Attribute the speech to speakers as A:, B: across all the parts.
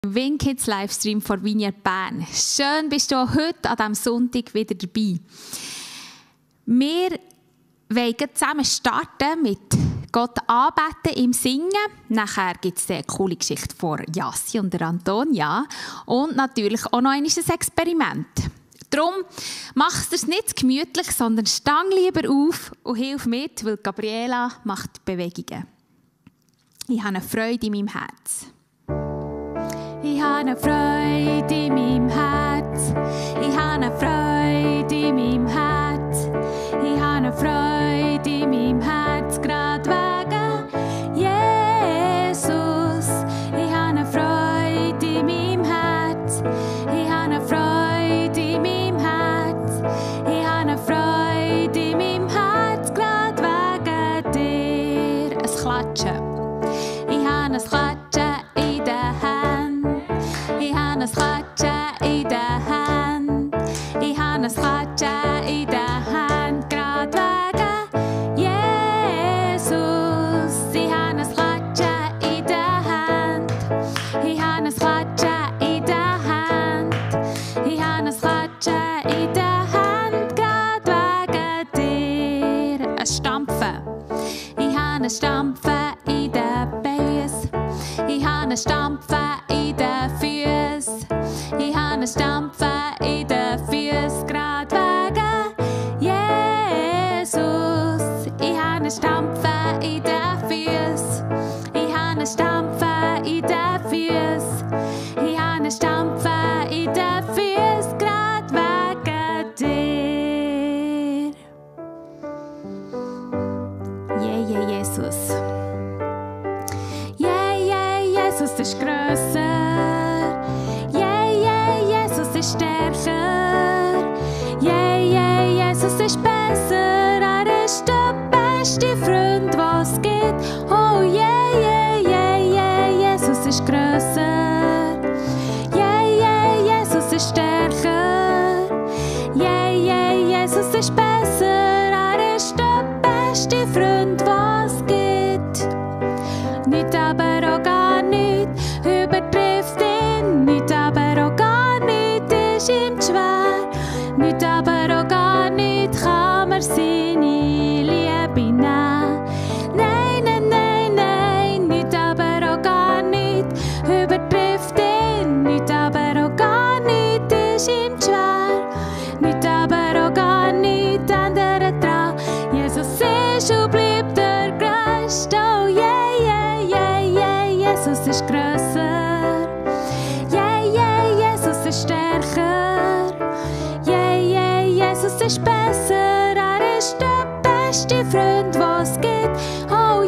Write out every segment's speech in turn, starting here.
A: Winkids Livestream von Vineyard Bern. Schön bist du auch heute an diesem Sonntag wieder dabei. Wir wollen zusammen starten mit Gott anbeten im Singen. Nachher gibt es eine coole Geschichte von Jassi und der Antonia. Und natürlich auch noch ein Experiment. Darum mach es nicht gemütlich, sondern stang lieber auf und hilf mit, weil Gabriela macht Bewegungen. Ich habe eine Freude in meinem Herz. Ich habe eine Freude in meinem Herz. Ich habe eine Freude in meinem Herz. Ich habe eine Freude in meinem Herz, gerade wegen Jesus. Ich habe eine Freude in meinem Herz. Ich habe eine Freude in meinem Herz. Ich habe eine Freude in meinem Herz, gerade wegen dir. Ein Klatschen. Ich habe ein Klatschen in den Händen. Ich habe ein Klatschen in den Händen. Ich habe ein Klatschen in den Händen, gerade wegen Jesus. Ich habe ein Klatschen in den Händen. Ich habe ein Klatschen in den Händen. Ich habe ein Klatschen in den Händen, gerade wegen dir. Ein Stampfen. Ich habe ein Stampfen in den Beinen. Ich habe ein Stampfen in den Füßen. Ich habe ein Stampfen in den Füßen, gerade wegen Jesus. Ich habe ein Stampfen in den Füßen. Ich habe ein Stampfen in den Füßen. Ich habe ein Stampfen in den Füßen, gerade wegen dir. Jesus. Jesus ist grösser. Jesus ist stärker. Jesus ist besser. Er ist der beste Freund, was es gibt. Oh Jesus ist grösser. Jesus ist stärker. Jesus ist besser. Er ist der beste Freund, was es gibt. Nicht aber auch gar nicht übertrifft ihn. Nicht aber auch gar nicht ist ihm zu schwer. Nicht aber auch gar nicht kann man seine Liebe nehmen. Nein, nein, nein, nein. Nicht aber auch gar nicht übertrifft ihn. Nicht aber auch gar nicht ist ihm zu schwer. Nicht aber auch gar nicht ändern dran. Jesus ist und bleibt der Größte. Oh Jesus ist grösser. Jesus ist stärker. Jesus ist besser. Er ist der beste Freund, was es gibt. Oh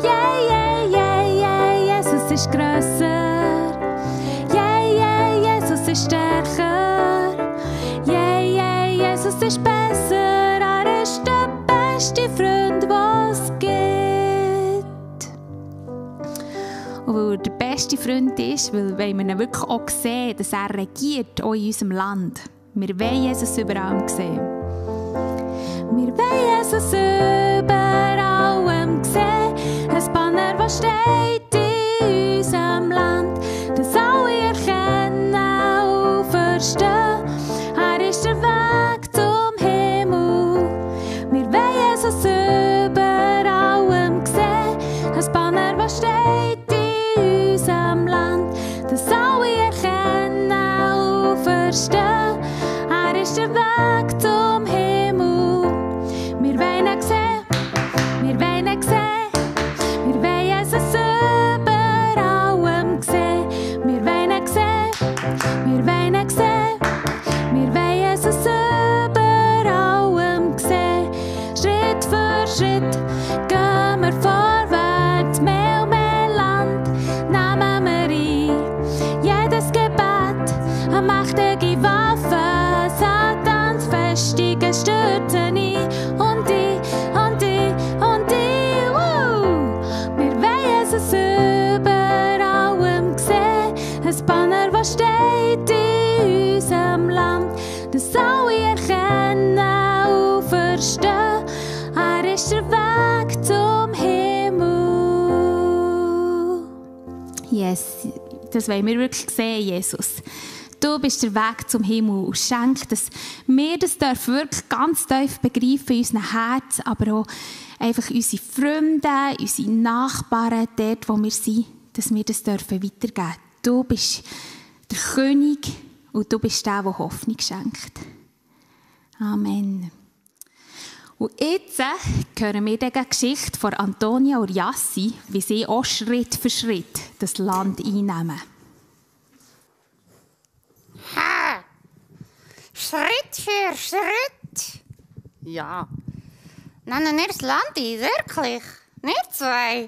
A: Jesus ist grösser. Jesus ist stärker. Jesus ist besser. Er ist der beste Freund, was es gibt. Und weil er der beste Freund ist, weil wir ihn wirklich auch sehen, dass er regiert, auch in unserem Land. Wir wollen Jesus überall sehen. Wir wollen Jesus überall sehen. Ein Banner, das steht in unserem Land, dass alle erkennen und verstehen. Er ist der Weg zum Himmel. Wir wollen Jesus überall sehen. Ein Banner, das steht in unserem Land, dass alle erkennen und verstehen. Er ist der Weg zum Himmel. Wir wollen ihn sehen, wir wollen ihn sehen. Wir wollen Jesus überall sehen. Wir wollen ihn sehen, wir wollen ihn sehen. Wir wollen Jesus überall sehen. Schritt für Schritt gehen wir vorwärts, mehr und mehr Land nehmen wir ein. Jedes Gebet, eine mächtige Waffe, Satans Festungen stürzen ein. Und ich, und ich, und ich, wir wollen Jesus überall sehen. Ein Banner, das steht in unserem Land, dass alle erkennen und verstehen. Er ist der Weg zum Himmel. Yes. Das wollen wir wirklich sehen, Jesus. Du bist der Weg zum Himmel und schenk, dass wir das wirklich ganz tief begreifen in unserem Herz, aber auch einfach unsere Freunde, unsere Nachbarn, dort, wo wir sind, dass wir das weitergeben dürfen. Du bist der König und du bist der Hoffnung schenkt. Amen. Und jetzt hören wir die Geschichte von Antonia und Jassi, wie sie auch Schritt für Schritt das Land einnehmen.
B: Ha! Schritt für Schritt. Ja. Nennen wir das Land ein, wirklich? Nicht zwei.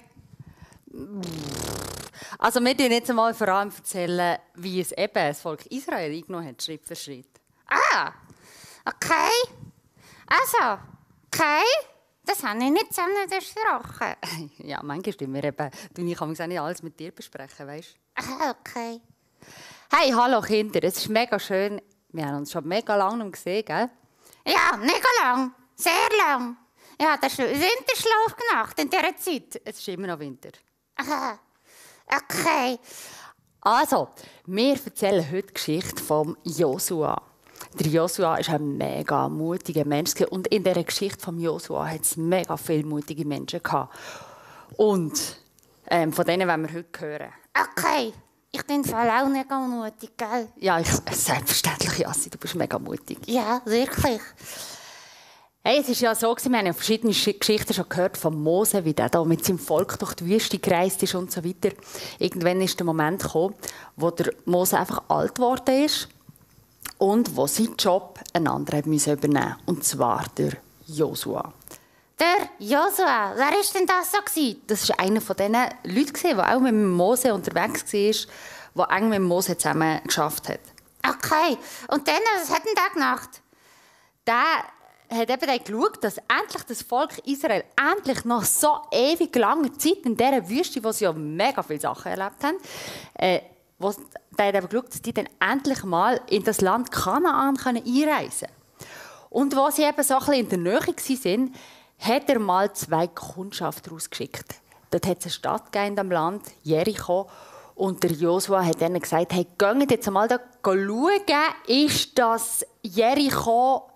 C: Also wir erzählen jetzt einmal vor allem, wie es eben das Volk Israel eingenommen hat, Schritt für Schritt.
B: Ah, okay. Also, okay. Das habe ich nicht zusammen besprochen.
C: Ja, manchmal stimmen wir eben. Du, ich kann nicht alles mit dir besprechen, weißt du?
B: Ah, okay.
C: Hey, hallo Kinder, es ist mega schön. Wir haben uns schon mega lange nicht gesehen, gell?
B: Ja, mega lang. Sehr lang. Ja, das ist Winterschlaf gemacht in dieser Zeit.
C: Es ist immer noch Winter.
B: Aha. Okay.
C: Also, wir erzählen heute die Geschichte von Josua. Der Josua war ein mega mutiger Mensch und in dieser Geschichte von Josua hat es mega viele mutige Menschen gehabt. Und von denen wollen wir heute hören.
B: Okay. Ich bin voll auch mega mutig, gell?
C: Ja, selbstverständlich, Jassi, du bist mega mutig.
B: Ja, wirklich.
C: Hey, es ist ja so, wir haben ja verschiedene Geschichten schon gehört von Mose, wie der da mit seinem Volk durch die Wüste gereist ist und so weiter. Irgendwann ist der Moment gekommen, wo der Mose einfach alt geworden ist und wo sein Job ein anderer übernehmen musste. Und zwar der Josua.
B: Der Josua, wer war denn das so?
C: Das war einer von diesen Leuten, der auch mit Mose unterwegs war, der eng mit Mose zusammen geschafft hat.
B: Okay, und dann, was hat denn der gemacht?
C: Der hat eben dann geschaut, dass endlich das Volk Israel endlich nach so ewig langer Zeit in dieser Wüste, wo sie ja mega viele Sachen erlebt haben, der hat eben geschaut, dass die dann endlich mal in das Land Kanaan einreisen können. Und wo sie eben so ein bisschen in der Nähe waren, hat er mal 2 Kundschafter ausgeschickt. Dort hat es eine Stadt in diesem Land, Jericho. Und der Josua hat ihnen gesagt, hey, geht jetzt mal da schauen, ist das Jericho,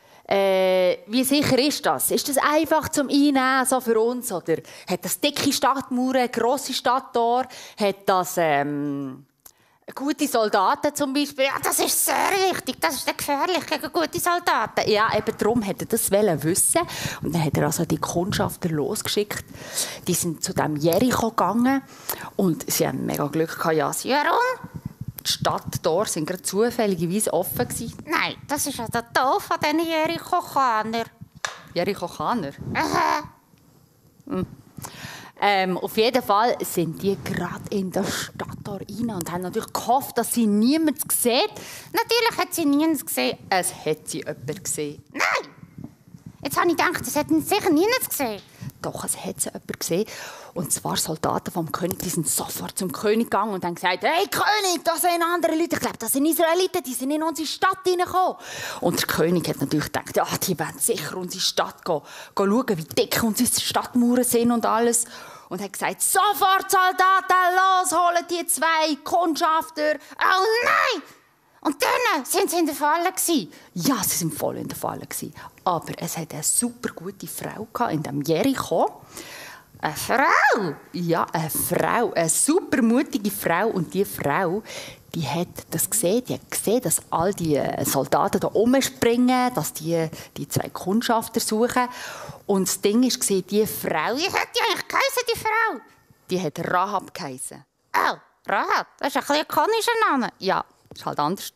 C: wie sicher ist das? Ist das einfach zum Einnehmen so für uns? Oder hat das dicke Stadtmauern, eine grosse Stadttor? Hat das gute Soldaten zum Beispiel?
B: Ja, das ist sehr wichtig. Das ist gefährlich gegen gute Soldaten.
C: Ja, eben darum wollte er das wissen. Und dann hat er also die Kundschafter losgeschickt. Die sind zu diesem Jericho gegangen. Und sie haben mega Glück gehabt. Ja,
B: Warum?
C: Die Stadttore waren gerade zufälligerweise offen.
B: Nein, das ist also doof von diesen Jericho-Kaner.
C: Jericho-Kaner?
B: Aha.
C: Auf jeden Fall sind die gerade in das Stadttor rein und haben natürlich gehofft, dass sie niemand sieht.
B: Natürlich hat sie niemand gesehen.
C: Es hat sie jemand gesehen.
B: Nein! Jetzt habe ich gedacht, das hat sicher niemand gesehen.
C: Doch, es hat sie jemand gesehen. Und zwar Soldaten vom König, die sind sofort zum König gegangen und haben gesagt, hey König, da sind andere Leute. Ich glaube, das sind Israeliten, die sind in unsere Stadt reingekommen. Und der König hat natürlich gedacht, ja, die werden sicher in unsere Stadt gehen schauen, wie dick unsere Stadtmauern sind und alles. Und hat gesagt, sofort Soldaten, los, holen die 2 Kundschafter.
B: Oh nein! Und dann sind sie in der Falle gewesen.
C: Ja, sie sind voll in der Falle gewesen. Aber es hat eine super gute Frau in diesem Jericho.
B: Eine Frau?
C: Ja, eine Frau. Eine super mutige Frau. Und diese Frau, die hat das gesehen. Die hat gesehen, dass all die Soldaten da rumspringen, dass die 2 Kundschafter suchen. Und das Ding ist, diese Frau...
B: Wie hat die eigentlich geheißen, die Frau?
C: Die hat Rahab geheißen.
B: Oh, Rahab. Das ist ein bisschen ikonischer Name.
C: Ja, das war halt anders.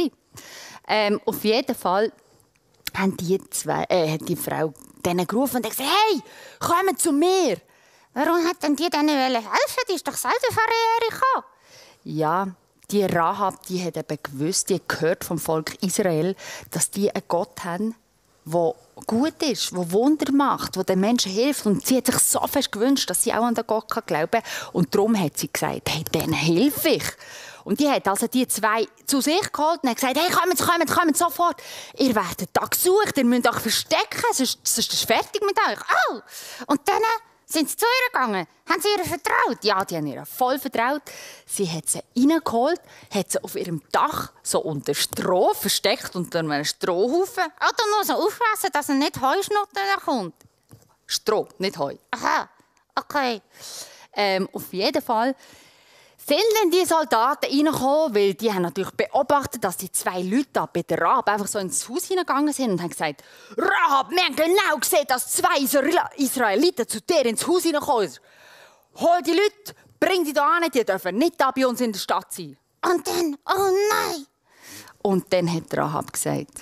C: Auf jeden Fall hat die Frau denen gerufen und gesagt, hey, kommt zu mir.
B: Warum hat denn die denen helfen? Die ist doch selber von Jericho.
C: Ja, die Rahab, die hat eben gewusst, die hat gehört vom Volk Israel, dass die einen Gott haben, der gut ist, der Wunder macht, der den Menschen hilft. Und sie hat sich so fest gewünscht, dass sie auch an den Gott glauben kann. Und darum hat sie gesagt, hey, denen helfe ich. Und die hat also die 2 zu sich geholt und hat gesagt, hey, kommt sofort. Ihr werdet da gesucht, ihr müsst euch verstecken, sonst ist es fertig mit euch.
B: Oh, und dann Sind sie zu ihr gegangen? Haben sie ihr vertraut?
C: Ja, die haben ihr voll vertraut. Sie hat sie reingeholt, hat sie auf ihrem Dach so unter Stroh versteckt, unter einem Strohhaufen.
B: Du musst aufpassen, dass er nicht Heuschnutten kommt.
C: Stroh, nicht Heu.
B: Aha, okay.
C: Auf jeden Fall sind dann die Soldaten reingekommen, weil die haben natürlich beobachtet, dass die 2 Leute da bei der Rahab einfach so ins Haus hineingegangen sind und haben gesagt, Rahab, wir haben genau gesehen, dass 2 Israeliten zu dir ins Haus hineingekommen sind. Hol die Leute, bring die da hin, die dürfen nicht da bei uns in der Stadt sein.
B: Und dann, oh nein.
C: Und dann hat Rahab gesagt,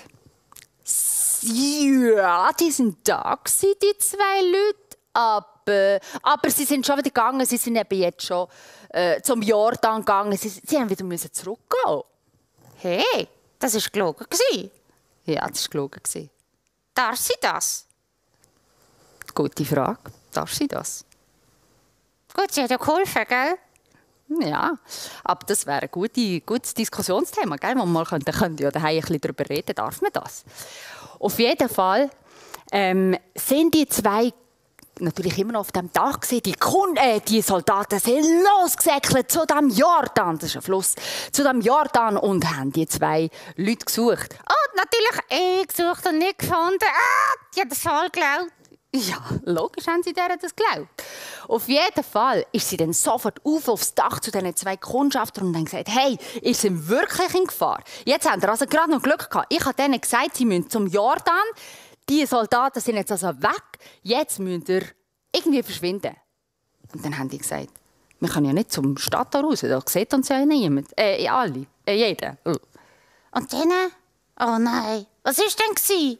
C: ja, die sind da gewesen, die 2 Leute, aber sie sind schon wieder gegangen, sie sind eben jetzt schon zum Jordan gegangen, sie haben wieder zurückgehen.
B: Hey, das war gelogen.
C: Ja, das war gelogen.
B: Darf sie das?
C: Gute Frage. Darf sie das?
B: Gut, sie hat ja geholfen, gell?
C: Ja, aber das wäre ein gutes Diskussionsthema, gell? Wo man mal könnte ja daheim ein bisschen darüber reden, darf man das? Auf jeden Fall sind die 2 natürlich immer noch auf dem Dach gesehen. Die Soldaten sind losgesäckelt zu dem Jordan, das ist ein Fluss, zu dem Jordan und haben die 2 Leute gesucht.
B: Natürlich gesucht und nicht gefunden. Die hat das voll geglaubt.
C: Ja, logisch haben sie deren das geglaubt. Auf jeden Fall ist sie dann sofort aufs Dach zu diesen 2 Kundschaftern und haben gesagt, hey, ihr seid wirklich in Gefahr. Jetzt haben wir also gerade noch Glück gehabt. Ich habe denen gesagt, sie müssen zum Jordan. Die Soldaten sind jetzt also weg. Jetzt müsst ihr irgendwie verschwinden. Und dann haben die gesagt, wir können ja nicht zum Stadttor raus. Da sieht uns ja niemand. Alle. Jeder.
B: Und dann? Oh nein. Was war denn?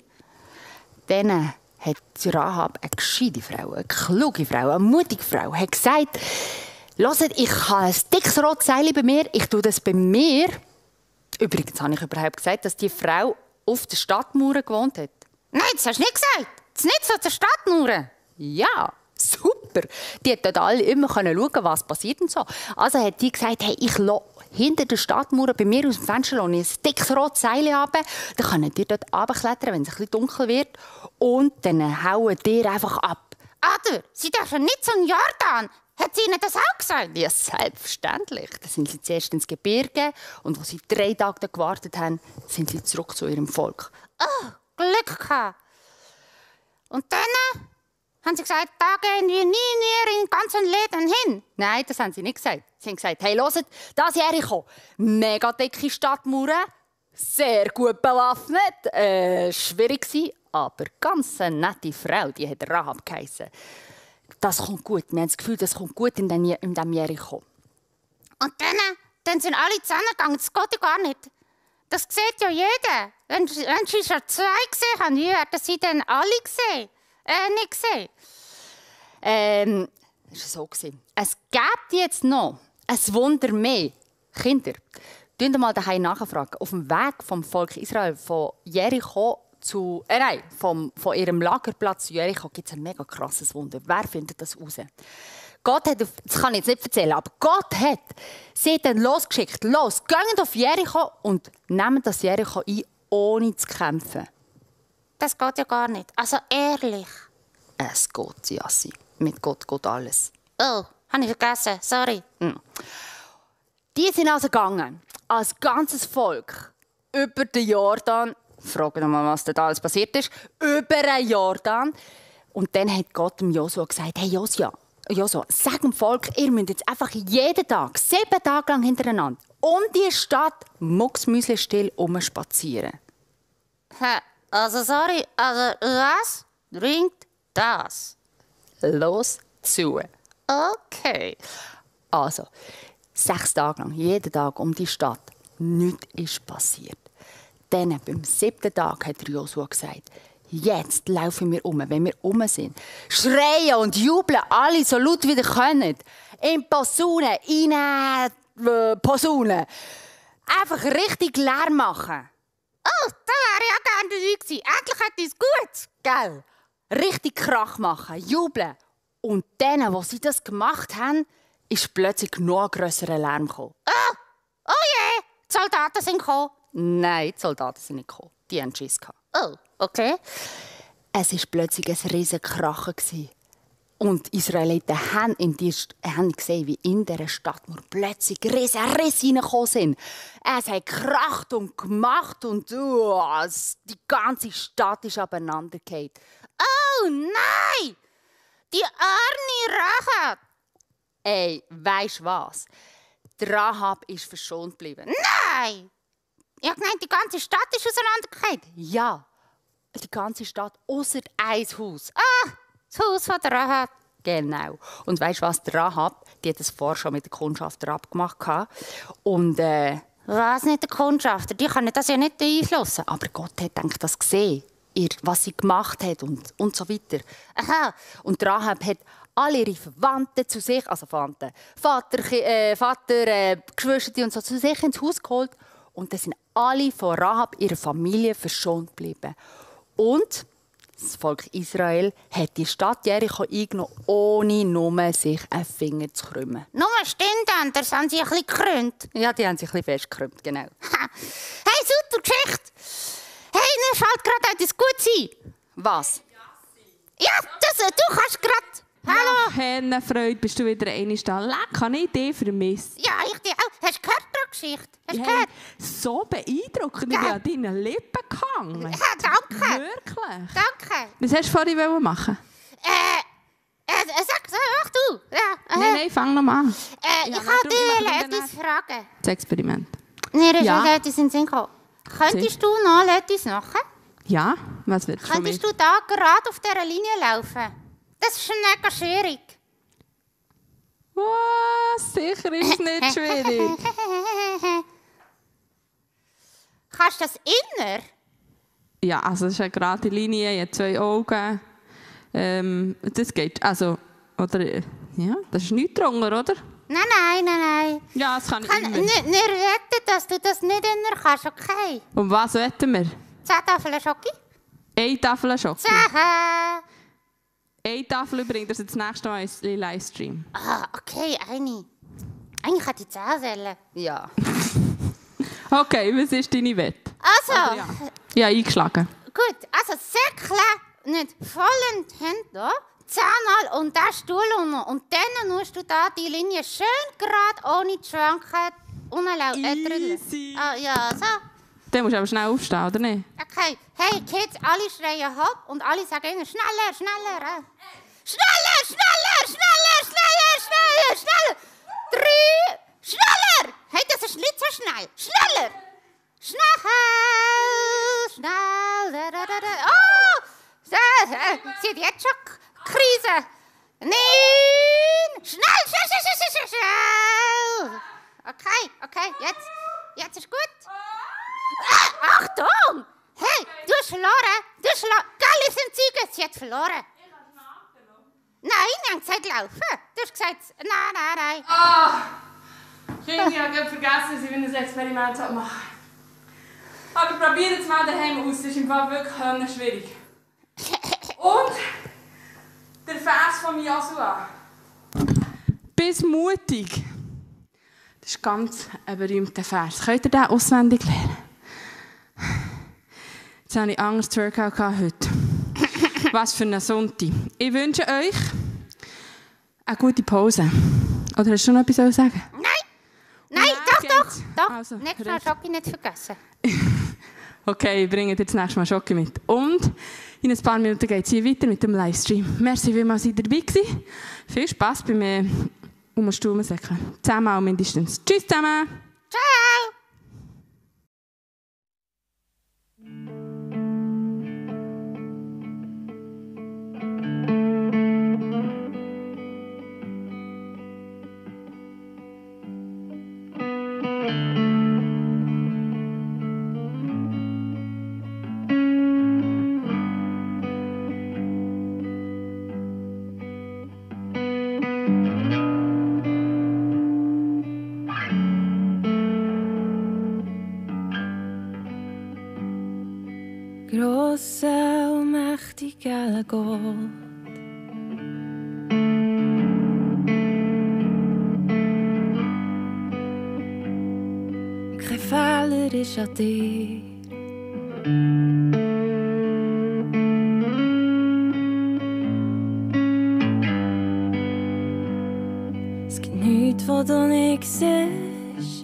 C: Dann hat Rahab, eine gescheite Frau, eine kluge Frau, eine mutige Frau, hat gesagt, hört, ich habe ein dickes rotes Seil bei mir, ich tue das bei mir. Übrigens habe ich überhaupt gesagt, dass die Frau auf der Stadtmauer gewohnt hat.
B: Nein, das hast du nicht gesagt. Das ist nicht so zur Stadtmauer.
C: Ja, super. Die hat dort alle immer schauen, was passiert und so. Also hat die gesagt, hey, ich lasse hinter der Stadtmauer bei mir aus dem Fenster ein dickes rotes Seil haben. Dann könnt ihr dort runterklettern, wenn es ein bisschen dunkel wird. Und dann hauen die einfach ab.
B: Oder, sie dürfen nicht zum Jordan. Hat sie ihnen das auch gesagt?
C: Ja, selbstverständlich. Dann sind sie zuerst ins Gebirge und als sie 3 Tage gewartet haben, sind sie zurück zu ihrem Volk.
B: Oh, Glück gehabt. Und dann haben sie gesagt, da gehen wir nie mehr in ganzen Läden hin.
C: Nein, das haben sie nicht gesagt. Sie haben gesagt, hey, hört, das Jericho, mega dicke Stadtmauern, sehr gut bewaffnet, schwierig gewesen, aber ganz eine nette Frau, die hat Rahab geheissen. Das kommt gut. Wir haben das Gefühl, das kommt gut in diesem Jericho.
B: Und dann sind alle zusammengegangen. Das geht ja gar nicht. Das sieht ja jeder. Wenn sie schon 2 gesehen haben, wie werden sie dann alle gesehen? Nicht gesehen.
C: Das war so. Es gibt jetzt noch ein Wunder mehr. Kinder, schaut mal daheim nachfragen. Auf dem Weg vom Volk Israel von Jericho von ihrem Lagerplatz zu Jericho gibt es ein mega krasses Wunder. Wer findet das raus? Gott hat, das kann ich jetzt nicht erzählen, aber Gott hat sie dann losgeschickt. Los, geht auf Jericho und nehmt das Jericho ein, ohne zu kämpfen.
B: Das geht ja gar nicht. Also ehrlich.
C: Es geht, Jassi. Mit Gott geht alles.
B: Oh, habe ich vergessen. Sorry.
C: Die sind also gegangen, als ganzes Volk, über den Jordan. Fragen wir mal, was da alles passiert ist. Über den Jordan. Und dann hat Gott dem Josua gesagt, hey Josua, sag dem Volk, ihr müsst jetzt einfach jeden Tag, 7 Tage lang hintereinander, um die Stadt mucksmüsli-still spazieren.
B: Also sorry, also was bringt das?
C: Los zu.
B: Okay.
C: Also, 6 Tage lang, jeden Tag um die Stadt. Nichts ist passiert. Dann, beim 7. Tag, hat Josua gesagt, jetzt laufen wir wenn wir sind. Schreien und jubeln, alle so laut wie ihr könnt. In Posaunen, in Posaunen. Einfach richtig Lärm machen.
B: Oh, da wäre ich auch gerne dabei gewesen. Endlich hat es gut.
C: Gell? Richtig Krach machen, jubeln. Und dann, als sie das gemacht haben, ist plötzlich noch ein grösserer Lärm gekommen.
B: Oh je, die Soldaten sind gekommen.
C: Nein, die Soldaten sind nicht gekommen. Die haben Schiss gehabt.
B: Oh, okay.
C: Es war plötzlich ein riesiger Krachen. Und die Israeliten haben gesehen, wie in dieser Stadt plötzlich riesen Risse reingekommen sind. Es hat gekracht und gemacht und die ganze Stadt ist abeinandergefallen.
B: Oh nein! Die arme Rahab!
C: Ey, weisst was? Die Rahab ist verschont geblieben.
B: Nein! Ich habe gemeint, die ganze Stadt ist auseinandergefallen.
C: Ja, die ganze Stadt, ausser ein Haus.
B: Das Haus von der Rahab.
C: Genau. Und weisst was? Die Rahab, die hat das vorher schon mit der Kundschafter abgemacht. Und,
B: Was, nicht der Kundschafter? Die können das ja nicht beeinflussen.
C: aber Gott hat gedacht, das gesehen, was sie gemacht hat und so weiter.
B: Aha.
C: Und die Rahab hat alle ihre Verwandten zu sich, also Verwandten, Vater, Geschwister und so, zu sich ins Haus geholt. Und dann sind alle von Rahab, ihrer Familie, verschont geblieben. Und das Volk Israel hat die Stadt Jericho eingenommen, ohne nur sich einen Finger zu krümmen.
B: Nur Stirnbänder haben sie ein bisschen gekrümmt.
C: Ja, die haben sich ein bisschen festgekrümmt, genau.
B: Hey, super Geschichte! Hey, mir fällt gerade etwas Gutes ein.
C: Was?
B: Ja, du kannst gerade... Hallo?
A: Hennenfreude, bist du wieder einmal da. Leck, habe ich dich vermisst.
B: Ja, ich dich auch. Hast du gehört, die Geschichte? Hast du
A: Hey,
B: gehört?
A: so beeindruckend. Ich bin an deinen Lippen gehangen.
B: Ja, danke.
A: Wirklich?
B: Danke.
A: Was hast du vorhin machen?
B: Mach du. Ja,
A: Nein, fang noch mal an.
B: ich
A: Ja,
B: wollte
A: darum,
B: dich
A: ich mache
B: etwas fragen.
A: Das Experiment.
B: Mir ist
A: Ja.
B: ja etwas in den Sinn gekommen. Könntest du noch etwas machen?
A: Ja? Was willst du von mir?
B: Könntest du da gerade auf dieser Linie laufen? Das ist mega schwierig.
A: Was? Sicher ist es nicht schwierig.
B: Kannst du das inner?
A: Ja, also es ist eine gerade Linie, ich habe 2 Augen. Das geht, also, oder, ja, das ist nichts drunter, oder?
B: Nein.
A: Ja, das kann ich immer.
B: Wir wetten, dass du das nicht inner kannst, okay?
A: Und was wetten wir?
B: 10 Tafeln Schoki?
A: 1 Tafel Schoki.
B: 10.
A: 1 Tafel bringt das jetzt nächste Mal ins Livestream.
B: Ah, okay, eine. Eigentlich hat die 10 sollen.
C: Ja.
A: Okay, was ist deine Wette?
B: Also,
A: Oder ja, eingeschlagen.
B: gut. Also, Säckle nicht voll in die Hände, 10-mal und den Stuhl unten. Und dann musst du da die Linie schön gerade, ohne zu schwanken, drüllen.
A: Easy.
B: Ah, ja, so.
A: Dann musst du aber schnell aufstehen, oder nicht?
B: Okay. Hey, Kids, alle schreien hopp und alle sagen immer schneller. Schneller. 3. Schneller. Hey, das ist nicht so schnell. Schneller. Oh, sie hat jetzt schon Krise. 9. Schnell. Okay, jetzt ist gut. Achtung! Hey, du hast verloren. Gell, ist im Zeug, sie hat verloren. Nein, wir haben gesagt laufen. Du hast gesagt, nein.
A: Kinder, ich habe vergessen, dass ich ein Experiment machen. Aber probiert es mal daheim aus, das ist im Fall wirklich schwierig. Und der Vers von Josua. Bist mutig. Das ist ganz ein berühmter Vers. Könnt ihr den auswendig lernen? Jetzt habe ich Angst, Workout heute. Was für ein Sonntag. Ich wünsche euch eine gute Pause. Oder hast du noch etwas zu sagen?
B: Nein, doch.
A: Also,
B: Nächstes Mal Schoki nicht vergessen.
A: Okay, ich bringe dir das nächste Mal Schoki mit. Und in ein paar Minuten geht es hier weiter mit dem Livestream. Merci, vielmals, dass ihr dabei gewesen. Viel Spass beim Sturmsäckeln. 10 Mal mindestens. Tschüss zusammen.
B: Ciao.
D: Grosser und mächtiger Gott, kein Fehler ist an dir. wo du nicht siehst.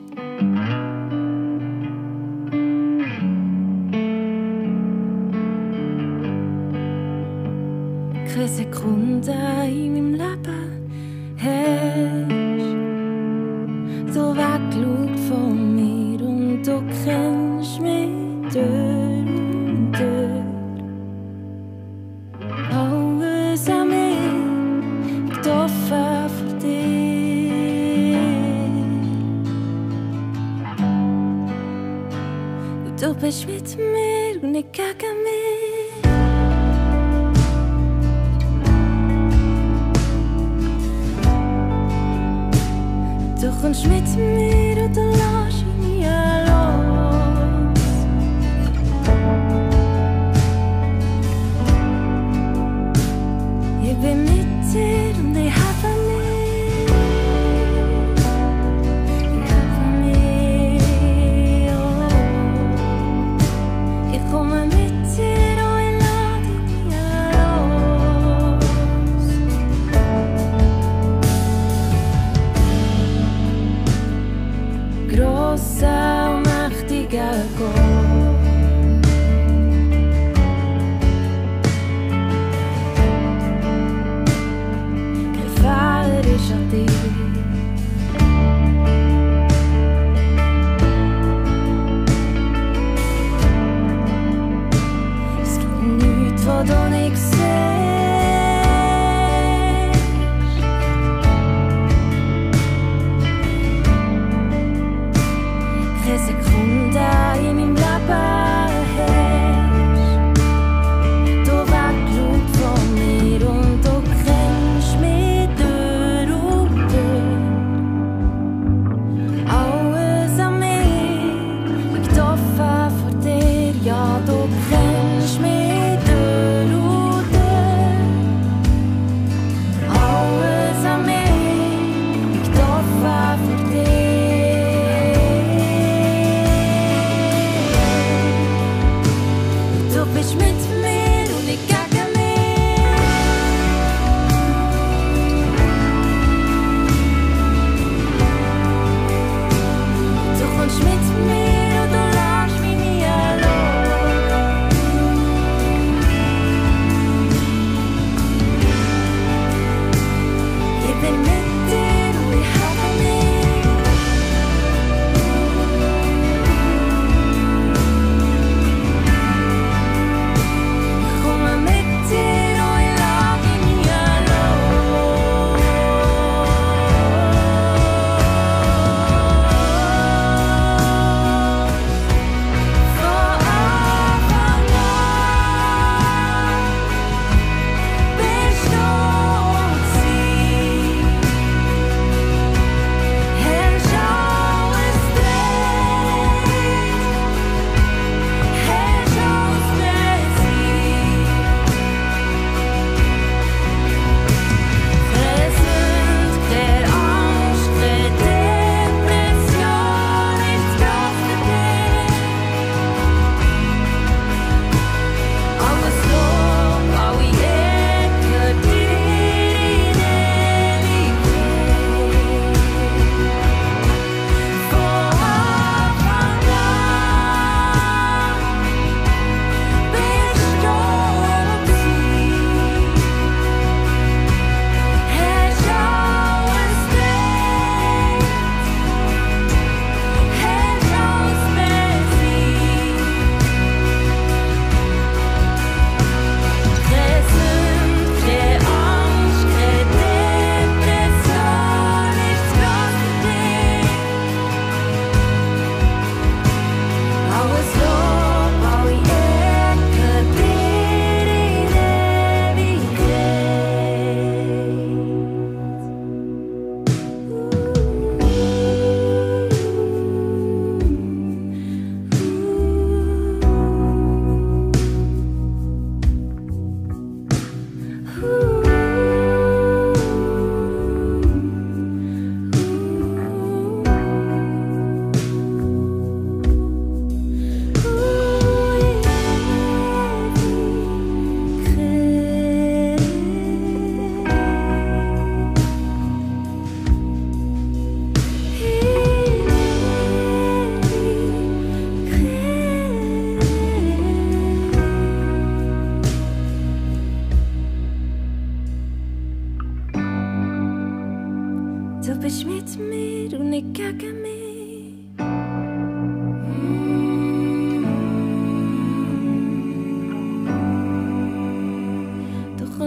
D: Keine Sekunde in meinem Leben hast du weggeschaut von mir und du kennst mich durch und durch. Alles an mir liegt offen für dich. Und du bist mit mir und nicht gegen mich. Du kommst mit mir und du lässt mich nie los. Ich bin mit dir und ich habe mich. Ich habe mich, oh. Ich komme mit dir und ich lasse dich nie los. Groß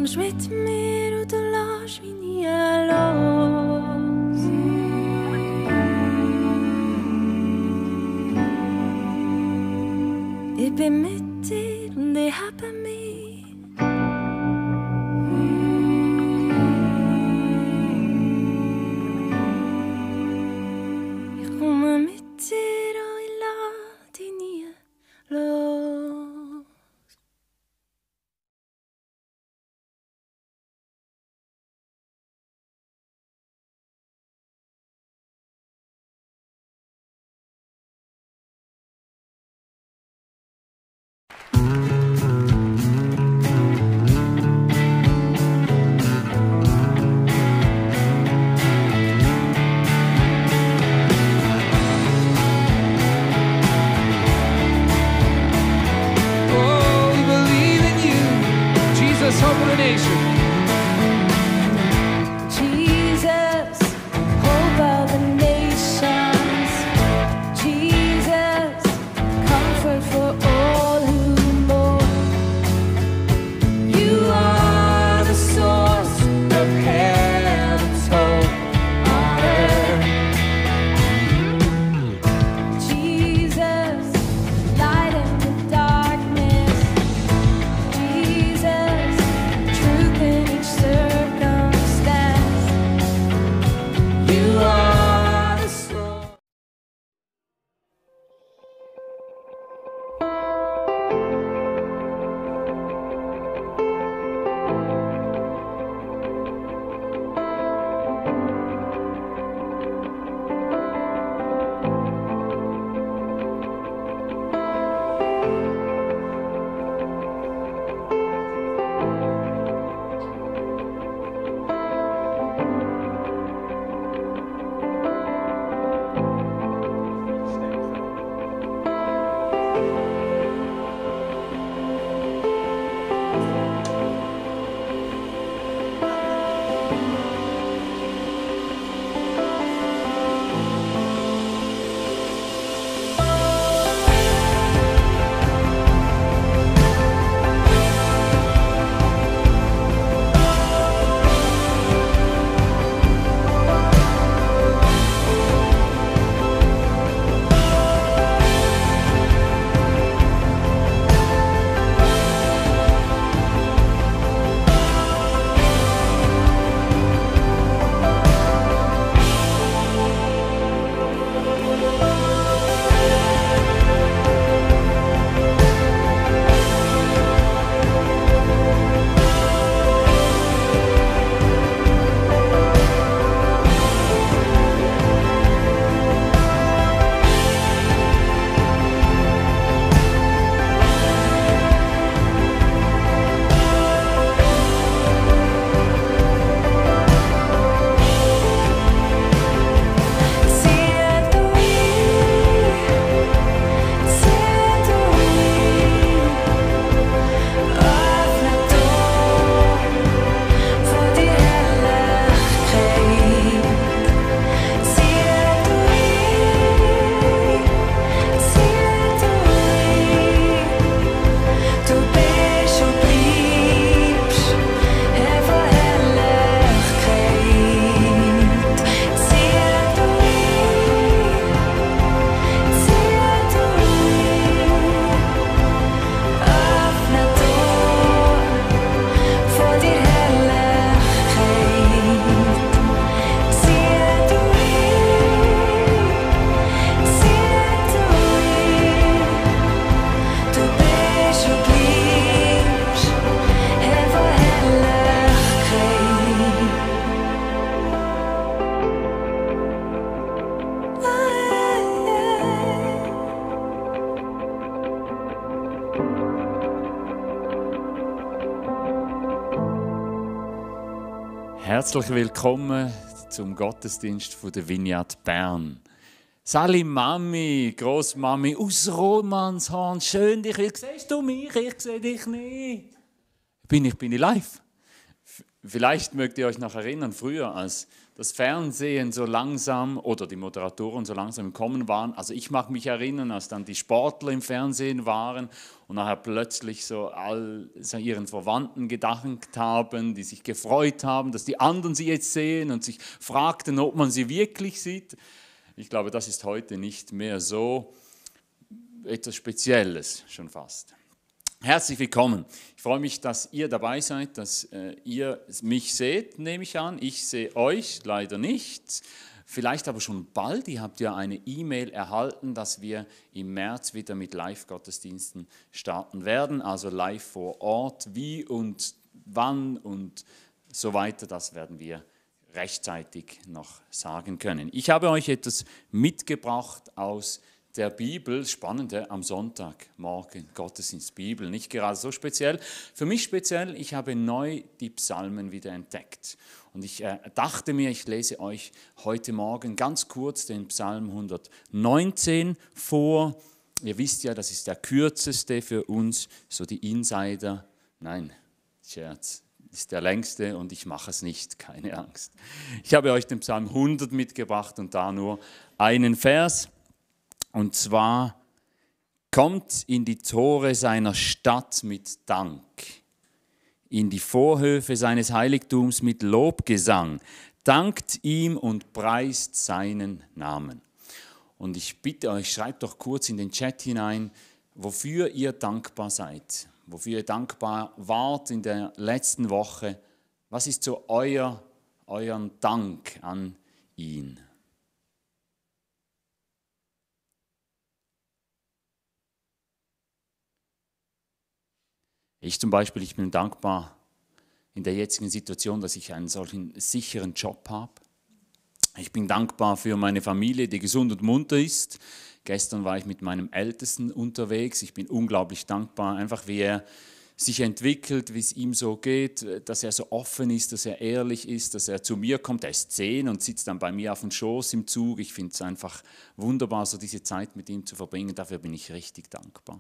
D: kommst mit mir und du lässt mich nie los. Ich bin mit dir und ich habe mich. Ich komme mit dir und ich lasse dich nie los.
E: Oh, we believe in you, Jesus, hope of the nation.
D: Jesus, hope of the nations. Jesus, comfort for all who mourn. You are the source of heaven's hope on earth. Jesus, light in the darkness. Jesus, truth in each circumstance. You are the source.
F: Herzlich willkommen zum Gottesdienst von der Vineyard Bern. Sali Mami, Grossmami aus Romanshorn, schön dich. Siehst du mich? Ich sehe dich nicht. Bin ich live? Vielleicht mögt ihr euch noch erinnern, früher, als das Fernsehen so langsam oder die Moderatoren so langsam im Kommen waren. Also ich mag mich erinnern, als dann die Sportler im Fernsehen waren und nachher plötzlich so all ihren Verwandten gedankt haben, die sich gefreut haben, dass die anderen sie jetzt sehen und sich fragten, ob man sie wirklich sieht. Ich glaube, das ist heute nicht mehr so etwas Spezielles, schon fast. Herzlich willkommen. Ich freue mich, dass ihr dabei seid, dass ihr mich seht, nehme ich an. Ich sehe euch leider nicht. Vielleicht aber schon bald. Ihr habt ja eine E-Mail erhalten, dass wir im März wieder mit Live-Gottesdiensten starten werden. Also live vor Ort. Wie und wann und so weiter, das werden wir rechtzeitig noch sagen können. Ich habe euch etwas mitgebracht aus der Bibel, spannende am Sonntagmorgen, Gottesdienst, Bibel, nicht gerade so speziell. Für mich speziell, ich habe neu die Psalmen wieder entdeckt. Und ich dachte mir, ich lese euch heute Morgen ganz kurz den Psalm 119 vor. Ihr wisst ja, das ist der kürzeste für uns, so die Insider. Nein, Scherz, ist der längste und ich mache es nicht, keine Angst. Ich habe euch den Psalm 100 mitgebracht und da nur einen Vers. Und zwar, kommt in die Tore seiner Stadt mit Dank, in die Vorhöfe seines Heiligtums mit Lobgesang, dankt ihm und preist seinen Namen. Und ich bitte euch, schreibt doch kurz in den Chat hinein, wofür ihr dankbar seid, wofür ihr dankbar wart in der letzten Woche. Was ist so euren Dank an ihn? Ich zum Beispiel, ich bin dankbar in der jetzigen Situation, dass ich einen solchen sicheren Job habe. Ich bin dankbar für meine Familie, die gesund und munter ist. Gestern war ich mit meinem Ältesten unterwegs. Ich bin unglaublich dankbar, einfach wie er sich entwickelt, wie es ihm so geht, dass er so offen ist, dass er ehrlich ist, dass er zu mir kommt. Er ist 10 und sitzt dann bei mir auf dem Schoß im Zug. Ich finde es einfach wunderbar, so diese Zeit mit ihm zu verbringen. Dafür bin ich richtig dankbar.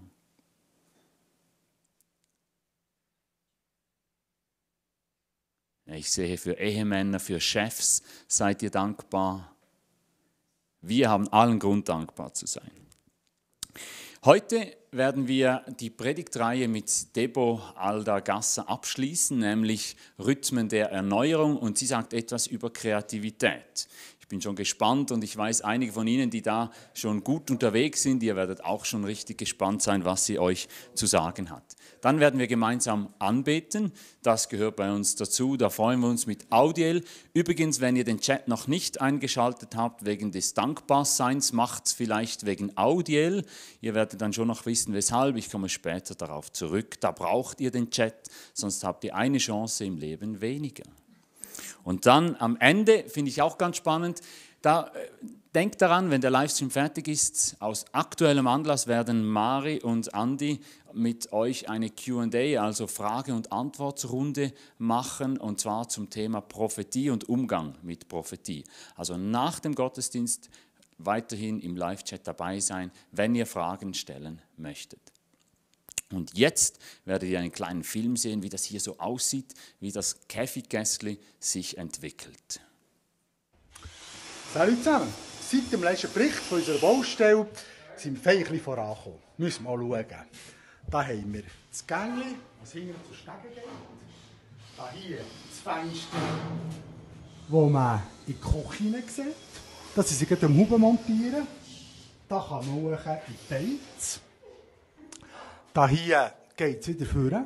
F: Ich sehe, für Ehemänner, für Chefs seid ihr dankbar. Wir haben allen Grund, dankbar zu sein. Heute werden wir die Predigtreihe mit Debo Alda-Gasser abschließen, nämlich Rhythmen der Erneuerung. Und sie sagt etwas über Kreativität. Ich bin schon gespannt und ich weiß, einige von Ihnen, die da schon gut unterwegs sind, ihr werdet auch schon richtig gespannt sein, was sie euch zu sagen hat. Dann werden wir gemeinsam anbeten. Das gehört bei uns dazu. Da freuen wir uns mit Audiel. Übrigens, wenn ihr den Chat noch nicht eingeschaltet habt, wegen des Dankbarseins, macht es vielleicht wegen Audiel. Ihr werdet dann schon noch wissen, weshalb. Ich komme später darauf zurück. Da braucht ihr den Chat, sonst habt ihr eine Chance im Leben weniger. Und dann am Ende, finde ich auch ganz spannend, da denkt daran, wenn der Livestream fertig ist, aus aktuellem Anlass werden Mari und Andi mit euch eine Q&A, also Frage- und Antwortrunde machen, und zwar zum Thema Prophetie und Umgang mit Prophetie. Also nach dem Gottesdienst weiterhin im Live-Chat dabei sein, wenn ihr Fragen stellen möchtet. Und jetzt werdet ihr einen kleinen Film sehen, wie das hier so aussieht, wie das Käfiggässli sich entwickelt.
G: Salut zusammen. Seit dem letzten Bericht von unserer Baustelle sind wir ein bisschen vorangekommen. Müssen wir mal schauen. Da haben wir das Gängli, das hinten zur Stege geht. Da hier das Fenster, wo man in die Küche hinein sieht. Das ist sie gerade am Huben montieren. Da kann man hoch in die Beiz. Da hier geht es wieder vor.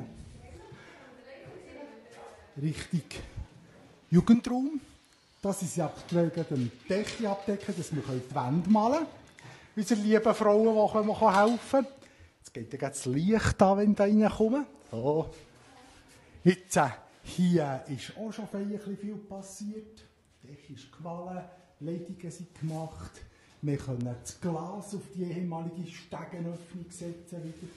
G: Richtung Jugendraum. Das ist aktuell gerade ein Decke abdecken, dass wir die Wände malen können. Unsere lieben Frauen, die helfen können. Jetzt geht dann das Licht an, wenn da reinkommen. So. Jetzt hier ist auch schon viel passiert. Die Decke ist gemahlen, Leitungen sind gemacht. Wir können das Glas auf die ehemalige Stegenöffnung setzen wieder.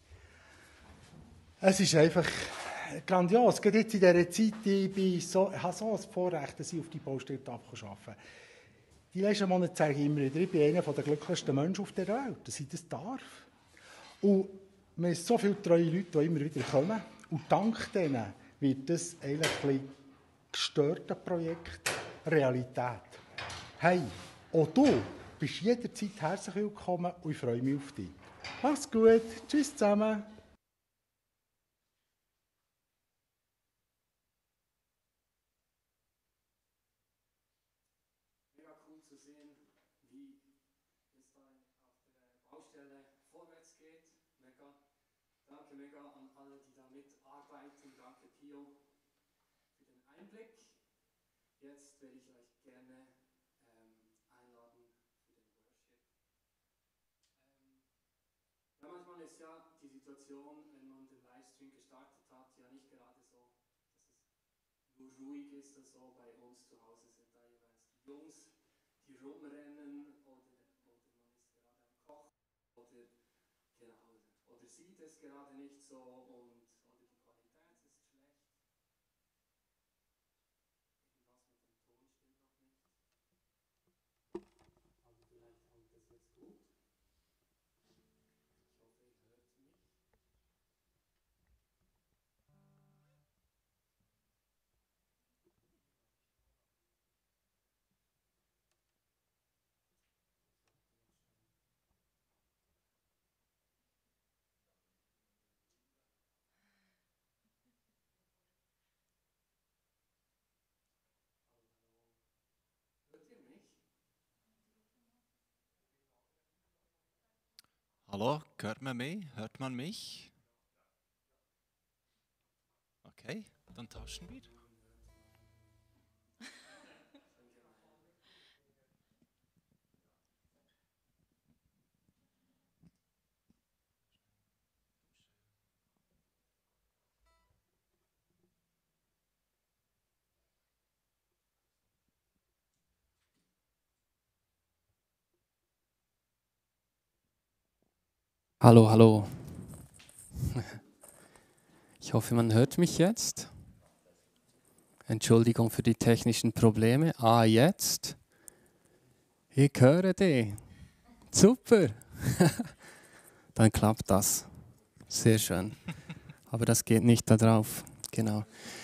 G: Es ist einfach grandios. Gerade jetzt in dieser Zeit, ich habe so ein Vorrecht, dass ich auf die Baustelle arbeiten kann. Die letzten Monate zeige ich immer wieder, ich bin einer der glücklichsten Menschen auf der Welt, dass ich das darf. Und wir haben so viele treue Leute, die immer wieder kommen. Und dank denen wird das eigentlich gestörten Projekt Realität. Hey, auch du bist jederzeit herzlich willkommen und ich freue mich auf dich. Mach's gut. Tschüss zusammen.
E: Mega cool zu sehen, wie es da auf der Baustelle vorwärts geht. Mega. Danke mega an alle, die da mitarbeiten. Danke Pio für den Einblick. Jetzt werde ich euch gerne einladen für den Worship. Ja, manchmal ist ja die Situation, wenn man den Livestream gestartet hat, ja nicht gerade so, dass es nur ruhig ist oder so. Bei uns zu Hause sind da jeweils die Jungs, die rumrennen oder man ist gerade am Kochen oder genau, oder sieht es gerade nicht so oder die Qualität ist schlecht. Irgendwas mit dem Ton stimmt noch nicht. Aber vielleicht kommt es jetzt gut. Ich hoffe, ihr hört mich. Hört ihr mich?
H: Hallo, hört man mich? Hört man mich? Okay, dann tauschen wir. Hallo, hallo. Ich hoffe, man hört mich jetzt. Entschuldigung für die technischen Probleme. Ah, jetzt. Ich höre dich. Super. Dann klappt das. Sehr schön. Aber das geht nicht da drauf. Genau.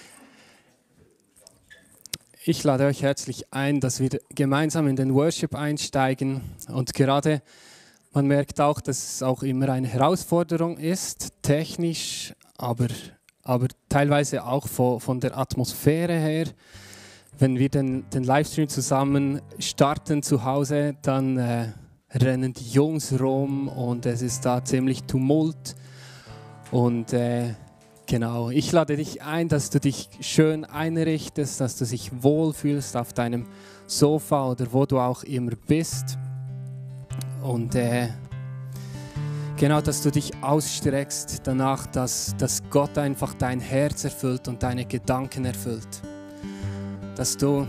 H: Ich lade euch herzlich ein, dass wir gemeinsam in den Worship einsteigen. Und gerade man merkt auch, dass es auch immer eine Herausforderung ist, technisch, aber teilweise auch von der Atmosphäre her. Wenn wir den Livestream zusammen starten zu Hause, dann rennen die Jungs rum und es ist da ziemlich Tumult. Und genau, ich lade dich ein, dass du dich schön einrichtest, dass du dich wohlfühlst auf deinem Sofa oder wo du auch immer bist. Und genau, dass du dich ausstreckst danach, dass Gott einfach dein Herz erfüllt und deine Gedanken erfüllt. Dass du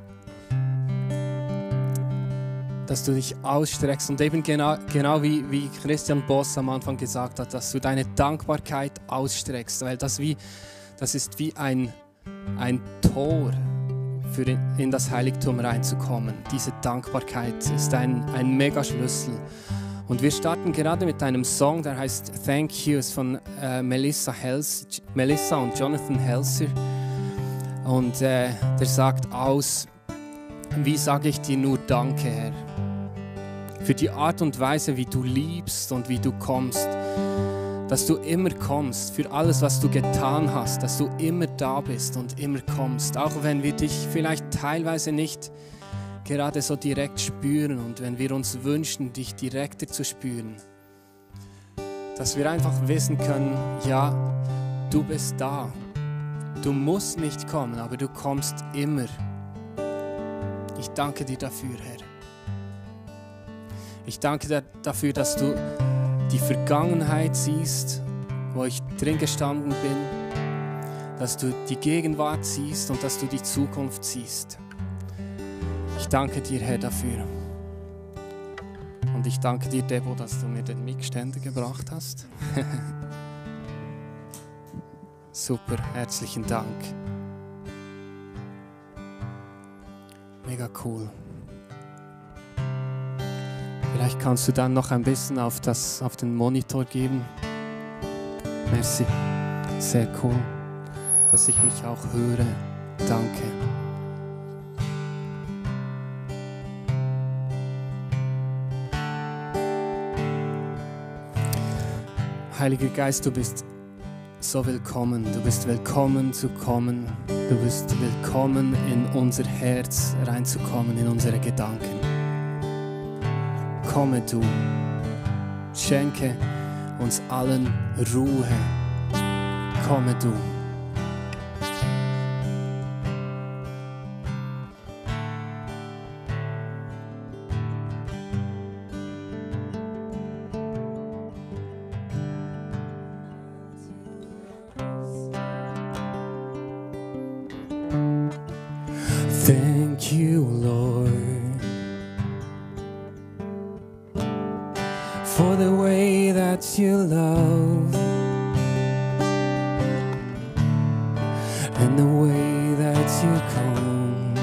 H: dich ausstreckst und eben genau wie Christian Boss am Anfang gesagt hat, dass du deine Dankbarkeit ausstreckst, weil das ist wie ein Tor für in das Heiligtum reinzukommen. Diese Dankbarkeit ist ein Megaschlüssel. Und wir starten gerade mit einem Song, der heißt Thank You, ist von Melissa und Jonathan Helser. Und der sagt aus, wie sage ich dir nur Danke, Herr, für die Art und Weise, wie du liebst und wie du kommst. Dass du immer kommst, für alles, was du getan hast, dass du immer da bist und immer kommst. Auch wenn wir dich vielleicht teilweise nicht gerade so direkt spüren und wenn wir uns wünschen, dich direkter zu spüren. Dass wir einfach wissen können, ja, du bist da. Du musst nicht kommen, aber du kommst immer. Ich danke dir dafür, Herr. Ich danke dir dafür, dass du die Vergangenheit siehst, wo ich drin gestanden bin, dass du die Gegenwart siehst und dass du die Zukunft siehst. Ich danke dir, Herr, dafür. Und ich danke dir, Debo, dass du mir den Mic-Ständer gebracht hast. Super, herzlichen Dank. Mega cool. Vielleicht kannst du dann noch ein bisschen auf den Monitor geben. Merci. Sehr cool, dass ich mich auch höre. Danke. Heiliger Geist, du bist so willkommen. Du bist willkommen zu kommen. Du bist willkommen in unser Herz reinzukommen, in unsere Gedanken. Komme du, schenke uns allen Ruhe. Komme du. Thank you, Lord, for the way that you love and the way that you come.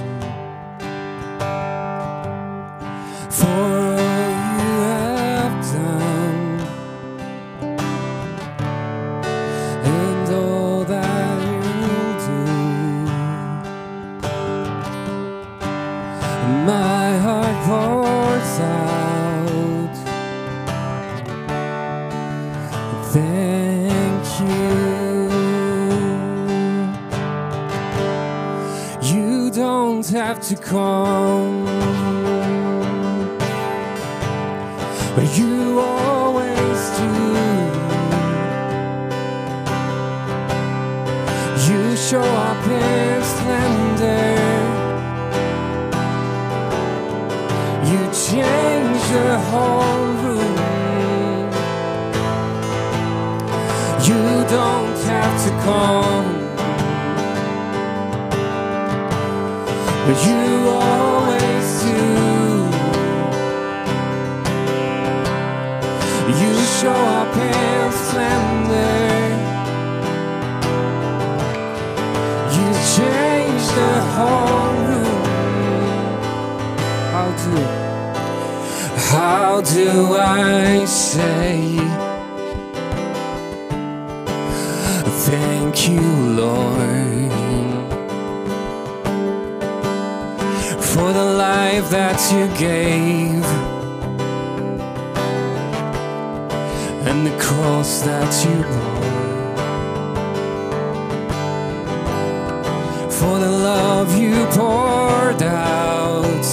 H: For all you have done and all that you'll do. My heart pours out. Thank you. You don't have to come, but you always do. You show up in splendor. You change the whole room. You don't have to come, but you always do. You show up in splendor. You change the whole room. How do I say thank you, Lord, for the life that you gave and the cross that you bore, for the love you poured out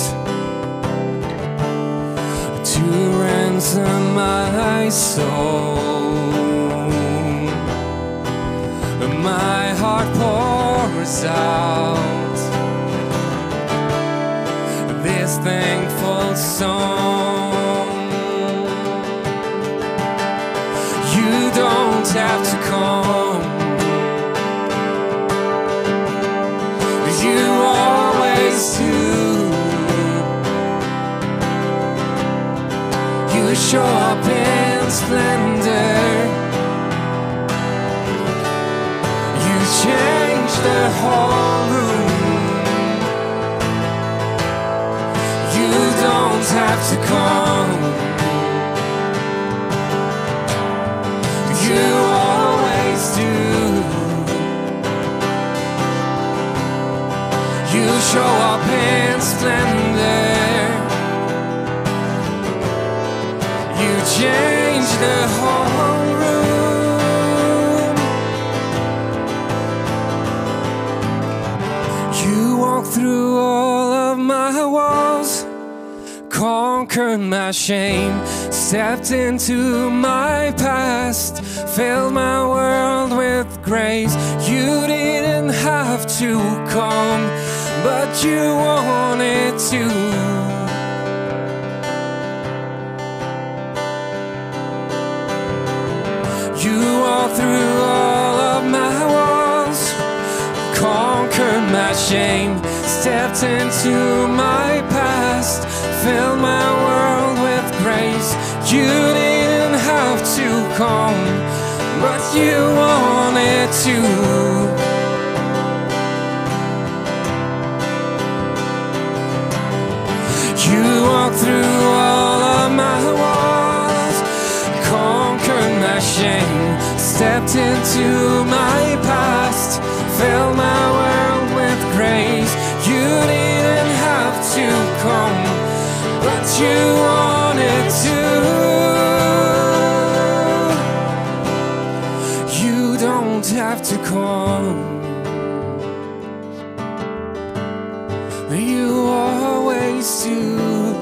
H: to ransom my soul. My heart pours out this thankful song. You don't have to come, you always do. You show up in splendor. You change the whole room. You don't have to come. You always do. You show up in splendor. You change the whole room. You walk through all of my walls, conquered my shame, stepped into my past, filled my world with grace. You didn't have to come, but you wanted to. You walked through all of my walls, conquered my shame, stepped into my past, filled my world with grace. You didn't have to come, but you wanted to. You walked through all of my walls, conquered my shame, stepped into my past, filled my world with you wanted to. You don't have to come. You always do.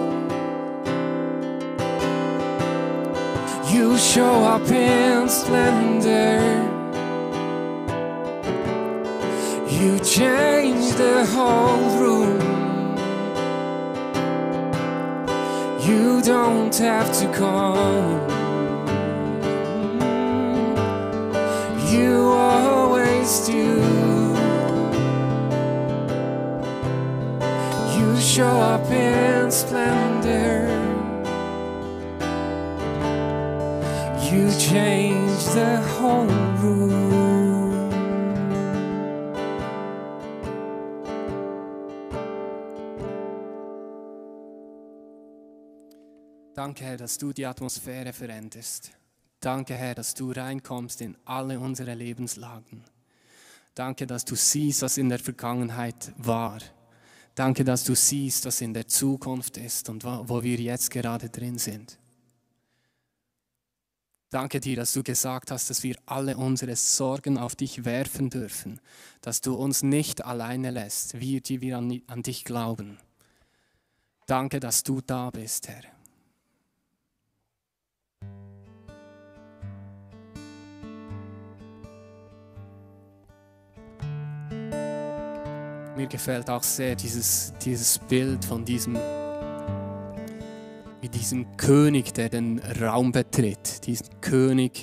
H: You show up in splendor. You change the whole room. You don't have to come. You always do. You show up in splendor. You change the whole room. Danke, Herr, dass du die Atmosphäre veränderst. Danke, Herr, dass du reinkommst in alle unsere Lebenslagen. Danke, dass du siehst, was in der Vergangenheit war. Danke, dass du siehst, was in der Zukunft ist und wo wir jetzt gerade drin sind. Danke dir, dass du gesagt hast, dass wir alle unsere Sorgen auf dich werfen dürfen, dass du uns nicht alleine lässt, wir, die wir an dich glauben. Danke, dass du da bist, Herr. Mir gefällt auch sehr dieses Bild von diesem König, der den Raum betritt. Diesen König,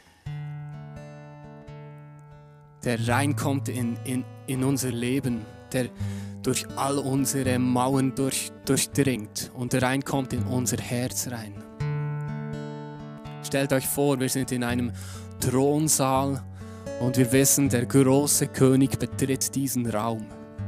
H: der reinkommt in unser Leben, der durch all unsere Mauern durchdringt und reinkommt in unser Herz rein. Stellt euch vor, wir sind in einem Thronsaal und wir wissen, der große König betritt diesen Raum.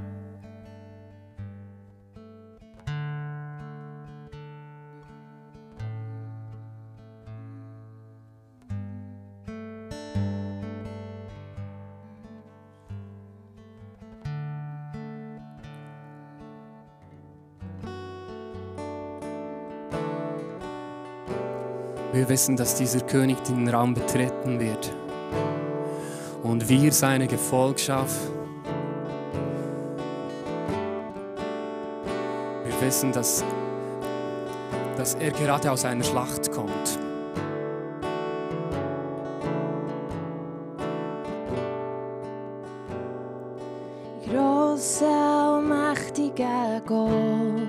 H: Wir wissen, dass dieser König den Raum betreten wird. Und wir, seine Gefolgschaft, wir wissen, dass er gerade aus einer Schlacht kommt.
D: Großer und mächtiger Gott.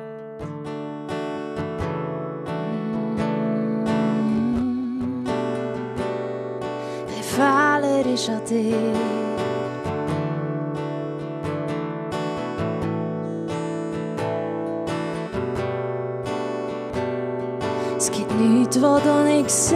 D: Fehler ist an dir. Es gibt nichts, was du nicht siehst.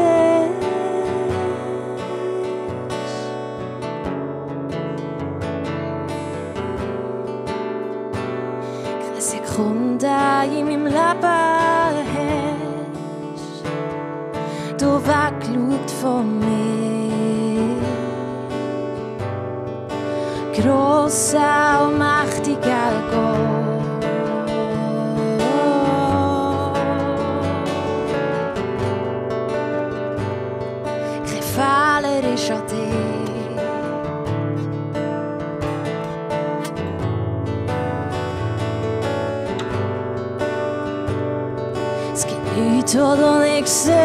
D: Keine Sekunde in meinem Leben hast du weggeschaut von mir. Großer und mächtiger Gott. Kein Fehler ist an dir. Es gibt nichts, was du nicht siehst.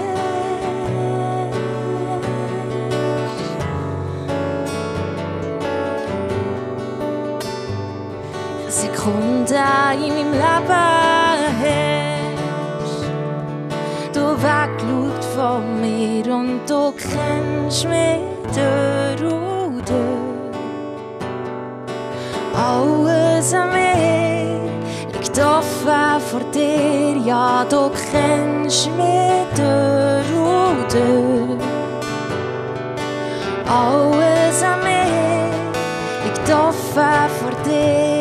D: In meinem Leben hast du weggeschaut von mir und du kennst mich durch und durch. Alles an mir liegt offen vor dir, ja, du kennst mich durch und durch. Alles an mir liegt offen vor dir.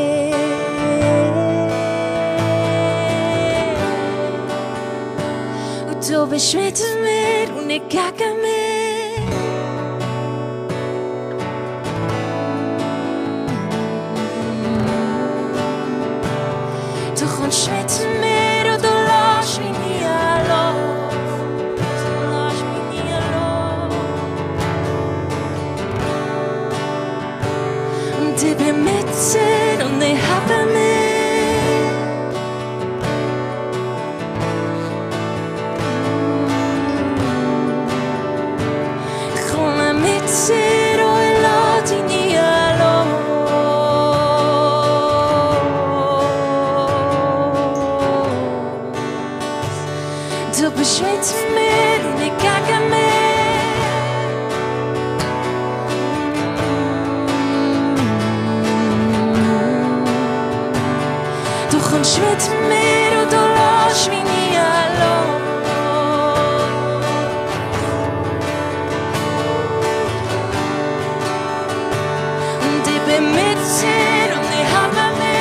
D: Du bist mit mir und nicht gegen mich. Du kommst mit mir und du mezero e latini Du bist mit mir und nicht gegen mich. Du kommst mit mir und du lässt mich nie allein. Und ich bin mit dir und ich habe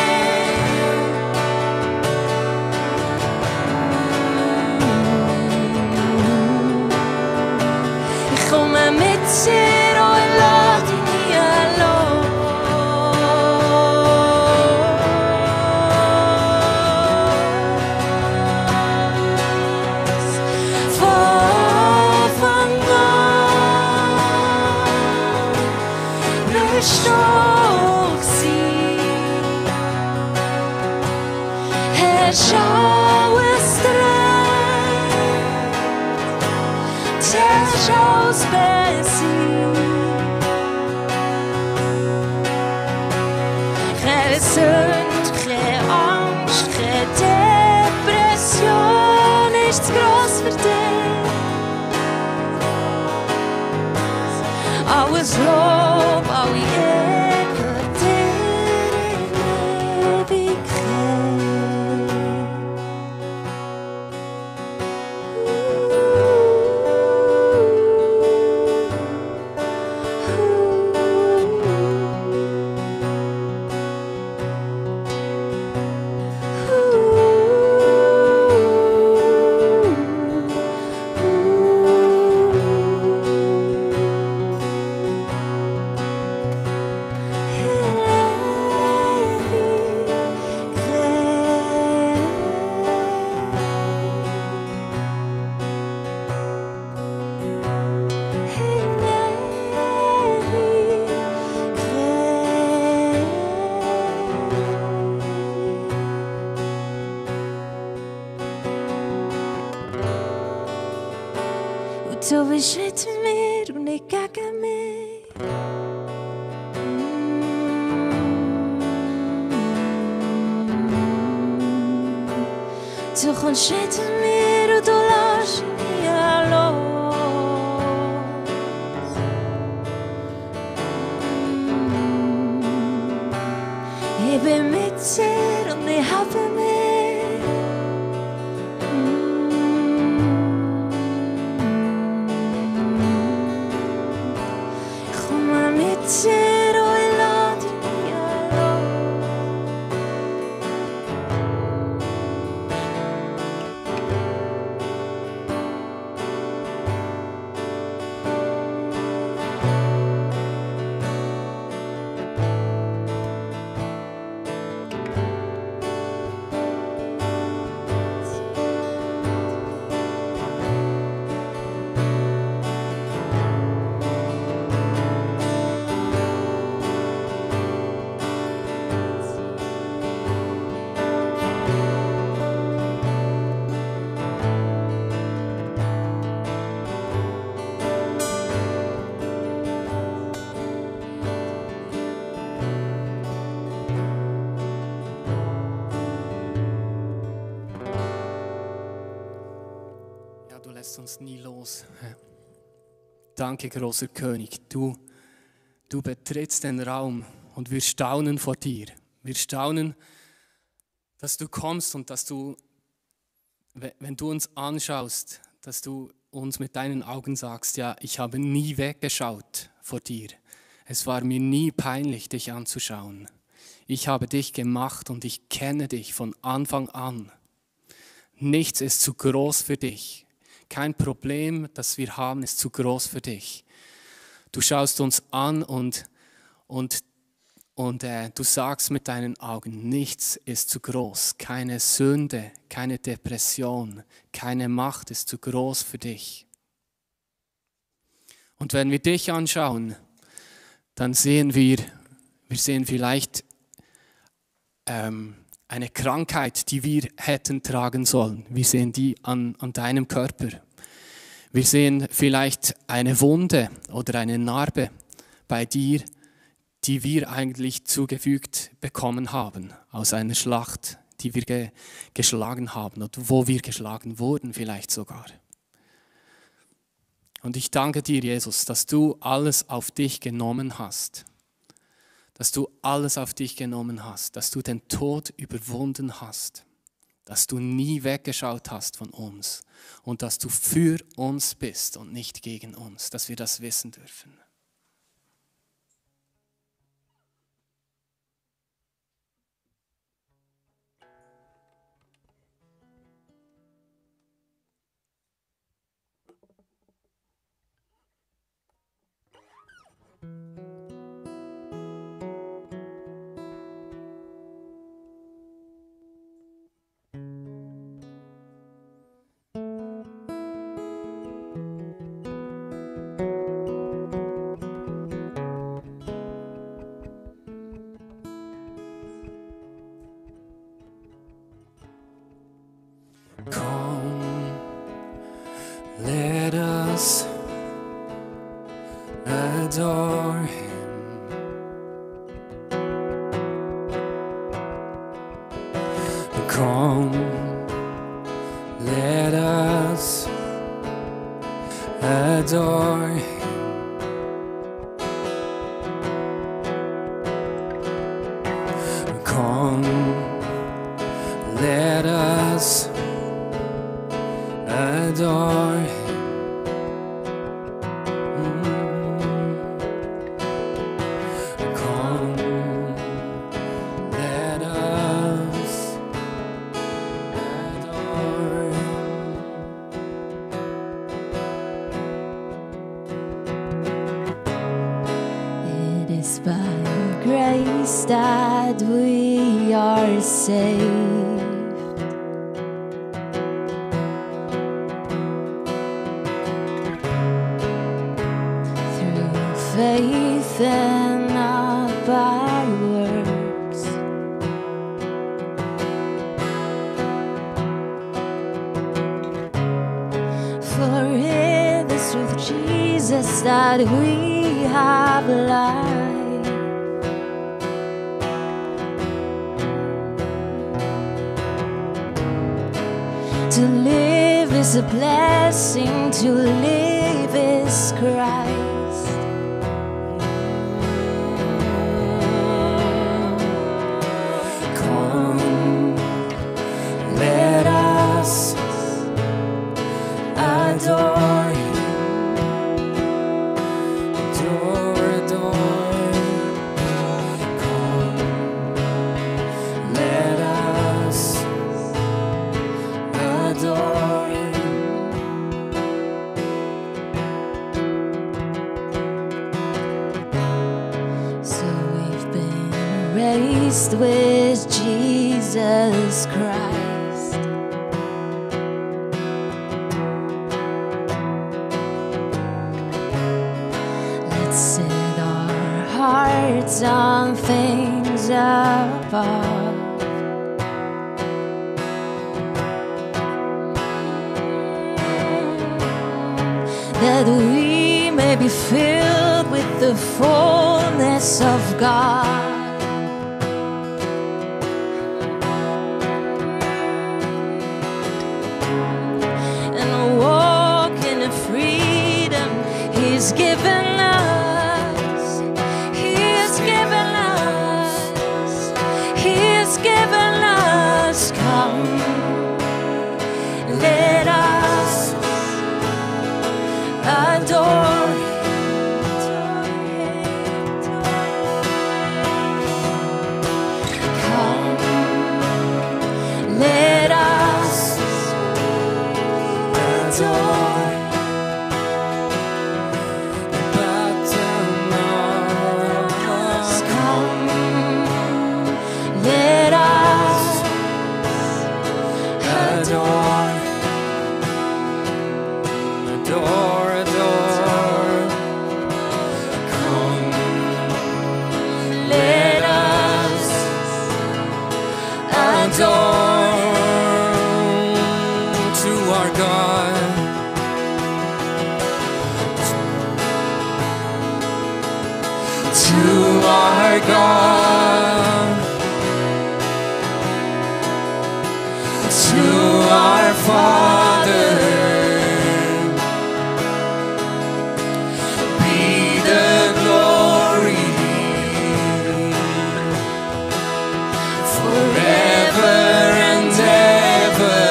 D: Zero e latini los. Von wirst du sie. Herr, schau es Schaus keine Sünde, keine Angst, keine Depression ist zu gross für dich. Alles Lob, alle Ehre dir in Ewigkeit. Du bist mit mir und nicht gegen mich. Du kommst mit mir und du lässt mich allein. Ich bin mit dir und ich habe mich. Zero e latini
H: Du lässt uns nie los. Danke, großer König. Du betrittst den Raum und wir staunen vor dir. Wir staunen, dass du kommst und dass du, wenn du uns anschaust, dass du uns mit deinen Augen sagst, ja, ich habe nie weggeschaut vor dir. Es war mir nie peinlich, dich anzuschauen. Ich habe dich gemacht und ich kenne dich von Anfang an. Nichts ist zu groß für dich. Kein Problem, das wir haben, ist zu groß für dich. Du schaust uns an und du sagst mit deinen Augen, nichts ist zu groß. Keine Sünde, keine Depression, keine Macht ist zu groß für dich. Und wenn wir dich anschauen, dann sehen wir sehen vielleicht eine Krankheit, die wir hätten tragen sollen. Wir sehen die an deinem Körper. Wir sehen vielleicht eine Wunde oder eine Narbe bei dir, die wir eigentlich zugefügt bekommen haben aus einer Schlacht, die wir geschlagen haben oder wo wir geschlagen wurden vielleicht sogar. Und ich danke dir, Jesus, dass du alles auf dich genommen hast. Dass du alles auf dich genommen hast, dass du den Tod überwunden hast, dass du nie weggeschaut hast von uns und dass du für uns bist und nicht gegen uns, dass wir das wissen dürfen. Come, let us adore Him. Come, let us adore Him. Come, let us adore Him. Come, let us adore Him.
D: It is by your grace that we are saved. Faith and not by works. For it is through Jesus that we have life. To live is a blessing, to live is Christ.
H: Let us adore Him, adore Him. Come, let us adore Him.
D: So we've been raised with Jesus Christ. Let's set our hearts on things above. That we may be filled with the fullness of God. And walk in the freedom He's given us. He has given us. He has given us. Come, let us adore Him. Come, let us adore Him. Come, let us
H: Adore, adore, adore. our God, to our Father, be the glory forever and ever.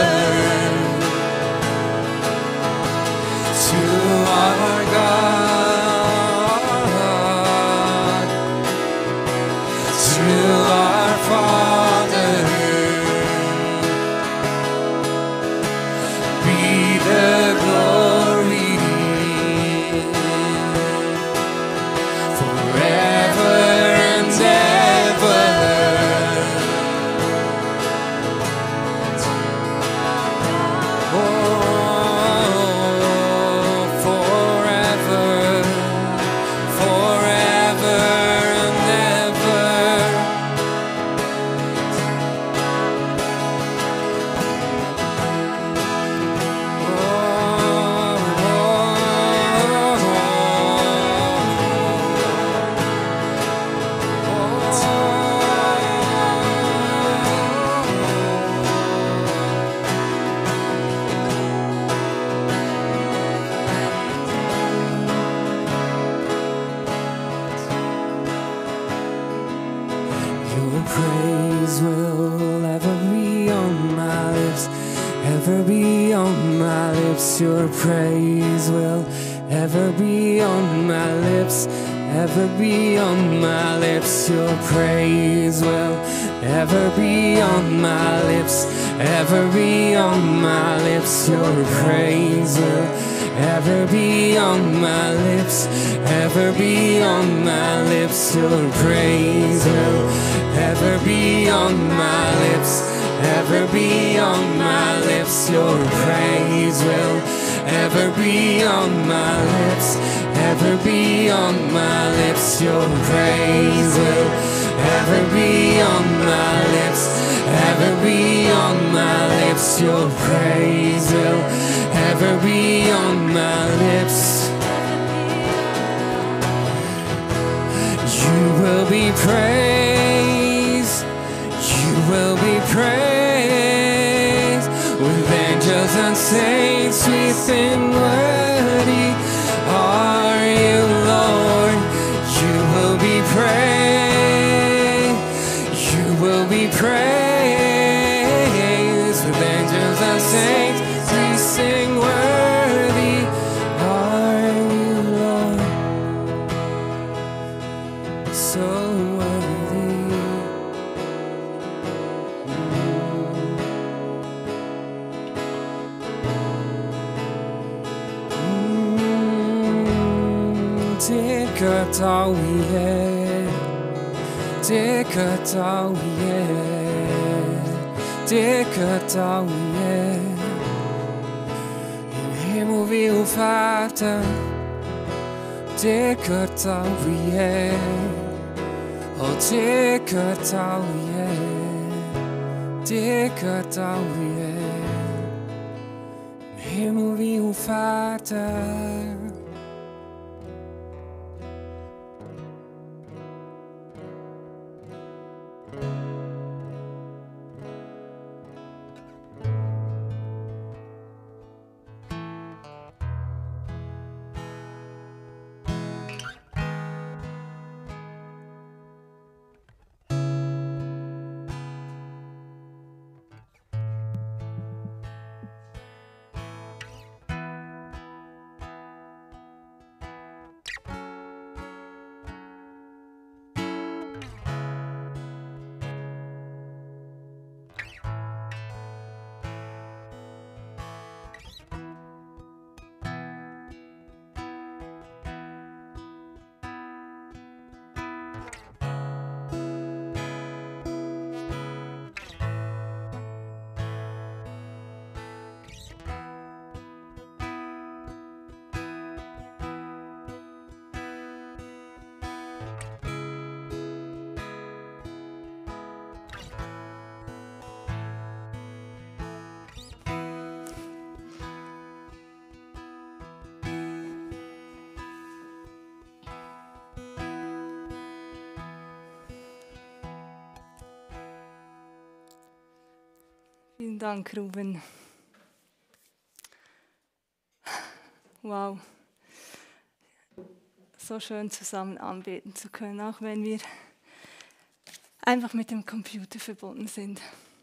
H: To our God, to our Father, be the glory forever and ever. Your praise will ever be on my lips, ever be on my lips. Your praise will ever be on my lips, ever be on my lips. Your praise will ever be on my lips, ever be on my lips. Your praise will ever be on my lips, ever be on my lips. Your praise will ever be on my lips, ever be on my lips. Your praise will ever be on my lips, ever be on my lips. Your praise will ever be on my lips, ever be on my lips. Your praise will ever be on my lips. You will be praised, you will be praised, with angels and saints we sing worthy are you, Lord. You will be praised, you will be praised, with angels and saints we sing worthy are you, Lord. So worthy. Dikatawiye, dikatawiye, dikatawiye. In hemel wil vaten, dikatawiye, oh dikatawiye, dikatawiye. In hemel wil vaten.
I: Vielen Dank, Ruben. Wow. So schön zusammen anbeten zu können, auch wenn wir einfach mit dem Computer verbunden sind.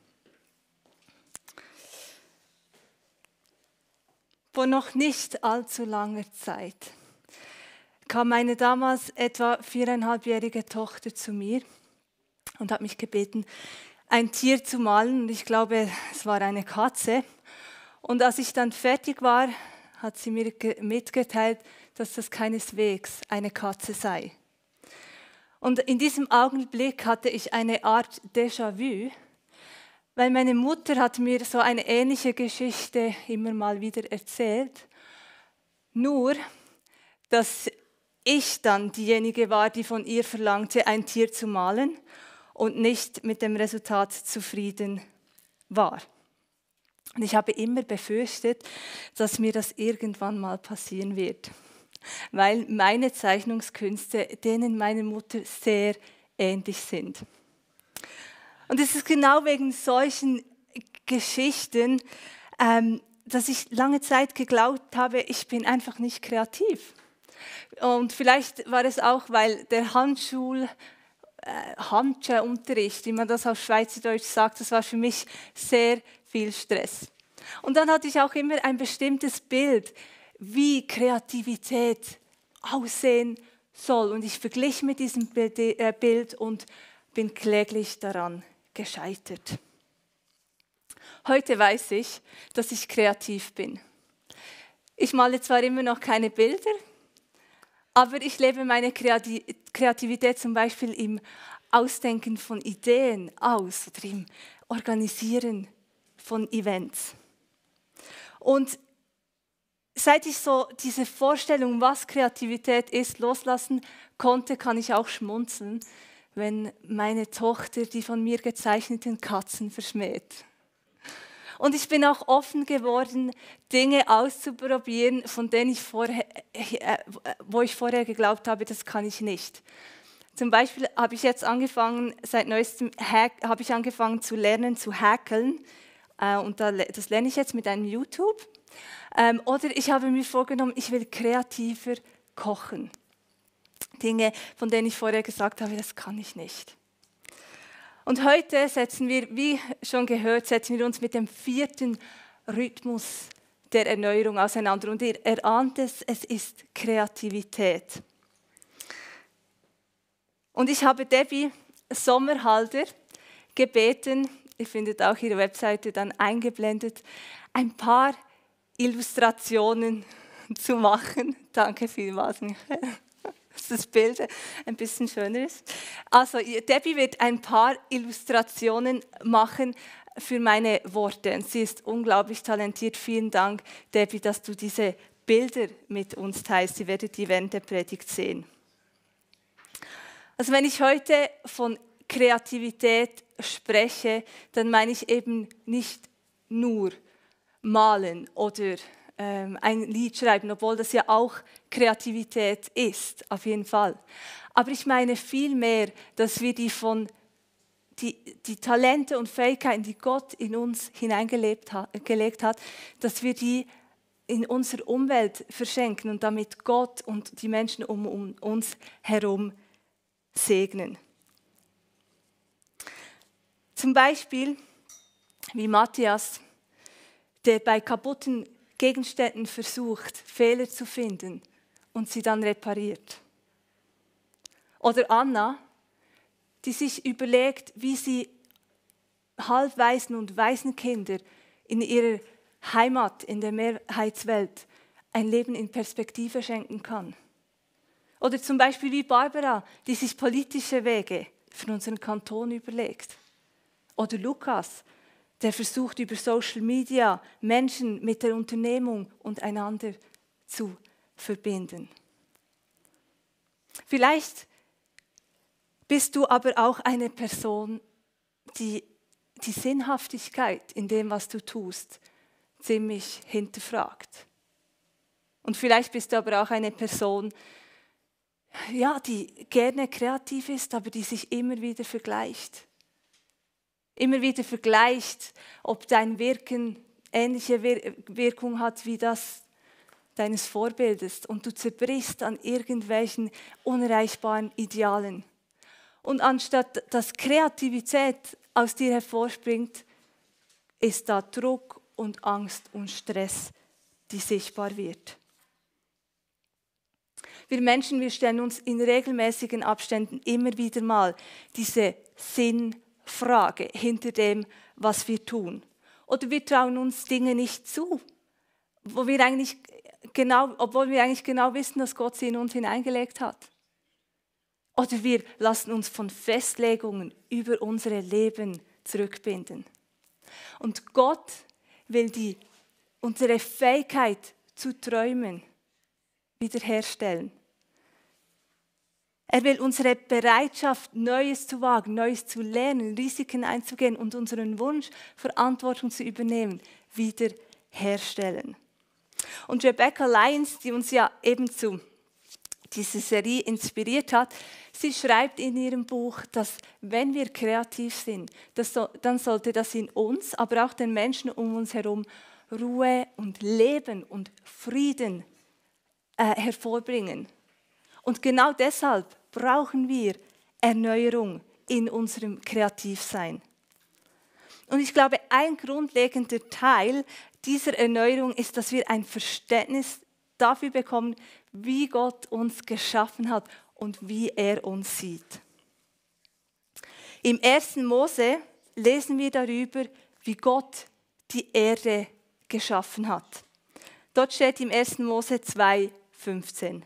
I: Vor noch nicht allzu langer Zeit kam meine damals etwa 4,5-jährige Tochter zu mir und hat mich gebeten, ein Tier zu malen. Und ich glaube, es war eine Katze. Und als ich dann fertig war, hat sie mir mitgeteilt, dass das keineswegs eine Katze sei. Und in diesem Augenblick hatte ich eine Art Déjà-vu, weil meine Mutter hat mir so eine ähnliche Geschichte immer mal wieder erzählt. Nur, dass ich dann diejenige war, die von ihr verlangte, ein Tier zu malen und nicht mit dem Resultat zufrieden war. Und ich habe immer befürchtet, dass mir das irgendwann mal passieren wird, weil meine Zeichnungskünste denen meiner Mutter sehr ähnlich sind. Und es ist genau wegen solchen Geschichten, dass ich lange Zeit geglaubt habe, ich bin einfach nicht kreativ. Und vielleicht war es auch, weil der Handschulunterricht, wie man das auf Schweizerdeutsch sagt, das war für mich sehr viel Stress. Und dann hatte ich auch immer ein bestimmtes Bild, wie Kreativität aussehen soll. Und ich verglich mit diesem Bild und bin kläglich daran gescheitert. Heute weiß ich, dass ich kreativ bin. Ich male zwar immer noch keine Bilder, aber ich lebe meine Kreativität zum Beispiel im Ausdenken von Ideen aus oder im Organisieren von Events. Und seit ich so diese Vorstellung, was Kreativität ist, loslassen konnte, kann ich auch schmunzeln, wenn meine Tochter die von mir gezeichneten Katzen verschmäht. Und ich bin auch offen geworden, Dinge auszuprobieren, von denen wo ich vorher geglaubt habe, das kann ich nicht. Zum Beispiel habe ich jetzt angefangen, seit neuestem habe ich angefangen zu lernen, zu häkeln. Und das lerne ich jetzt mit einem YouTube. Oder ich habe mir vorgenommen, ich will kreativer kochen. Dinge, von denen ich vorher gesagt habe, das kann ich nicht. Und heute setzen wir, wie schon gehört, setzen wir uns mit dem 4. Rhythmus der Erneuerung auseinander. Und ihr erahnt es, es ist Kreativität. Und ich habe Debbie Sommerhalder gebeten, ihr findet auch ihre Webseite dann eingeblendet, ein paar Illustrationen zu machen. Danke vielmals, Michael, dass das Bild ein bisschen schöner ist. Also Debbie wird ein paar Illustrationen machen für meine Worte. Und sie ist unglaublich talentiert. Vielen Dank, Debbie, dass du diese Bilder mit uns teilst. Sie werdet die während der Predigt sehen. Also wenn ich heute von Kreativität spreche, dann meine ich eben nicht nur malen oder ein Lied schreiben, obwohl das ja auch Kreativität ist, auf jeden Fall. Aber ich meine vielmehr, dass wir die Talente und Fähigkeiten, die Gott in uns hineingelegt hat, dass wir die in unserer Umwelt verschenken und damit Gott und die Menschen um uns herum segnen. Zum Beispiel wie Matthias, der bei kaputten Gegenständen versucht, Fehler zu finden und sie dann repariert. Oder Anna, die sich überlegt, wie sie Halbwaisen und Waisenkinder in ihrer Heimat, in der Mehrheitswelt, ein Leben in Perspektive schenken kann. Oder zum Beispiel wie Barbara, die sich politische Wege für unseren Kanton überlegt. Oder Lukas, der versucht, über Social Media Menschen mit der Unternehmung und einander zu verbinden. Vielleicht bist du aber auch eine Person, die die Sinnhaftigkeit in dem, was du tust, ziemlich hinterfragt. Und vielleicht bist du aber auch eine Person, ja, die gerne kreativ ist, aber die sich immer wieder vergleicht. immer wieder vergleicht, ob dein Wirken ähnliche Wirkung hat wie das deines Vorbildes und du zerbrichst an irgendwelchen unerreichbaren Idealen. Und anstatt dass Kreativität aus dir hervorspringt, ist da Druck und Angst und Stress, die sichtbar wird. Wir Menschen, wir stellen uns in regelmäßigen Abständen immer wieder mal diese Sinnfrage hinter dem, was wir tun. Oder wir trauen uns Dinge nicht zu, obwohl wir eigentlich genau wissen, dass Gott sie in uns hineingelegt hat. Oder wir lassen uns von Festlegungen über unsere Leben zurückbinden. Und Gott will unsere Fähigkeit zu träumen wiederherstellen. Er will unsere Bereitschaft, Neues zu wagen, Neues zu lernen, Risiken einzugehen und unseren Wunsch, Verantwortung zu übernehmen, wiederherstellen. Und Rebecca Lyons, die uns ja eben zu dieser Serie inspiriert hat, sie schreibt in ihrem Buch, dass wenn wir kreativ sind, dann sollte das in uns, aber auch den Menschen um uns herum Ruhe und Leben und Frieden hervorbringen. Und genau deshalb brauchen wir Erneuerung in unserem Kreativsein. Und ich glaube, ein grundlegender Teil dieser Erneuerung ist, dass wir ein Verständnis dafür bekommen, wie Gott uns geschaffen hat und wie er uns sieht. Im 1. Mose lesen wir darüber, wie Gott die Erde geschaffen hat. Dort steht im 1. Mose 2,15.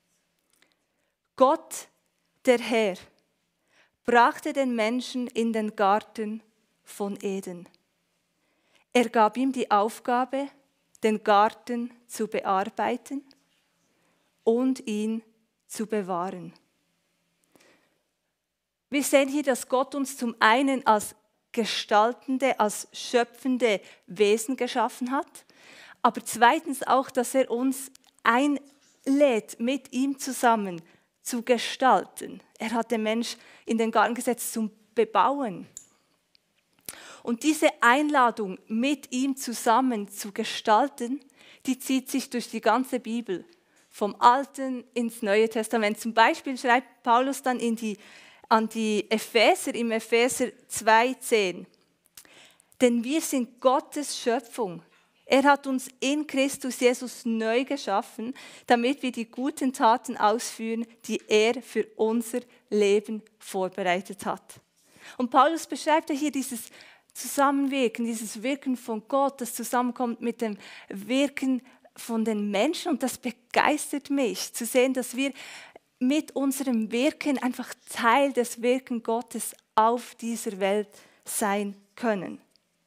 I: Gott, der Herr, brachte den Menschen in den Garten von Eden. Er gab ihm die Aufgabe, den Garten zu bearbeiten und ihn zu bewahren. Wir sehen hier, dass Gott uns zum einen als gestaltende, als schöpfende Wesen geschaffen hat, aber zweitens auch, dass er uns einlädt, mit ihm zusammen zu gestalten. Er hat den Mensch in den Garten gesetzt zum Bebauen. Und diese Einladung, mit ihm zusammen zu gestalten, die zieht sich durch die ganze Bibel, vom Alten ins Neue Testament. Zum Beispiel schreibt Paulus dann an die Epheser, im Epheser 2,10. Denn wir sind Gottes Schöpfung. Er hat uns in Christus Jesus neu geschaffen, damit wir die guten Taten ausführen, die er für unser Leben vorbereitet hat. Und Paulus beschreibt ja hier dieses Zusammenwirken, dieses Wirken von Gott, das zusammenkommt mit dem Wirken von den Menschen. Und das begeistert mich, zu sehen, dass wir mit unserem Wirken einfach Teil des Wirken Gottes auf dieser Welt sein können.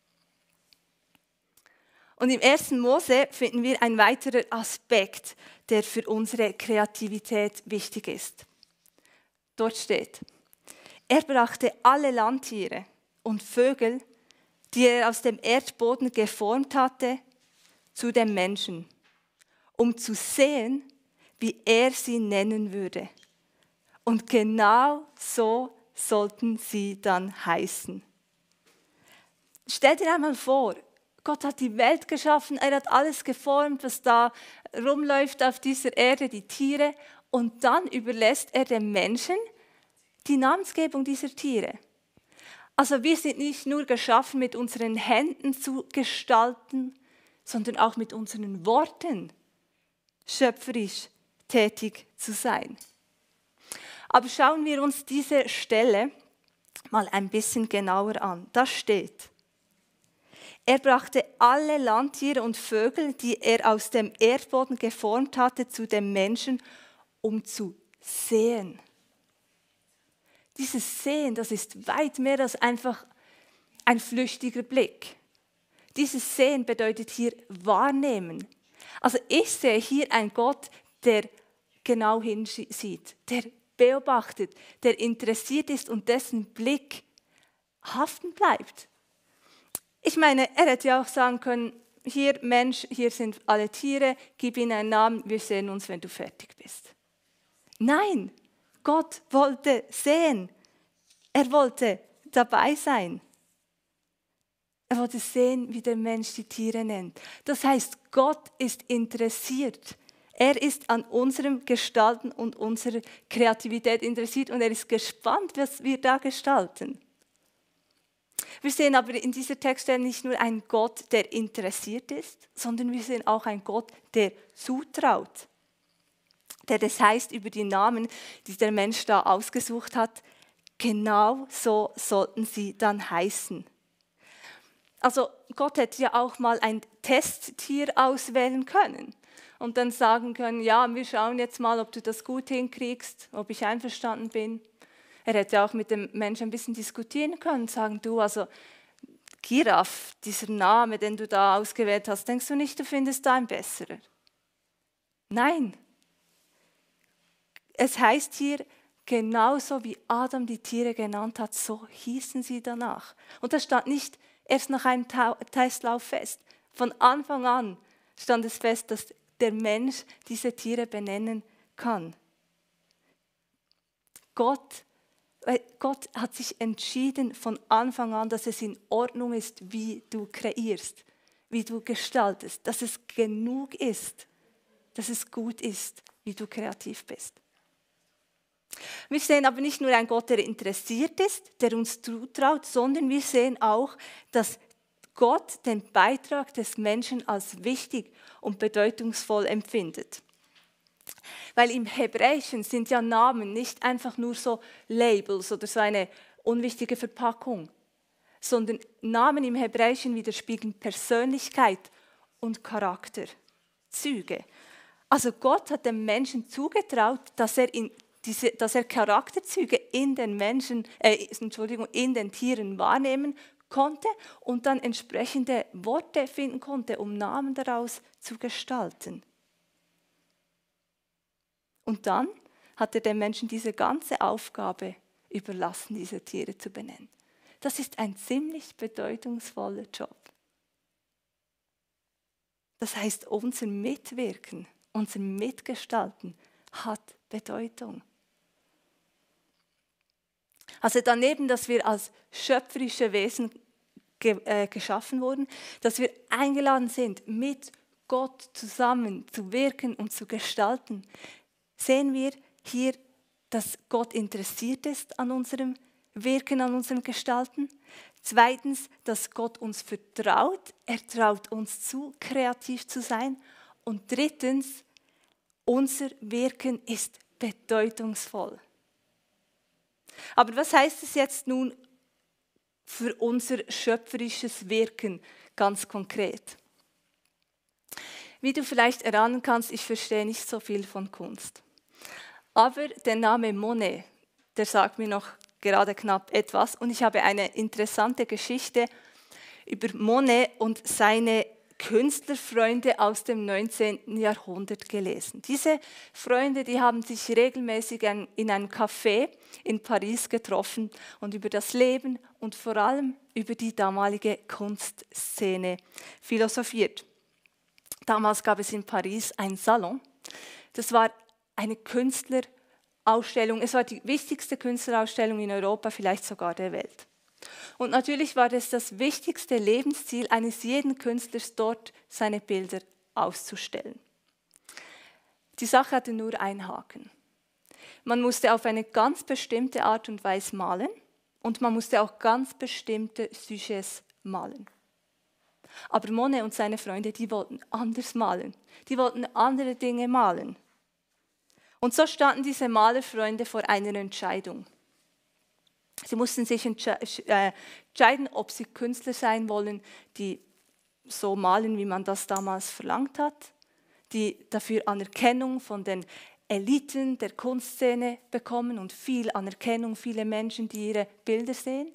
I: Und im 1. Mose finden wir einen weiteren Aspekt, der für unsere Kreativität wichtig ist. Dort steht, er brachte alle Landtiere und Vögel, die er aus dem Erdboden geformt hatte, zu dem Menschen, um zu sehen, wie er sie nennen würde. Und genau so sollten sie dann heißen. Stell dir einmal vor, Gott hat die Welt geschaffen, er hat alles geformt, was da rumläuft auf dieser Erde, die Tiere, und dann überlässt er dem Menschen die Namensgebung dieser Tiere. Also wir sind nicht nur geschaffen, mit unseren Händen zu gestalten, sondern auch mit unseren Worten schöpferisch tätig zu sein. Aber schauen wir uns diese Stelle mal ein bisschen genauer an. Da steht, er brachte alle Landtiere und Vögel, die er aus dem Erdboden geformt hatte, zu dem Menschen, um zu sehen. Dieses Sehen, das ist weit mehr als einfach ein flüchtiger Blick. Dieses Sehen bedeutet hier wahrnehmen. Also ich sehe hier einen Gott, der genau hinsieht, der beobachtet, der interessiert ist und dessen Blick haften bleibt. Ich meine, er hätte ja auch sagen können, hier Mensch, hier sind alle Tiere, gib ihnen einen Namen, wir sehen uns, wenn du fertig bist. Nein, Gott wollte sehen. Er wollte dabei sein. Er wollte sehen, wie der Mensch die Tiere nennt. Das heißt, Gott ist interessiert. Er ist an unserem Gestalten und unserer Kreativität interessiert und er ist gespannt, was wir da gestalten. Wir sehen aber in dieser Textstelle nicht nur einen Gott, der interessiert ist, sondern wir sehen auch einen Gott, der zutraut. Der das heißt über die Namen, die der Mensch da ausgesucht hat, genau so sollten sie dann heißen. Also Gott hätte ja auch mal ein Testtier auswählen können und dann sagen können, ja, wir schauen jetzt mal, ob du das gut hinkriegst, ob ich einverstanden bin. Er hätte auch mit dem Menschen ein bisschen diskutieren können, sagen, du, also Giraffe, dieser Name, den du da ausgewählt hast, denkst du nicht, du findest da einen besseren? Nein. Es heißt hier, genauso wie Adam die Tiere genannt hat, so hießen sie danach. Und das stand nicht erst nach einem Testlauf fest. Von Anfang an stand es fest, dass der Mensch diese Tiere benennen kann. Gott hat sich entschieden von Anfang an, dass es in Ordnung ist, wie du kreierst, wie du gestaltest, dass es genug ist, dass es gut ist, wie du kreativ bist. Wir sehen aber nicht nur einen Gott, der interessiert ist, der uns zutraut, sondern wir sehen auch, dass Gott den Beitrag des Menschen als wichtig und bedeutungsvoll empfindet. Weil im Hebräischen sind ja Namen nicht einfach nur so Labels oder so eine unwichtige Verpackung, sondern Namen im Hebräischen widerspiegeln Persönlichkeit und Charakterzüge. Also Gott hat dem Menschen zugetraut, dass er Charakterzüge in den in den Tieren wahrnehmen konnte und dann entsprechende Worte finden konnte, um Namen daraus zu gestalten. Und dann hat er dem Menschen diese ganze Aufgabe überlassen, diese Tiere zu benennen. Das ist ein ziemlich bedeutungsvoller Job. Das heißt, unser Mitwirken, unser Mitgestalten hat Bedeutung. Also daneben, dass wir als schöpferische Wesen geschaffen wurden, dass wir eingeladen sind, mit Gott zusammen zu wirken und zu gestalten, sehen wir hier, dass Gott interessiert ist an unserem Wirken, an unserem Gestalten. Zweitens, dass Gott uns vertraut. Er traut uns zu, kreativ zu sein. Und drittens, unser Wirken ist bedeutungsvoll. Aber was heißt es jetzt nun für unser schöpferisches Wirken ganz konkret? Wie du vielleicht erahnen kannst, ich verstehe nicht so viel von Kunst. Aber der Name Monet, der sagt mir noch gerade knapp etwas. Und ich habe eine interessante Geschichte über Monet und seine Künstlerfreunde aus dem 19. Jahrhundert gelesen. Diese Freunde, die haben sich regelmäßig in einem Café in Paris getroffen und über das Leben und vor allem über die damalige Kunstszene philosophiert. Damals gab es in Paris einen Salon. Das war eine Künstlerausstellung. Es war die wichtigste Künstlerausstellung in Europa, vielleicht sogar der Welt. Und natürlich war es das wichtigste Lebensziel eines jeden Künstlers, dort seine Bilder auszustellen. Die Sache hatte nur einen Haken. Man musste auf eine ganz bestimmte Art und Weise malen und man musste auch ganz bestimmte Sujets malen. Aber Monet und seine Freunde, die wollten anders malen. Die wollten andere Dinge malen. Und so standen diese Malerfreunde vor einer Entscheidung. Sie mussten sich entscheiden, ob sie Künstler sein wollen, die so malen, wie man das damals verlangt hat, die dafür Anerkennung von den Eliten der Kunstszene bekommen und viel Anerkennung, viele Menschen, die ihre Bilder sehen.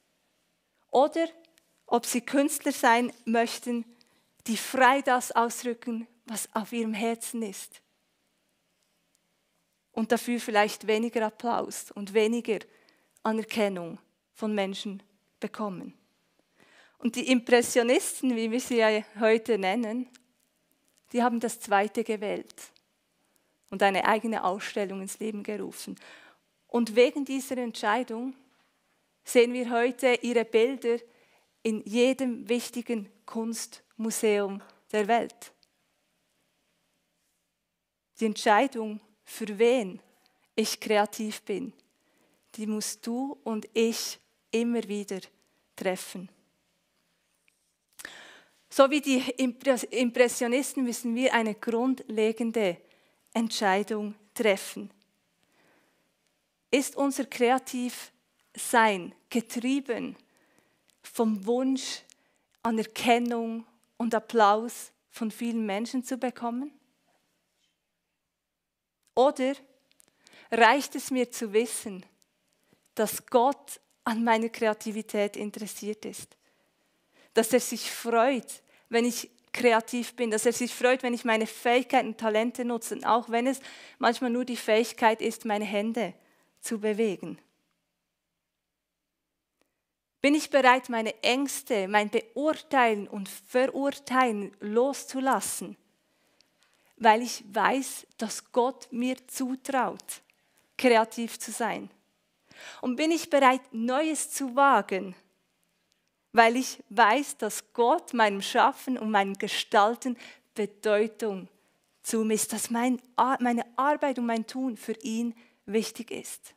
I: Oder ob sie Künstler sein möchten, die frei das ausdrücken, was auf ihrem Herzen ist. Und dafür vielleicht weniger Applaus und weniger Anerkennung von Menschen bekommen. Und die Impressionisten, wie wir sie ja heute nennen, die haben das Zweite gewählt und eine eigene Ausstellung ins Leben gerufen. Und wegen dieser Entscheidung sehen wir heute ihre Bilder in jedem wichtigen Kunstmuseum der Welt. Die Entscheidung, für wen ich kreativ bin, die musst du und ich immer wieder treffen. So wie die Impressionisten müssen wir eine grundlegende Entscheidung treffen. Ist unser Kreativsein getrieben vom Wunsch, Anerkennung und Applaus von vielen Menschen zu bekommen? Oder reicht es mir zu wissen, dass Gott an meiner Kreativität interessiert ist? Dass er sich freut, wenn ich kreativ bin, dass er sich freut, wenn ich meine Fähigkeiten und Talente nutze, auch wenn es manchmal nur die Fähigkeit ist, meine Hände zu bewegen. Bin ich bereit, meine Ängste, mein Beurteilen und Verurteilen loszulassen, weil ich weiß, dass Gott mir zutraut, kreativ zu sein? Und bin ich bereit, Neues zu wagen, weil ich weiß, dass Gott meinem Schaffen und meinem Gestalten Bedeutung zumisst, dass meine Arbeit und mein Tun für ihn wichtig ist?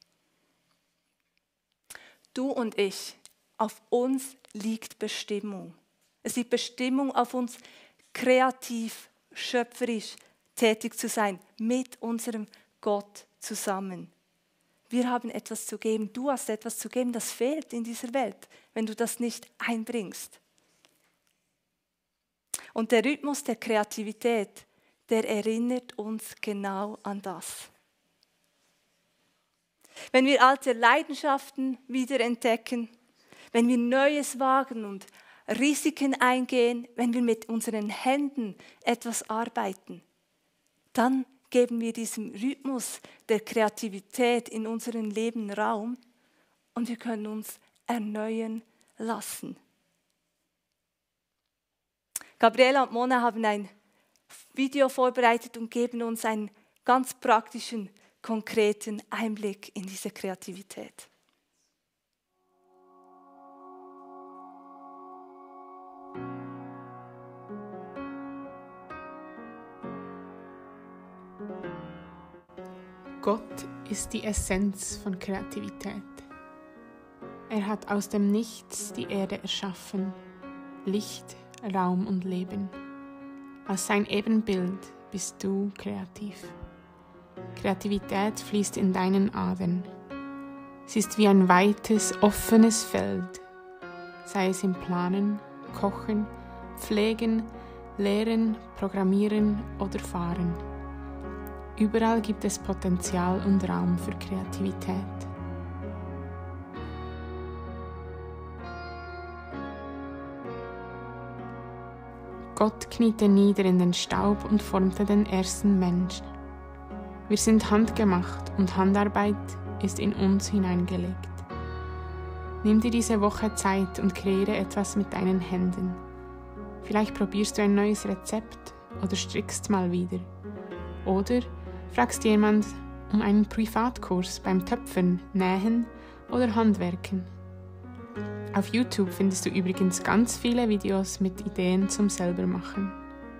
I: Du und ich, auf uns liegt Bestimmung. Es liegt Bestimmung auf uns, kreativ, schöpferisch tätig zu sein, mit unserem Gott zusammen. Wir haben etwas zu geben, du hast etwas zu geben, das fehlt in dieser Welt, wenn du das nicht einbringst. Und der Rhythmus der Kreativität, der erinnert uns genau an das. Wenn wir alte Leidenschaften wiederentdecken, wenn wir Neues wagen und Risiken eingehen, wenn wir mit unseren Händen etwas arbeiten, dann geben wir diesem Rhythmus der Kreativität in unserem Leben Raum und wir können uns erneuern lassen. Gabriela und Mona haben ein Video vorbereitet und geben uns einen ganz praktischen, konkreten Einblick in diese Kreativität.
J: Gott ist die Essenz von Kreativität. Er hat aus dem Nichts die Erde erschaffen, Licht, Raum und Leben. Als sein Ebenbild bist du kreativ. Kreativität fließt in deinen Adern. Sie ist wie ein weites, offenes Feld, sei es im Planen, Kochen, Pflegen, Lehren, Programmieren oder Fahren. Überall gibt es Potenzial und Raum für Kreativität. Gott kniete nieder in den Staub und formte den ersten Menschen. Wir sind handgemacht und Handarbeit ist in uns hineingelegt. Nimm dir diese Woche Zeit und kreiere etwas mit deinen Händen. Vielleicht probierst du ein neues Rezept oder strickst mal wieder. Oder fragst jemand um einen Privatkurs beim Töpfern, Nähen oder Handwerken. Auf YouTube findest du übrigens ganz viele Videos mit Ideen zum Selbermachen.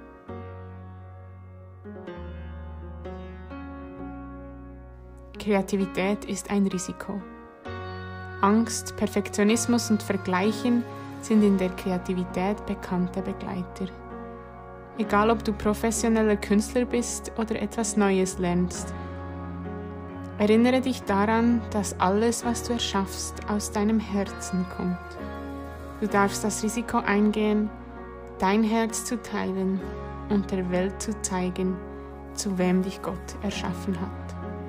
J: Kreativität ist ein Risiko. Angst, Perfektionismus und Vergleichen sind in der Kreativität bekannte Begleiter. Egal, ob du professioneller Künstler bist oder etwas Neues lernst. Erinnere dich daran, dass alles, was du erschaffst, aus deinem Herzen kommt. Du darfst das Risiko eingehen, dein Herz zu teilen und der Welt zu zeigen, zu wem dich Gott erschaffen hat.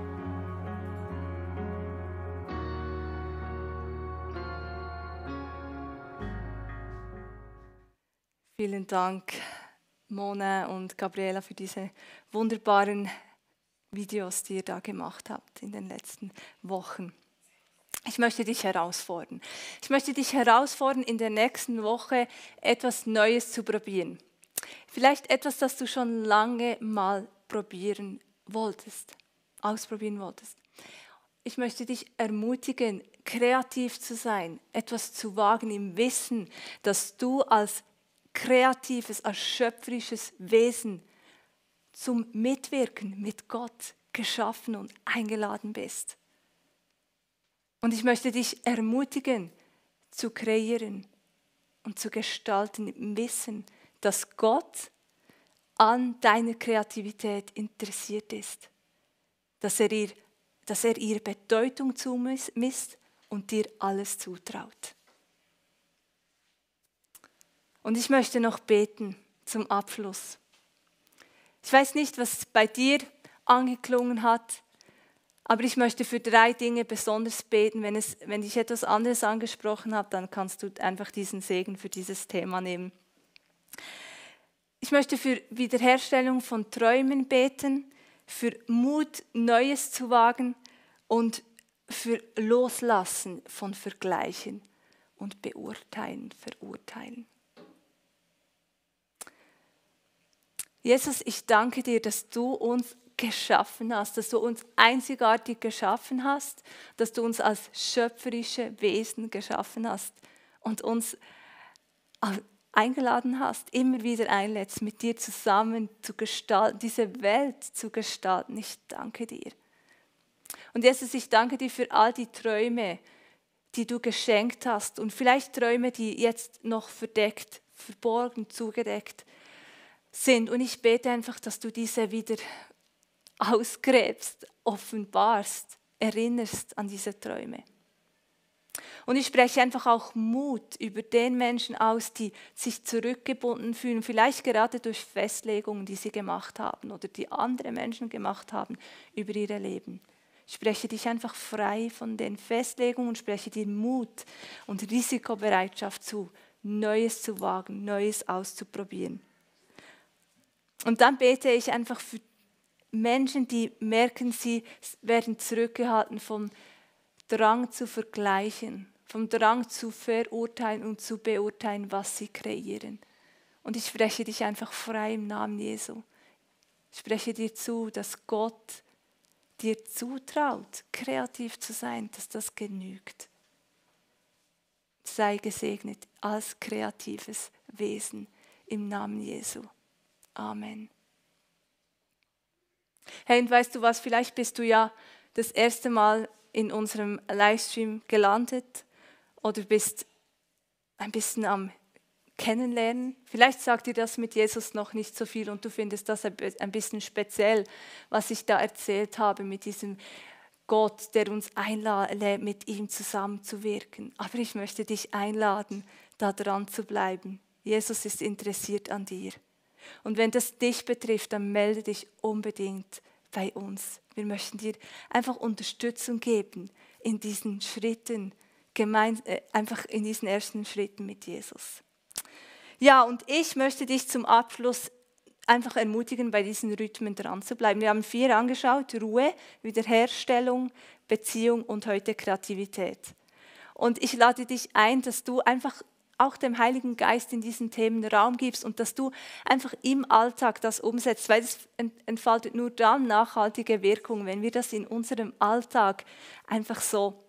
I: Vielen Dank, Mona und Gabriela, für diese wunderbaren Videos, die ihr da gemacht habt in den letzten Wochen. Ich möchte dich herausfordern. Ich möchte dich herausfordern, in der nächsten Woche etwas Neues zu probieren. Vielleicht etwas, das du schon lange mal ausprobieren wolltest. ich möchte dich ermutigen, kreativ zu sein, etwas zu wagen im Wissen, dass du als kreatives, als schöpferisches Wesen zum Mitwirken mit Gott geschaffen und eingeladen bist. Und ich möchte dich ermutigen, zu kreieren und zu gestalten im Wissen, dass Gott an deiner Kreativität interessiert ist, dass er ihr Bedeutung zumisst und dir alles zutraut. Und ich möchte noch beten zum Abschluss. Ich weiß nicht, was bei dir angeklungen hat, aber ich möchte für 3 Dinge besonders beten. Wenn ich etwas anderes angesprochen habe, dann kannst du einfach diesen Segen für dieses Thema nehmen. Ich möchte für Wiederherstellung von Träumen beten, für Mut, Neues zu wagen und für Loslassen von Vergleichen und Beurteilen, Verurteilen. Jesus, ich danke dir, dass du uns geschaffen hast, dass du uns einzigartig geschaffen hast, dass du uns als schöpferische Wesen geschaffen hast und uns eingeladen hast, immer wieder einlädst, mit dir zusammen zu gestalten, diese Welt zu gestalten. Ich danke dir. Und Jesus, ich danke dir für all die Träume, die du geschenkt hast und vielleicht Träume, die jetzt noch verdeckt, verborgen, zugedeckt sind. Und ich bete einfach, dass du diese wieder ausgräbst, offenbarst, erinnerst an diese Träume. Und ich spreche einfach auch Mut über den Menschen aus, die sich zurückgebunden fühlen, vielleicht gerade durch Festlegungen, die sie gemacht haben oder die andere Menschen gemacht haben über ihr Leben. Ich spreche dich einfach frei von den Festlegungen und spreche dir Mut und Risikobereitschaft zu, Neues zu wagen, Neues auszuprobieren. Und dann bete ich einfach für Menschen, die merken, sie werden zurückgehalten vom Drang zu vergleichen, vom Drang zu verurteilen und zu beurteilen, was sie kreieren. Und ich spreche dich einfach frei im Namen Jesu. Ich spreche dir zu, dass Gott dir zutraut, kreativ zu sein, dass das genügt. Sei gesegnet als kreatives Wesen im Namen Jesu. Amen. Hey, und weißt du was, vielleicht bist du ja das erste Mal in unserem Livestream gelandet oder bist ein bisschen am Kennenlernen. Vielleicht sagt dir das mit Jesus noch nicht so viel und du findest das ein bisschen speziell, was ich da erzählt habe mit diesem Gott, der uns einlädt, mit ihm zusammenzuwirken. Aber ich möchte dich einladen, da dran zu bleiben. Jesus ist interessiert an dir. Und wenn das dich betrifft, dann melde dich unbedingt bei uns. Wir möchten dir einfach Unterstützung geben in diesen Schritten, einfach in diesen ersten Schritten mit Jesus. Ja, und ich möchte dich zum Abschluss einfach ermutigen, bei diesen Rhythmen dran zu bleiben. Wir haben 4 angeschaut: Ruhe, Wiederherstellung, Beziehung und heute Kreativität. Und ich lade dich ein, dass du einfach auch dem Heiligen Geist in diesen Themen Raum gibst und dass du einfach im Alltag das umsetzt, weil es entfaltet nur dann nachhaltige Wirkung, wenn wir das in unserem Alltag einfach so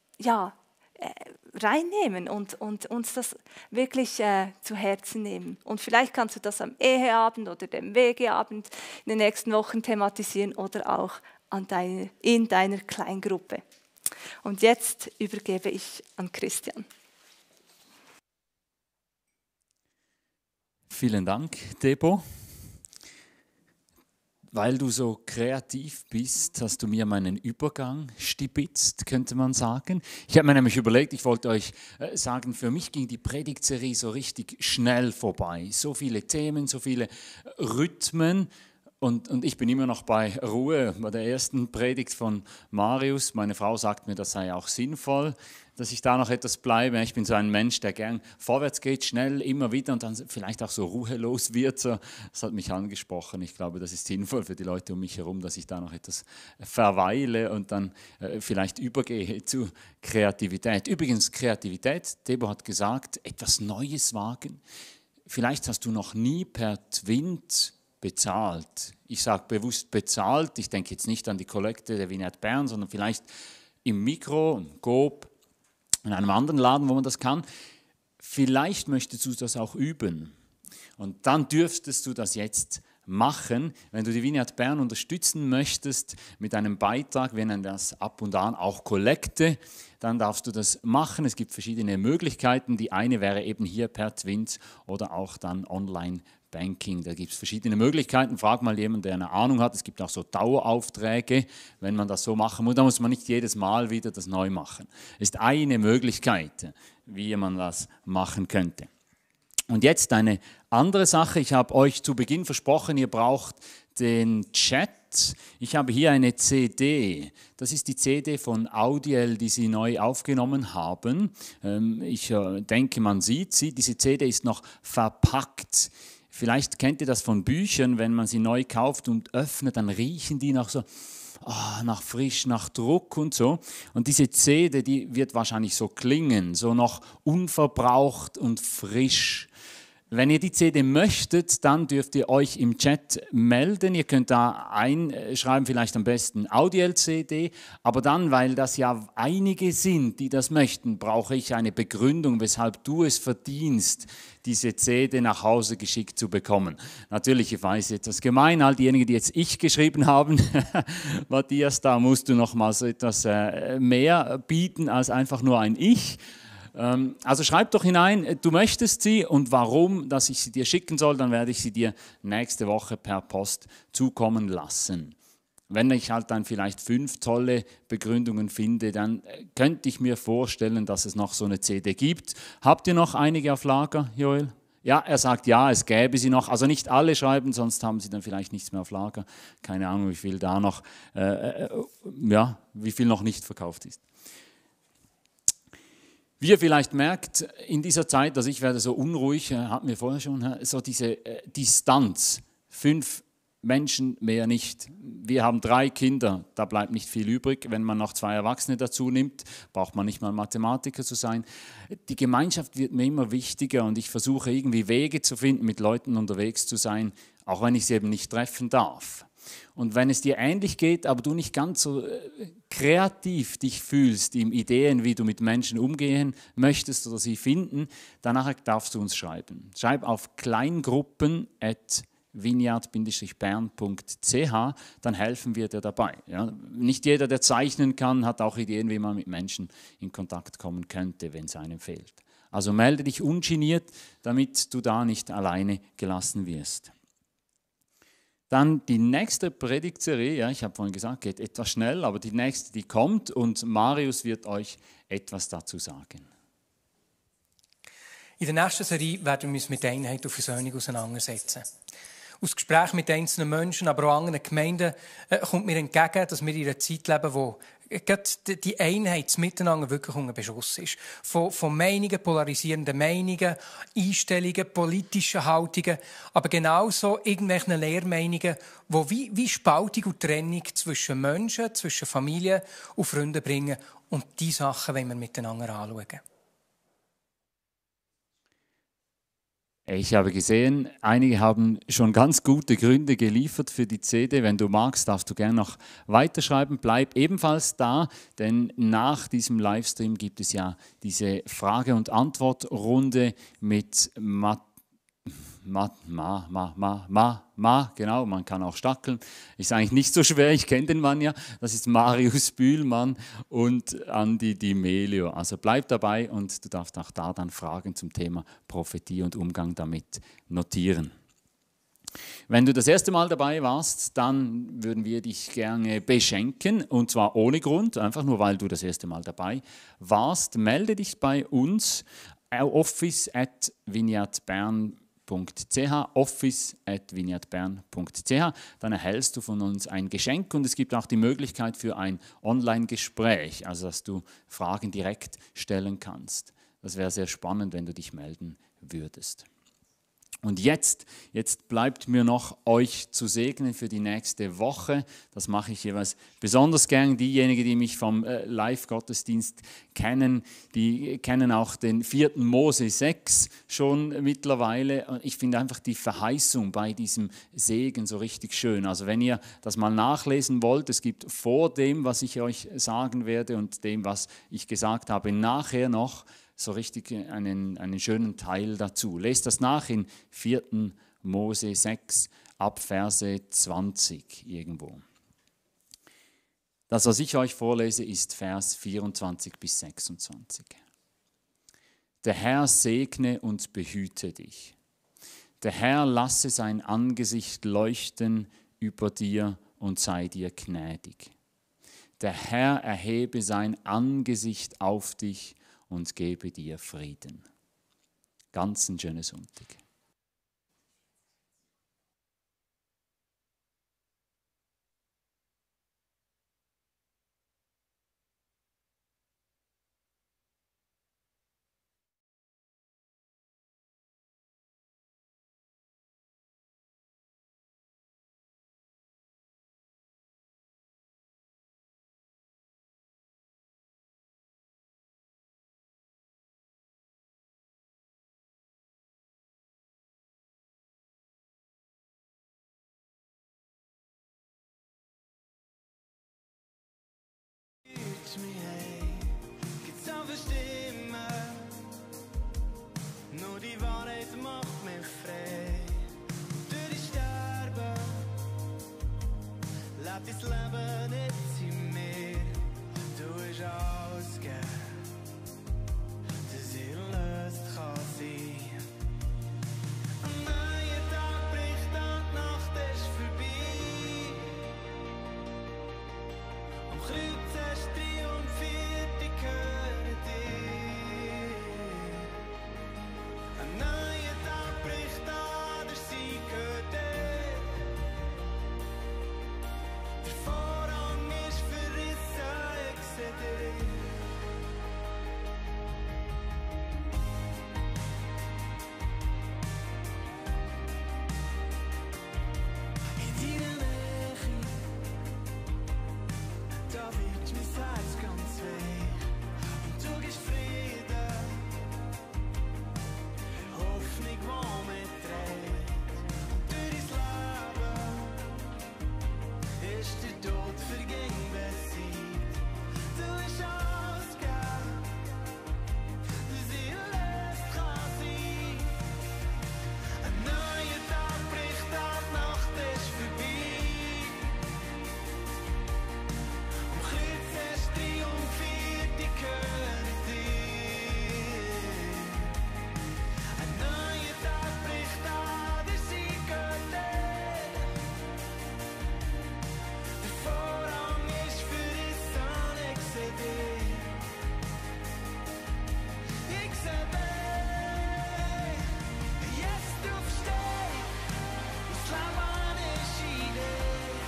I: reinnehmen und uns das wirklich zu Herzen nehmen. Und vielleicht kannst du das am Eheabend oder dem Wegeabend in den nächsten Wochen thematisieren oder auch in deiner Kleingruppe. Und jetzt übergebe ich an Christian.
F: Vielen Dank, Debo. Weil du so kreativ bist, hast du mir meinen Übergang stibitzt, könnte man sagen. Ich habe mir nämlich überlegt, ich wollte euch sagen, für mich ging die Predigtserie so richtig schnell vorbei. So viele Themen, so viele Rhythmen. Und ich bin immer noch bei Ruhe. Bei der ersten Predigt von Marius, meine Frau sagt mir, das sei auch sinnvoll, dass ich da noch etwas bleibe. Ich bin so ein Mensch, der gern vorwärts geht, schnell, immer wieder und dann vielleicht auch so ruhelos wird. Das hat mich angesprochen. Ich glaube, das ist sinnvoll für die Leute um mich herum, dass ich da noch etwas verweile und dann vielleicht übergehe zu Kreativität. Übrigens, Kreativität, Debo hat gesagt, etwas Neues wagen. Vielleicht hast du noch nie per Twint bezahlt. Ich sage bewusst bezahlt. Ich denke jetzt nicht an die Kollekte der Vineyard Bern, sondern vielleicht im Mikro, im Coop, in einem anderen Laden, wo man das kann. Vielleicht möchtest du das auch üben. Und dann dürftest du das jetzt machen. Wenn du die Vineyard Bern unterstützen möchtest mit einem Beitrag, wir nennen das ab und an auch Kollekte, dann darfst du das machen. Es gibt verschiedene Möglichkeiten. Die eine wäre eben hier per Twins oder auch dann Online-Banking. Da gibt es verschiedene Möglichkeiten. Frag mal jemanden, der eine Ahnung hat. Es gibt auch so Daueraufträge, wenn man das so machen muss. Da muss man nicht jedes Mal wieder das neu machen. Ist eine Möglichkeit, wie man das machen könnte. Und jetzt eine andere Sache. Ich habe euch zu Beginn versprochen, ihr braucht den Chat. Ich habe hier eine CD. Das ist die CD von Audiel, die sie neu aufgenommen haben. Ich denke, man sieht sie. Diese CD ist noch verpackt. Vielleicht kennt ihr das von Büchern, wenn man sie neu kauft und öffnet, dann riechen die nach so nach frisch, nach Druck und so. Und diese CD, die wird wahrscheinlich so klingen, so noch unverbraucht und frisch. Wenn ihr die CD möchtet, dann dürft ihr euch im Chat melden. Ihr könnt da einschreiben, vielleicht am besten Audiel-CD. Aber dann, weil das ja einige sind, die das möchten, brauche ich eine Begründung, weshalb du es verdienst, diese CD nach Hause geschickt zu bekommen. Natürlich, ich weiß, etwas gemein, all diejenigen, die jetzt ich geschrieben haben, Matthias, da musst du noch mal so etwas mehr bieten als einfach nur ein Ich. Also schreib doch hinein, du möchtest sie und warum, dass ich sie dir schicken soll, dann werde ich sie dir nächste Woche per Post zukommen lassen. Wenn ich halt dann vielleicht 5 tolle Begründungen finde, dann könnte ich mir vorstellen, dass es noch so eine CD gibt. Habt ihr noch einige auf Lager, Joel? Ja, er sagt ja, es gäbe sie noch. Also nicht alle schreiben, sonst haben sie dann vielleicht nichts mehr auf Lager. Keine Ahnung, wie viel da noch, wie viel noch nicht verkauft ist. Wie ihr vielleicht merkt, in dieser Zeit, also ich werde so unruhig, hatten wir vorher schon, so diese Distanz, 5 Menschen mehr nicht. Wir haben 3 Kinder, da bleibt nicht viel übrig. Wenn man noch 2 Erwachsene dazu nimmt, braucht man nicht mal Mathematiker zu sein. Die Gemeinschaft wird mir immer wichtiger und ich versuche irgendwie Wege zu finden, mit Leuten unterwegs zu sein, auch wenn ich sie eben nicht treffen darf. Und wenn es dir ähnlich geht, aber du nicht ganz so kreativ dich fühlst in Ideen, wie du mit Menschen umgehen möchtest oder sie finden, danach darfst du uns schreiben. Schreib auf kleingruppen@vineyard-bern.ch, dann helfen wir dir dabei. Ja? Nicht jeder, der zeichnen kann, hat auch Ideen, wie man mit Menschen in Kontakt kommen könnte, wenn es einem fehlt. Also melde dich ungeniert, damit du da nicht alleine gelassen wirst. Dann die nächste Predigtserie, ja, ich habe vorhin gesagt, geht etwas schnell, aber die nächste, die kommt und Marius wird euch etwas dazu sagen.
K: In der nächsten Serie werden wir uns mit Einheit und Versöhnung auseinandersetzen. Aus Gesprächen mit einzelnen Menschen, aber auch anderen Gemeinden kommt mir entgegen, dass wir in einer Zeit leben, wo die Einheit, das Miteinander wirklich unter Beschuss ist. Von Meinungen, polarisierenden Meinungen, Einstellungen, politischen Haltungen, aber genauso irgendwelchen Lehrmeinungen, die wie Spaltung und Trennung zwischen Menschen, zwischen Familien und Freunden bringen. Und diese Sachen wollen wir miteinander anschauen.
F: Ich habe gesehen, einige haben schon ganz gute Gründe geliefert für die CD. Wenn du magst, darfst du gerne noch weiterschreiben. Bleib ebenfalls da, denn nach diesem Livestream gibt es ja diese Frage- und Antwortrunde mit genau, man kann auch stackeln. Ist eigentlich nicht so schwer, ich kenne den Mann ja. Das ist Marius Bühlmann und Andi Di Melio. Also bleib dabei und du darfst auch da dann Fragen zum Thema Prophetie und Umgang damit notieren. Wenn du das erste Mal dabei warst, dann würden wir dich gerne beschenken und zwar ohne Grund, einfach nur weil du das erste Mal dabei warst. Melde dich bei uns, office@vineyardbern.ch, office@vineyardbern.ch, dann erhältst du von uns ein Geschenk und es gibt auch die Möglichkeit für ein Online-Gespräch, also dass du Fragen direkt stellen kannst. Das wäre sehr spannend, wenn du dich melden würdest. Und jetzt bleibt mir noch, euch zu segnen für die nächste Woche. Das mache ich jeweils besonders gern. Diejenigen, die mich vom Live-Gottesdienst kennen, die kennen auch den 4. Mose 6 schon mittlerweile. Und ich finde einfach die Verheißung bei diesem Segen so richtig schön. Also wenn ihr das mal nachlesen wollt, es gibt vor dem, was ich euch sagen werde und dem, was ich gesagt habe, nachher noch so richtig einen schönen Teil dazu. Lest das nach in 4. Mose 6 ab Verse 20 irgendwo. Das, was ich euch vorlese, ist Vers 24 bis 26. Der Herr segne und behüte dich. Der Herr lasse sein Angesicht leuchten über dir und sei dir gnädig. Der Herr erhebe sein Angesicht auf dich und gebe dir Frieden. Ganz ein schöner Sonntag.
L: Nur die Wahrheit macht mich frei. Durch die Sterben lebt das Leben nicht in mir. Du hast alles gegeben, dass ich erlöst kann sein. Ein neuer Tag bricht an, die Nacht ist vorbei. Am Kreuz hast du triumphiert, ich gehöre dir. Ein neuer Tag bricht an, der Sieg gehört dir. Der Vorhang ist verrissen, ich seh dich. In deiner Nähe, da wird mein Herz ganz weich. Und du gibst Frieden, Hoffnung, die mich trägt. Und durch dein Leben ist der Tod vergänglich besiegt. Du hast alles gegeben, dass ich erlöst kann sein. Ein neuer Tag bricht an, die Nacht ist vorbei. Am Kreuz hast du triumphiert, ich gehöre dir. Ein neuer Tag bricht an, der Sieg gehört dir. Der Vorhang ist verrissen, ich seh dich. Ich seh dich. Jetzt aufsteh, das Leben ist in dir.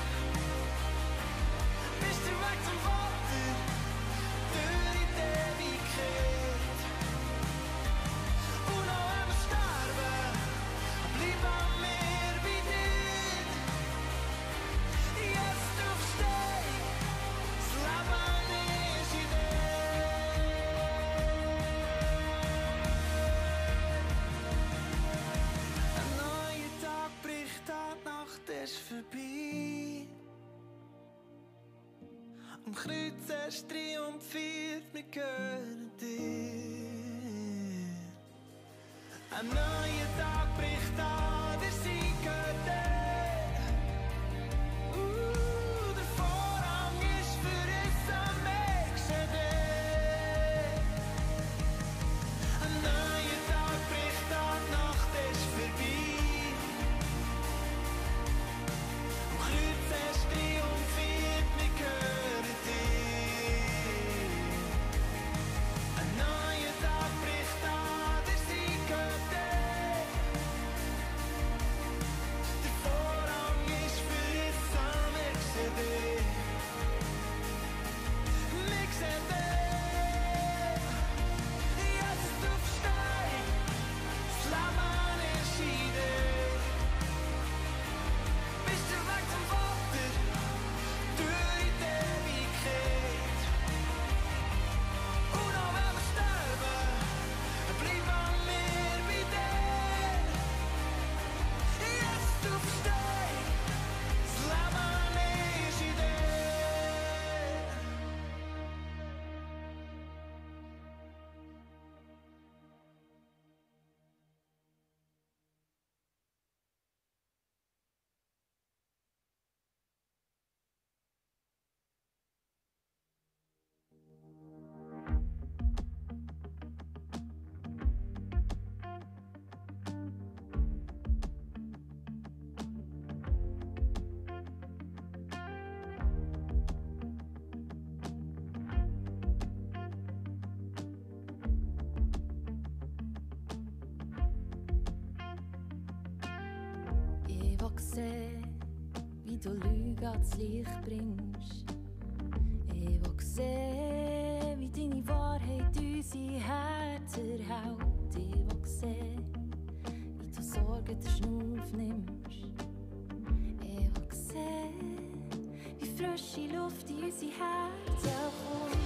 L: Bist du weg zum Vater, durch die Ewigkeit. Und auch wenn wir sterben, bleiben wir bei dir. Jetzt aufsteh, das Leben ist in dir. Ein neuer Tag bricht an, die Nacht ist vorbei. Am Kreuz hast du triumphiert, wir gehören dir. Ein neuer Tag bricht an, der Sieg gehört dir. Der Vorhang ist verrissen, ich seh dich. Ein neuer Tag bricht an, die Nacht ist vorbei. Am Kreuz hast du triumphiert, wir gehören dir. Ein neuer Tag bricht an, der Sieg gehört dir.
D: sehen, wie du Lügen ans Licht bringst. Ich will sehen, wie deine Wahrheit unsere Herzen erhält. Ich will sehen, wie du Sorgen den Schnuff nimmst. Ich will sehen, wie frische Luft in unsere Herzen kommt.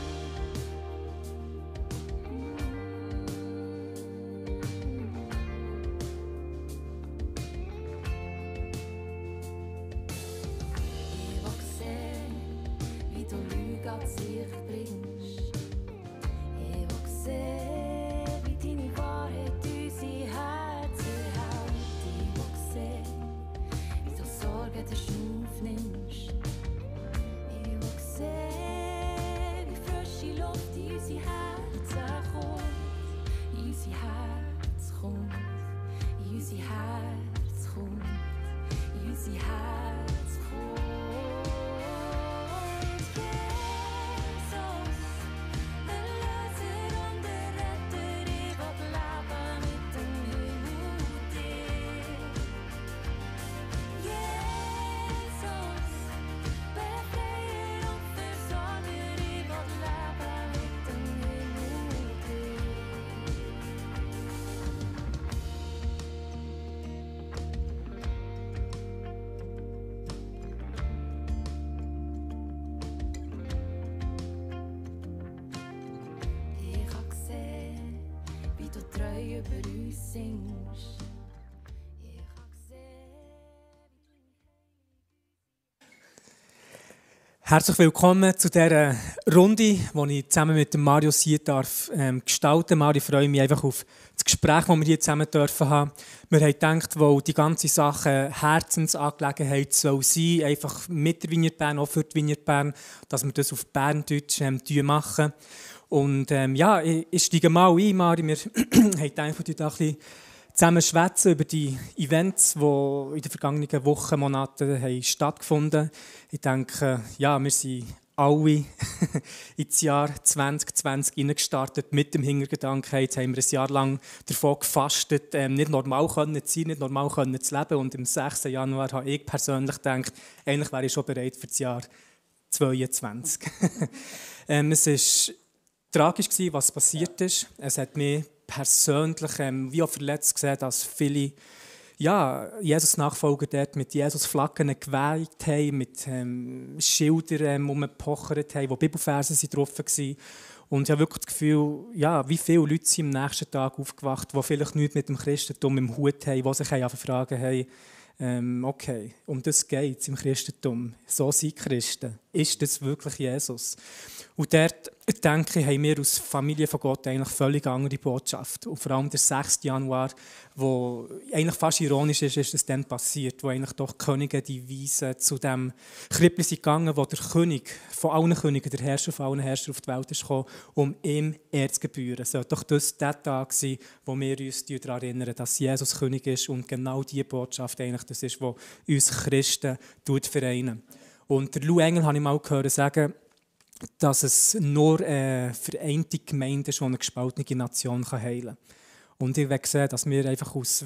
D: Ans Licht bringst. Ich will sehen, wie deine Wahrheit unsere Herzen erhält. Ich will sehen, wie du Sorgen den Schnuff nimmst. Ich will sehen, wie frische Luft in unsere Herzen kommt. In unser Herz kommt. In unser Herz kommt. In unser Herz kommt. Über uns singst. Ich kann sehen,
K: Herzlich willkommen zu dieser Runde, die ich zusammen mit Mario Sier darf gestalten. Mario, ich freue mich einfach auf das Gespräch, das wir hier zusammen dürfen haben. Wir haben gedacht, wo die ganze Sache Herzensangelegenheit soll sein, einfach mit der Vineyard Bern, auch für die Vineyard Bern, dass wir das auf Berndeutsch machen. Und ich steige mal ein, Mario. Wir haben gedacht, wir da ein bisschen zusammen schwätzen über die Events, die in den vergangenen Wochen, Monaten stattgefunden haben. Ich denke, wir sind alle ins Jahr 2020 hineingestartet mit dem Hintergedanken, jetzt haben wir ein Jahr lang davon gefastet, nicht normal zu sein, nicht normal zu leben. Und am 6. Januar habe ich persönlich gedacht, eigentlich wäre ich schon bereit für das Jahr 2022. Es war tragisch, was passiert ist. Es hat mich persönlich wie auch verletzt gesehen, dass viele Jesus-Nachfolger dort mit Jesus-Flaggen geweiht haben, mit Schildern umgepochert haben, wo Bibelverse drauf waren. Und ich habe wirklich das Gefühl, wie viele Leute sind am nächsten Tag aufgewacht, die vielleicht nichts mit dem Christentum im Hut haben, die sich fragen haben, okay, um das geht es im Christentum. So sind Christen. Ist das wirklich Jesus? Und dort, denke ich, haben wir als Familie von Gott eigentlich völlig andere Botschaft. Und vor allem der 6. Januar, wo eigentlich fast ironisch ist es dann passiert, wo eigentlich doch die Könige, die Weisen zu dem Krippli sind gegangen, wo der König von allen Königen, der Herrscher von allen Herrschern auf die Welt ist gekommen, um ihm Ehre zu gebühren. Es soll doch das der Tag sein, wo wir uns daran erinnern, dass Jesus König ist und genau diese Botschaft eigentlich das ist, was uns Christen vereinen. Und der Lou Engel habe ich mal gehört sagen, dass es nur eine vereinte Gemeinde ist, die eine gespaltene Nation heilen kann. Und ich will sehen, dass wir einfach aus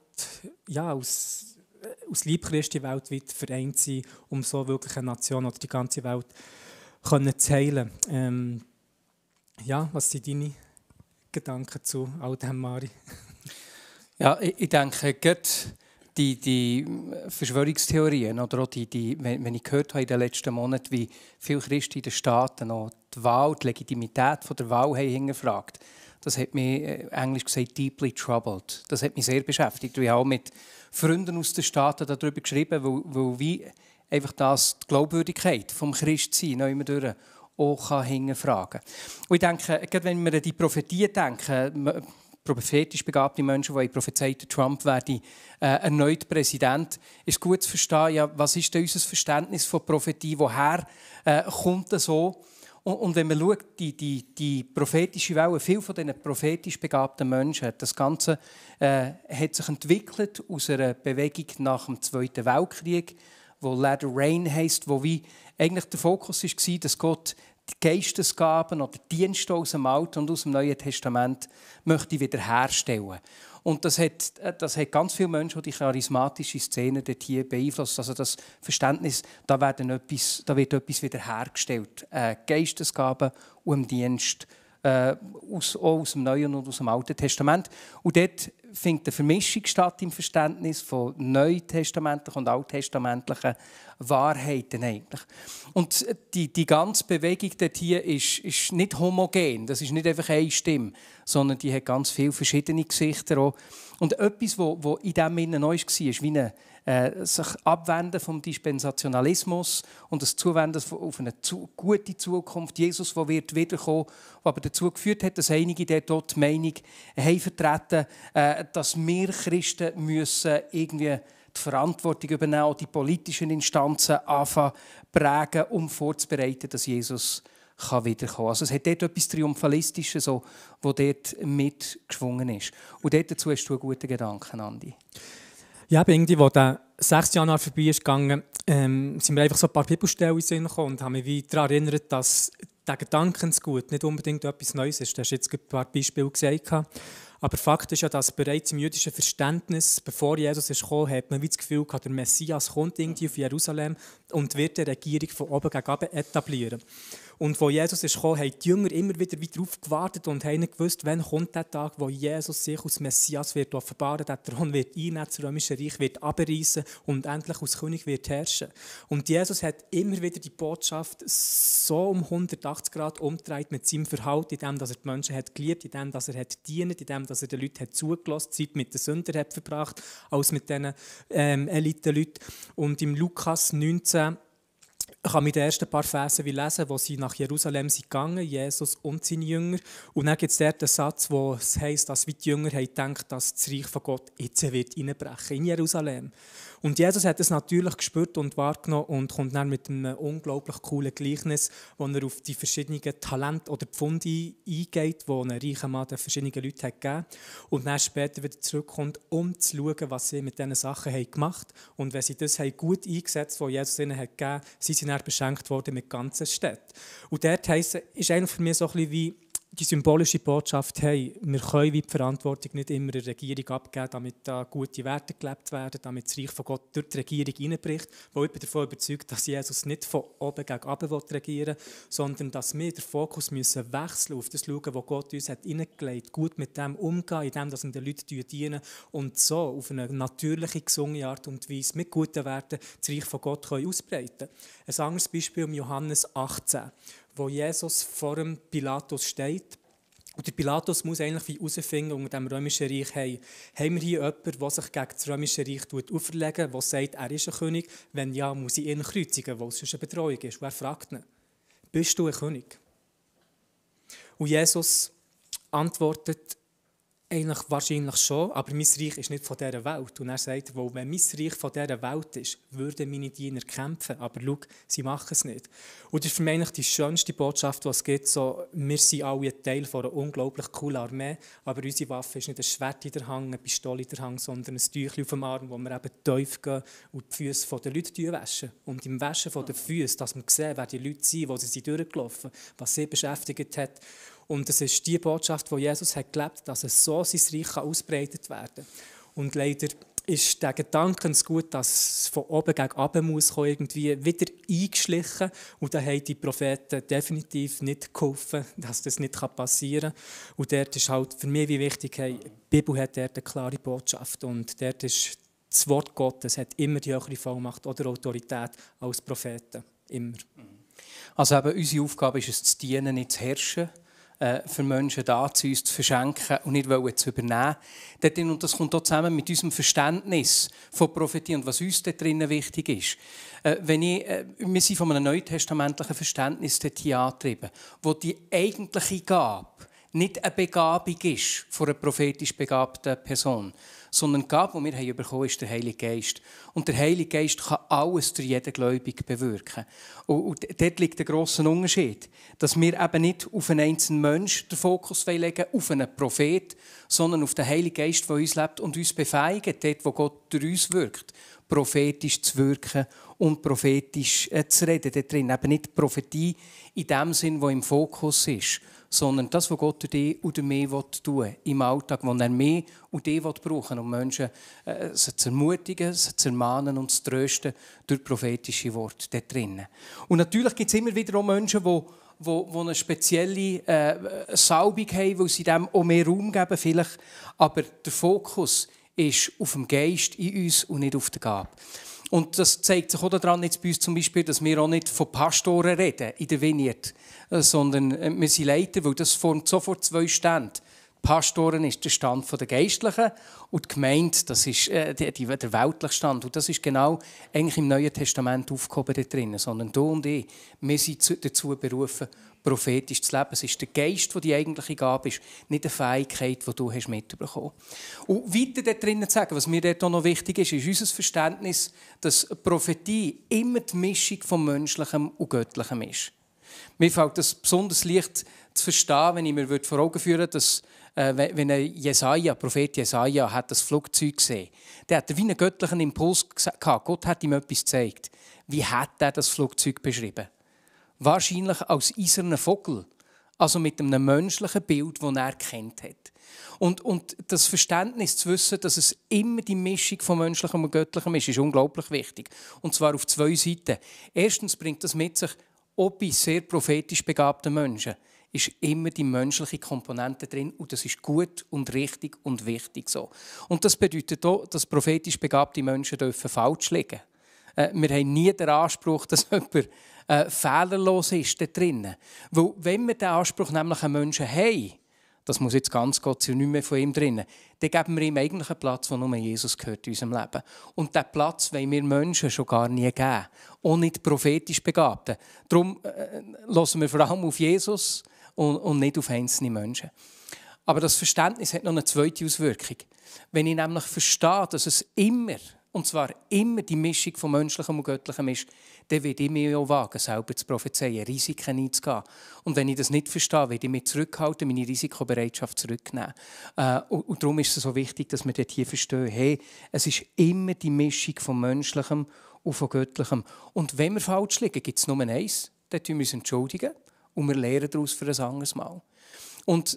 K: Liebe Christi weltweit vereint sind, um so wirklich eine Nation oder die ganze Welt zu heilen. Was sind deine Gedanken zu all dem, Mari?
M: Ja, ich denke, die Verschwörungstheorien, oder auch wenn ich gehört habe in den letzten Monaten, wie viele Christen in den Staaten auch die Wahl, die Legitimität der Wahl haben hinterfragt, das hat mich, englisch gesagt, deeply troubled. Das hat mich sehr beschäftigt. Ich habe auch mit Freunden aus den Staaten darüber geschrieben, weil wie einfach das die Glaubwürdigkeit vom Christsein noch immer durch auch hinterfragen kann. Und ich denke, gerade wenn wir an die Prophetie denken, prophetisch begabte Menschen, die prophezeiten, Trump werde erneut Präsident, ist gut zu verstehen, was ist denn unser Verständnis von Prophetie, woher kommt das so? Und wenn man schaut, die prophetische Welle, viele von diesen prophetisch begabten Menschen, das Ganze hat sich entwickelt aus einer Bewegung nach dem Zweiten Weltkrieg, wo Latter Rain heisst, wo wie eigentlich der Fokus war, dass Gott Geistesgaben oder Dienste aus dem Alten und aus dem Neuen Testament möchte ich wiederherstellen. Und das hat ganz viele Menschen, die charismatische Szene dort hier beeinflusst. Also das Verständnis, da wird etwas wiederhergestellt. Geistesgaben und im Dienst aus dem Neuen und aus dem Alten Testament. Und dort findet eine Vermischung statt im Verständnis von neutestamentlichen und alttestamentlichen Wahrheiten eigentlich. Und die ganze Bewegung dort hier ist nicht homogen, das ist nicht einfach eine Stimme, sondern die hat ganz viele verschiedene Gesichter auch. Und etwas, was in diesem Innen neu war, ist wie sich abwenden vom Dispensationalismus und das Zuwenden auf eine gute Zukunft. Jesus, der wird wiederkommen, was aber dazu geführt hat, dass einige dort die Meinung haben vertreten, dass wir Christen müssen irgendwie die Verantwortung übernehmen und die politischen Instanzen anfangen prägen, um vorzubereiten, dass Jesus wiederkommen kann. Also es hat dort etwas Triumphalistisches, so, das dort mitgeschwungen ist. Und dort dazu hast du einen guten Gedanken, Andi.
N: Ja, irgendwie, als der 6. Januar vorbei ist gegangen, sind mir einfach so ein paar Bibelstellen in den Sinn gekommen und haben mich wie daran erinnert, dass der Gedankensgut nicht unbedingt etwas Neues ist. Du hast jetzt ein paar Beispiele gesagt. Aber Fakt ist ja, dass bereits im jüdischen Verständnis, bevor Jesus ist gekommen, hat man wie das Gefühl gehabt, der Messias kommt irgendwie auf Jerusalem und wird die Regierung von oben gegen unten etablieren. Und als Jesus ist gekommen, haben die Jünger immer wieder darauf gewartet und haben nicht gewusst, wann kommt der Tag, wo Jesus sich als Messias wird offenbaren, der Thron wird einnehmen, das römische Reich wird abreißen und endlich als König wird herrschen. Und Jesus hat immer wieder die Botschaft so um 180 Grad umgedreht mit seinem Verhalten, indem er die Menschen hat geliebt, indem er hat gedient, indem er den Leuten hat zugelassen, Zeit mit den Sündern hat verbracht, als mit diesen Elite-Leuten. Und im Lukas 19 kann man die ersten paar Verse lesen, wo sie nach Jerusalem sind gegangen, Jesus und seine Jünger. Und dann gibt es dort einen Satz, wo es heisst, dass die Jünger haben gedacht, dass das Reich von Gott jetzt wird einbrechen in Jerusalem. Und Jesus hat es natürlich gespürt und wahrgenommen und kommt dann mit einem unglaublich coolen Gleichnis, wo er auf die verschiedenen Talente oder Pfunde eingeht, die ein reicher Mann den verschiedenen Leuten hat gegeben hat. Und dann später wieder zurückkommt, um zu schauen, was sie mit diesen Sachen haben gemacht haben. Und wenn sie das gut eingesetzt haben, was Jesus ihnen hat gegeben hat, sind sie dann beschenkt worden mit ganzen Städten. Und dort ist eigentlich für mich so ein bisschen wie die symbolische Botschaft, hey, wir können die Verantwortung nicht immer der Regierung abgeben, damit da gute Werte gelebt werden, damit das Reich von Gott durch die Regierung hineinbricht. Weil ich bin davon überzeugt, dass Jesus nicht von oben gegen unten regieren will, sondern dass wir den Fokus müssen wechseln auf das schauen, was Gott uns hat hineingelegt, gut mit dem umgehen, indem wir den Leuten dienen und so auf eine natürliche, gesunde Art und Weise mit guten Werten das Reich von Gott ausbreiten können. Ein anderes Beispiel im Johannes 18. Wo Jesus vor dem Pilatus steht. Und der Pilatus muss eigentlich herausfinden, unter dem römischen Reich, haben wir hier jemanden, der sich gegen das römische Reich auferlegt, der sagt, er ist ein König? Wenn ja, muss ich ihn kreuzigen, weil es sonst eine Bedrohung ist. Und er fragt ihn, bist du ein König? Und Jesus antwortet, eigentlich wahrscheinlich schon, aber mein Reich ist nicht von dieser Welt. Und er sagt, wenn mein Reich von dieser Welt ist, würden meine Diener kämpfen. Aber schau, sie machen es nicht. Und das ist für mich eigentlich die schönste Botschaft, die es gibt. So, wir sind alle ein Teil von einer unglaublich coolen Armee, aber unsere Waffe ist nicht ein Schwert in der Hand, eine Pistole in der Hand, sondern ein Tüchlein auf dem Arm, wo wir eben tief gehen und die Füße der Leute waschen. Und im Waschen der Füße, dass wir sehen, wer die Leute sind, wo sie durchgelaufen sind, was sie beschäftigt hat. Und es ist die Botschaft, die Jesus hat gelebt, dass es so sein Reich ausbreitet werden kann. Und leider ist der Gedankensgut, dass es von oben gegen unten muss kommen, irgendwie wieder eingeschlichen. Und da haben die Propheten definitiv nicht geholfen, dass das nicht passieren kann. Und dort ist halt für mich wie wichtig, die Bibel hat dort eine klare Botschaft. Und dort ist das Wort Gottes hat immer die höhere Vollmacht oder Autorität als Propheten. Immer.
M: Also eben, unsere Aufgabe ist es, zu dienen, nicht zu herrschen. Für Menschen da zu uns zu verschenken und nicht zu übernehmen. Und das kommt auch zusammen mit unserem Verständnis von Prophetie und was uns da drinnen wichtig ist. Wir sind von einem neutestamentlichen Verständnis hier angetrieben, wo die eigentliche Gabe nicht eine Begabung ist von einer prophetisch begabten Person, sondern die Gabe, die wir bekommen haben, ist der Heilige Geist. Und der Heilige Geist kann alles durch jeden Gläubigen bewirken. Und dort liegt der grosse Unterschied, dass wir eben nicht auf einen einzelnen Menschen den Fokus legen, auf einen Prophet, sondern auf den Heiligen Geist, der uns lebt und uns befähigt, dort, wo Gott durch uns wirkt, prophetisch zu wirken und prophetisch zu reden da drin. Eben nicht Prophetie in dem Sinn, wo im Fokus ist, sondern das, was Gott durch dich und durch mich tun will, im Alltag, wo er mich und dich brauchen will, um Menschen sie zu ermutigen, sie zu ermahnen und zu trösten durch prophetische Worte da drinnen. Und natürlich gibt es immer wieder auch Menschen, die eine spezielle Salbung haben, weil sie dem auch mehr Raum geben vielleicht, aber der Fokus ist auf dem Geist in uns und nicht auf der Gabe. Und das zeigt sich auch daran, jetzt bei uns zum Beispiel, dass wir auch nicht von Pastoren reden in der Vineyard, sondern wir sind Leiter, weil das formt sofort zwei Stände. Die Pastoren ist der Stand der Geistlichen und die Gemeinde, das ist der weltliche Stand. Und das ist genau eigentlich im Neuen Testament aufgehoben da drin. Sondern du und ich, wir sind dazu berufen, prophetisch zu leben. Es ist der Geist, der die eigentliche Gabe ist, nicht eine Fähigkeit, die du hast mitbekommen hast. Und weiter da drinnen zu sagen, was mir dort auch noch wichtig ist unser Verständnis, dass Prophetie immer die Mischung von Menschlichem und Göttlichem ist. Mir fällt das besonders leicht zu verstehen, wenn ich mir vor Augen führen würde, dass wenn ein Prophet Jesaja hat das Flugzeug gesehen, der hat wie einen göttlichen Impuls gehabt. Gott hat ihm etwas gezeigt. Wie hat er das Flugzeug beschrieben? Wahrscheinlich als eisernen Vogel, also mit einem menschlichen Bild, das er kennt hat. Und das Verständnis zu wissen, dass es immer die Mischung von Menschlichem und Göttlichem ist unglaublich wichtig. Und zwar auf zwei Seiten. Erstens bringt das mit sich, auch bei sehr prophetisch begabten Menschen ist immer die menschliche Komponente drin und das ist gut und richtig und wichtig so. Und das bedeutet auch, dass prophetisch begabte Menschen falsch liegen dürfen. Wir haben nie den Anspruch, dass jemand fehlerlos ist da drinnen. Weil wenn wir den Anspruch nämlich an Menschen haben, das muss jetzt ganz Gott sein, nicht mehr von ihm drinnen, dann geben wir ihm eigentlich einen Platz, der nur Jesus gehört in unserem Leben. Und diesen Platz wollen wir Menschen schon gar nie geben. Auch nicht prophetisch Begabten. Darum hören wir vor allem auf Jesus und nicht auf einzelne Menschen. Aber das Verständnis hat noch eine zweite Auswirkung. Wenn ich nämlich verstehe, dass es immer, und zwar immer die Mischung von Menschlichem und Göttlichem ist, dann werde ich mich auch wagen, selber zu prophezeien, Risiken einzugehen. Und wenn ich das nicht verstehe, werde ich mich zurückhalten, meine Risikobereitschaft zurücknehmen. Und darum ist es so wichtig, dass wir dort hier verstehen, hey, es ist immer die Mischung von Menschlichem und von Göttlichem. Und wenn wir falsch liegen, gibt es nur eins, dann müssen wir uns entschuldigen und wir lernen daraus für ein anderes Mal. Und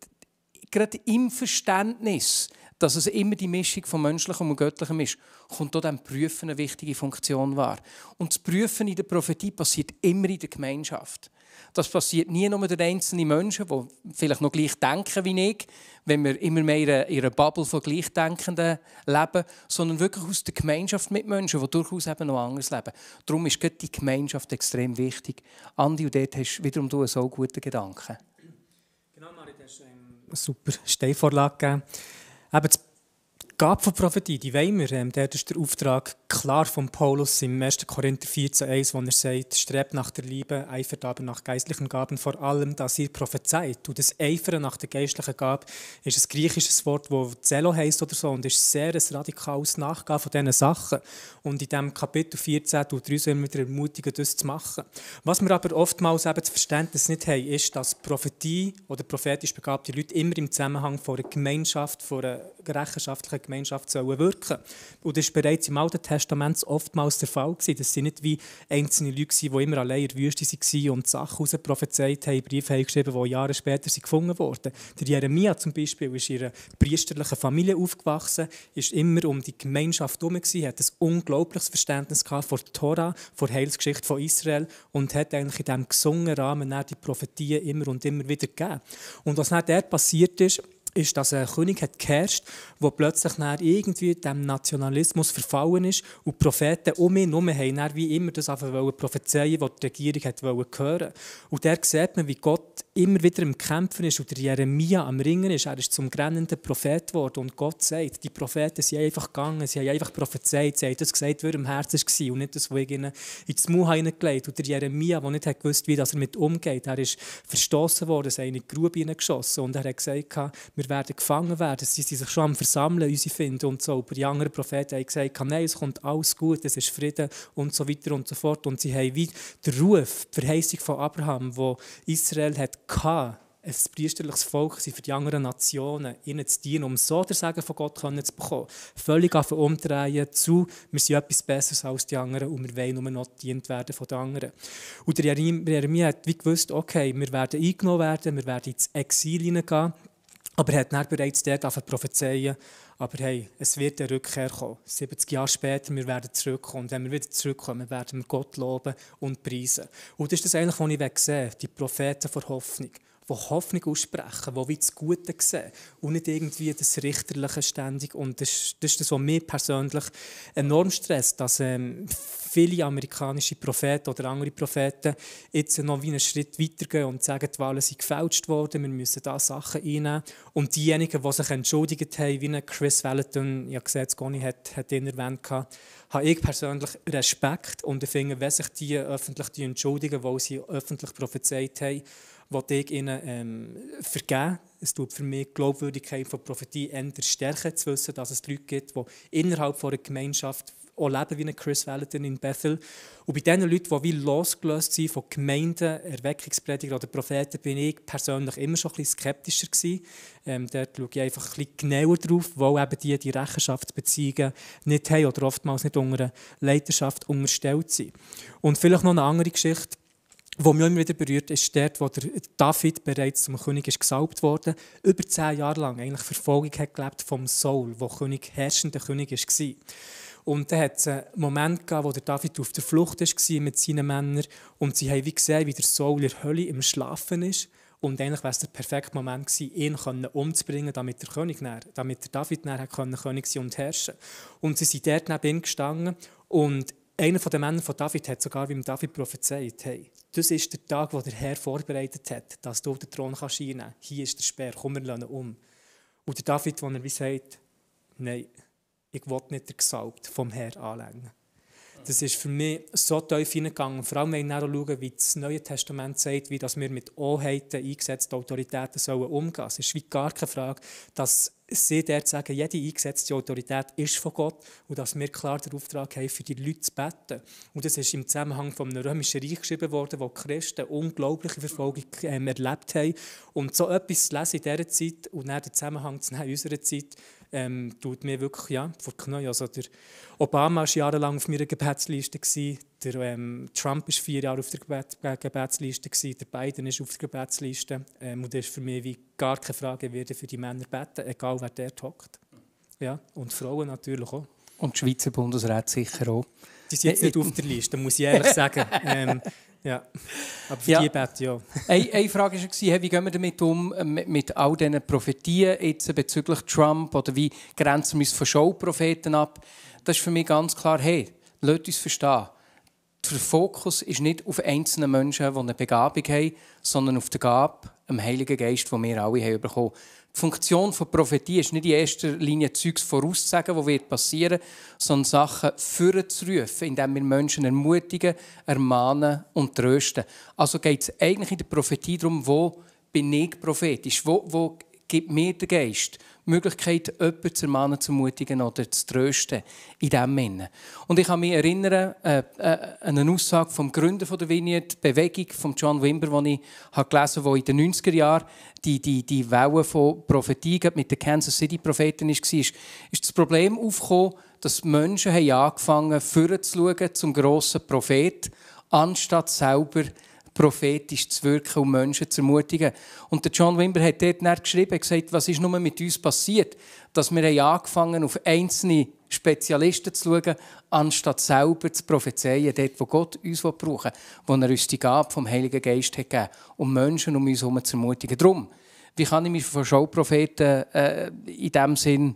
M: gerade im Verständnis, dass es immer die Mischung von Menschlichem und Göttlichem ist, kommt auch dem Prüfen eine wichtige Funktion wahr. Und das Prüfen in der Prophetie passiert immer in der Gemeinschaft. Das passiert nie nur durch einzelne Menschen, die vielleicht noch gleich denken wie ich, wenn wir immer mehr in einer Bubble von Gleichdenkenden leben, sondern wirklich aus der Gemeinschaft mit Menschen, die durchaus eben noch anders leben. Darum ist gerade die Gemeinschaft extrem wichtig. Andi, und dort hast wiederum du so gute Gedanken.
N: Genau, Marit, du hast eine super Steilvorlage gegeben. Eben die Gabe von Prophetie, die wollen wir. Dort ist der Auftrag klar von Paulus im 1. Korinther 14,1, wo er sagt, strebt nach der Liebe, eifert aber nach geistlichen Gaben, vor allem, dass ihr prophezeit. Und das Eifern nach der geistlichen Gabe ist ein griechisches Wort, das Zelo heisst oder so, und ist sehr ein radikales Nachgehen von diesen Sachen. Und in diesem Kapitel 14 tut uns immer wieder ermutigen, das zu machen. Was wir aber oftmals eben das Verständnis nicht haben, ist, dass Prophetie oder prophetisch begabte Leute immer im Zusammenhang von einer Gemeinschaft, von einer rechenschaftlichen Gemeinschaft sollen wirken. Und das war bereits im Alten Testament oftmals der Fall. Das sind nicht wie einzelne Leute, die immer allein in der Wüste waren und Sachen herausprophezeit haben, Briefe haben geschrieben, die Jahre später gefunden wurden. Der Jeremia zum Beispiel ist in einer priesterlichen Familie aufgewachsen, ist immer um die Gemeinschaft herum, hat ein unglaubliches Verständnis gehabt von der Tora, von der Heilsgeschichte von Israel und hat eigentlich in diesem gesungenen Rahmen die Prophetien immer und immer wieder gegeben. Und was dann dort passiert ist, dass ein König hat geherrscht, der plötzlich irgendwie dem Nationalismus verfallen ist und die Propheten um ihn herum haben wie immer das prophezeien, was die Regierung hören wollte. Und da sieht man, wie Gott immer wieder im Kämpfen ist und der Jeremia am Ringen ist. Er ist zum grennenden Prophet geworden und Gott sagt, die Propheten sind einfach gegangen, sie haben einfach prophezeit, sie haben das gesagt, was im Herzen war und nicht das, was ich ihnen ins Maul hineingelegt habe. Und der Jeremia, der nicht gewusst hat, wie er damit umgeht, er ist verstoßen worden, sie haben in die Grube hineingeschossen und er hat gesagt, wir werden gefangen werden, sie sind sich schon am Versammeln, unsere Finden und so. Aber die anderen Propheten haben gesagt, nein, es kommt alles gut, es ist Frieden und so weiter und so fort. Und sie haben wie den Ruf, die Verheißung von Abraham, wo Israel hatte, ein priesterliches Volk sind für die anderen Nationen, ihnen zu dienen, um so den Segen von Gott zu bekommen. Völlig umdrehen zu, wir sind etwas Besseres als die anderen und wir wollen nur noch gedient werden von den anderen. Und der Jeremia hat wie gewusst, okay, wir werden eingenommen werden, wir werden ins Exil hineingehen, aber er hat dann bereits dort prophezeien. Aber hey, es wird eine Rückkehr kommen. 70 Jahre später, wir werden zurückkommen. Und wenn wir wieder zurückkommen, werden wir Gott loben und preisen. Und das ist das eigentlich, was ich sehen will. Die Propheten der Hoffnung. Die Hoffnung aussprechen, die wie das Gute sehen. Und nicht irgendwie das Richterliche ständig. Und das ist das, was mich persönlich enorm stresst, dass viele amerikanische Propheten oder andere Propheten jetzt noch wie einen Schritt weitergehen und sagen, die Wahlen sind gefälscht worden, wir müssen da Sachen einnehmen. Und diejenigen, die sich entschuldigt haben, wie Chris Valentin, ja gesehen, Goni hat ihn erwähnt, habe ich persönlich Respekt und ich finde, wenn sich die öffentlich entschuldigen, weil sie öffentlich prophezeit haben, wollte ich ihnen vergeben. Es tut für mich die Glaubwürdigkeit von Prophetie eher stärken, zu wissen, dass es Leute gibt, die innerhalb einer Gemeinschaft auch leben wie ein Chris Valentin in Bethel. Und bei den Leuten, die wie losgelöst sind von Gemeinden, Erweckungsprediger oder Propheten, bin ich persönlich immer schon ein bisschen skeptischer gewesen. Dort schaue ich einfach ein bisschen genauer drauf, wo eben die Rechenschaftsbeziehungen nicht haben oder oftmals nicht unter einer Leiterschaft unterstellt sind. Und vielleicht noch eine andere Geschichte, was mich immer wieder berührt, ist dort, wo der David bereits zum König ist gesalbt wurde, über 10 Jahre lang eigentlich Verfolgung hat gelebt vom Saul, der herrschender König war. Und dann hat es einen Moment gegeben, wo der David auf der Flucht war mit seinen Männern und sie haben wie gesehen, wie der Saul in der Hölle im Schlafen ist. Und eigentlich wäre es der perfekte Moment gewesen, ihn umzubringen, damit der David König sein und herrschen. Und sie sind dort neben ihm gestanden und einer der Männer von David hat sogar wie David prophezeit, hey, das ist der Tag, wo der Herr vorbereitet hat, dass du den Thron einnehmen kannst. Hier ist der Speer, komm, wir lassen ihn um. Und der David, wo er wie sagt, nein, ich will nicht der Gesalbte vom Herrn anlängen. Das ist für mich so tief hineingegangen. Vor allem, wenn wir schauen, wie das Neue Testament sagt, wie wir mit Hoheiten, eingesetzten Autoritäten umgehen sollen. Es ist wie gar keine Frage, dass sie dort sagen, jede eingesetzte Autorität ist von Gott und dass wir klar den Auftrag haben, für die Leute zu beten. Und das ist im Zusammenhang vom Römischen Reich geschrieben worden, wo die Christen unglaubliche Verfolgung erlebt haben. Und so etwas zu lesen in dieser Zeit und dann den Zusammenhang zu nehmen in unserer Zeit, tut mir wirklich vor die Knie. Also der Obama war jahrelang auf meiner Gebetsliste, der Trump war 4 Jahre auf der Gebetsliste, der Biden ist auf der Gebetsliste. Und das ist für mich wie gar keine Frage, ich werde für die Männer beten, egal wer dort hockt. Ja, und Frauen natürlich auch.
M: Und die Schweizer Bundesrat sicher auch.
N: Die sind jetzt nicht auf der Liste, muss ich ehrlich sagen. Ja. Aber für die bete ja.
M: Eine Frage war, wie gehen wir damit um, mit all diesen Prophetien jetzt bezüglich Trump oder wie grenzen wir uns von Showpropheten ab? Das ist für mich ganz klar, hey, lasst uns verstehen. Der Fokus ist nicht auf einzelne Menschen, die eine Begabung haben, sondern auf die Gabe, dem Heiligen Geist, den wir alle haben bekommen. Die Funktion von Prophetie ist nicht in erster Linie Zeugs vorauszusagen, was passieren wird, sondern Sachen vorzurufen, indem wir Menschen ermutigen, ermahnen und trösten. Also geht es eigentlich in der Prophetie darum, wo bin ich prophetisch, wo gibt mir der Geist die Möglichkeit, jemanden zu ermahnen, zu ermutigen oder zu trösten in diesem Sinne. Und ich kann mich erinnern an eine Aussage vom Gründer der Vineyard, die Bewegung von John Wimber, die ich gelesen habe, wo in den 90er Jahren die Welle von Prophetie mit den Kansas City Propheten war, ist das Problem aufgekommen, dass Menschen angefangen haben, vorzuschauen zum grossen Prophet, anstatt selber prophetisch zu wirken und Menschen zu ermutigen. Und der John Wimber hat dort geschrieben, gesagt, was ist nur mit uns passiert, dass wir angefangen haben, auf einzelne Spezialisten zu schauen, anstatt selber zu prophezeien, dort, wo Gott uns brauchen will, wo er uns die Gabe vom Heiligen Geist hat gegeben, um Menschen um uns herum zu ermutigen. Darum, wie kann ich mich von Showpropheten in diesem Sinn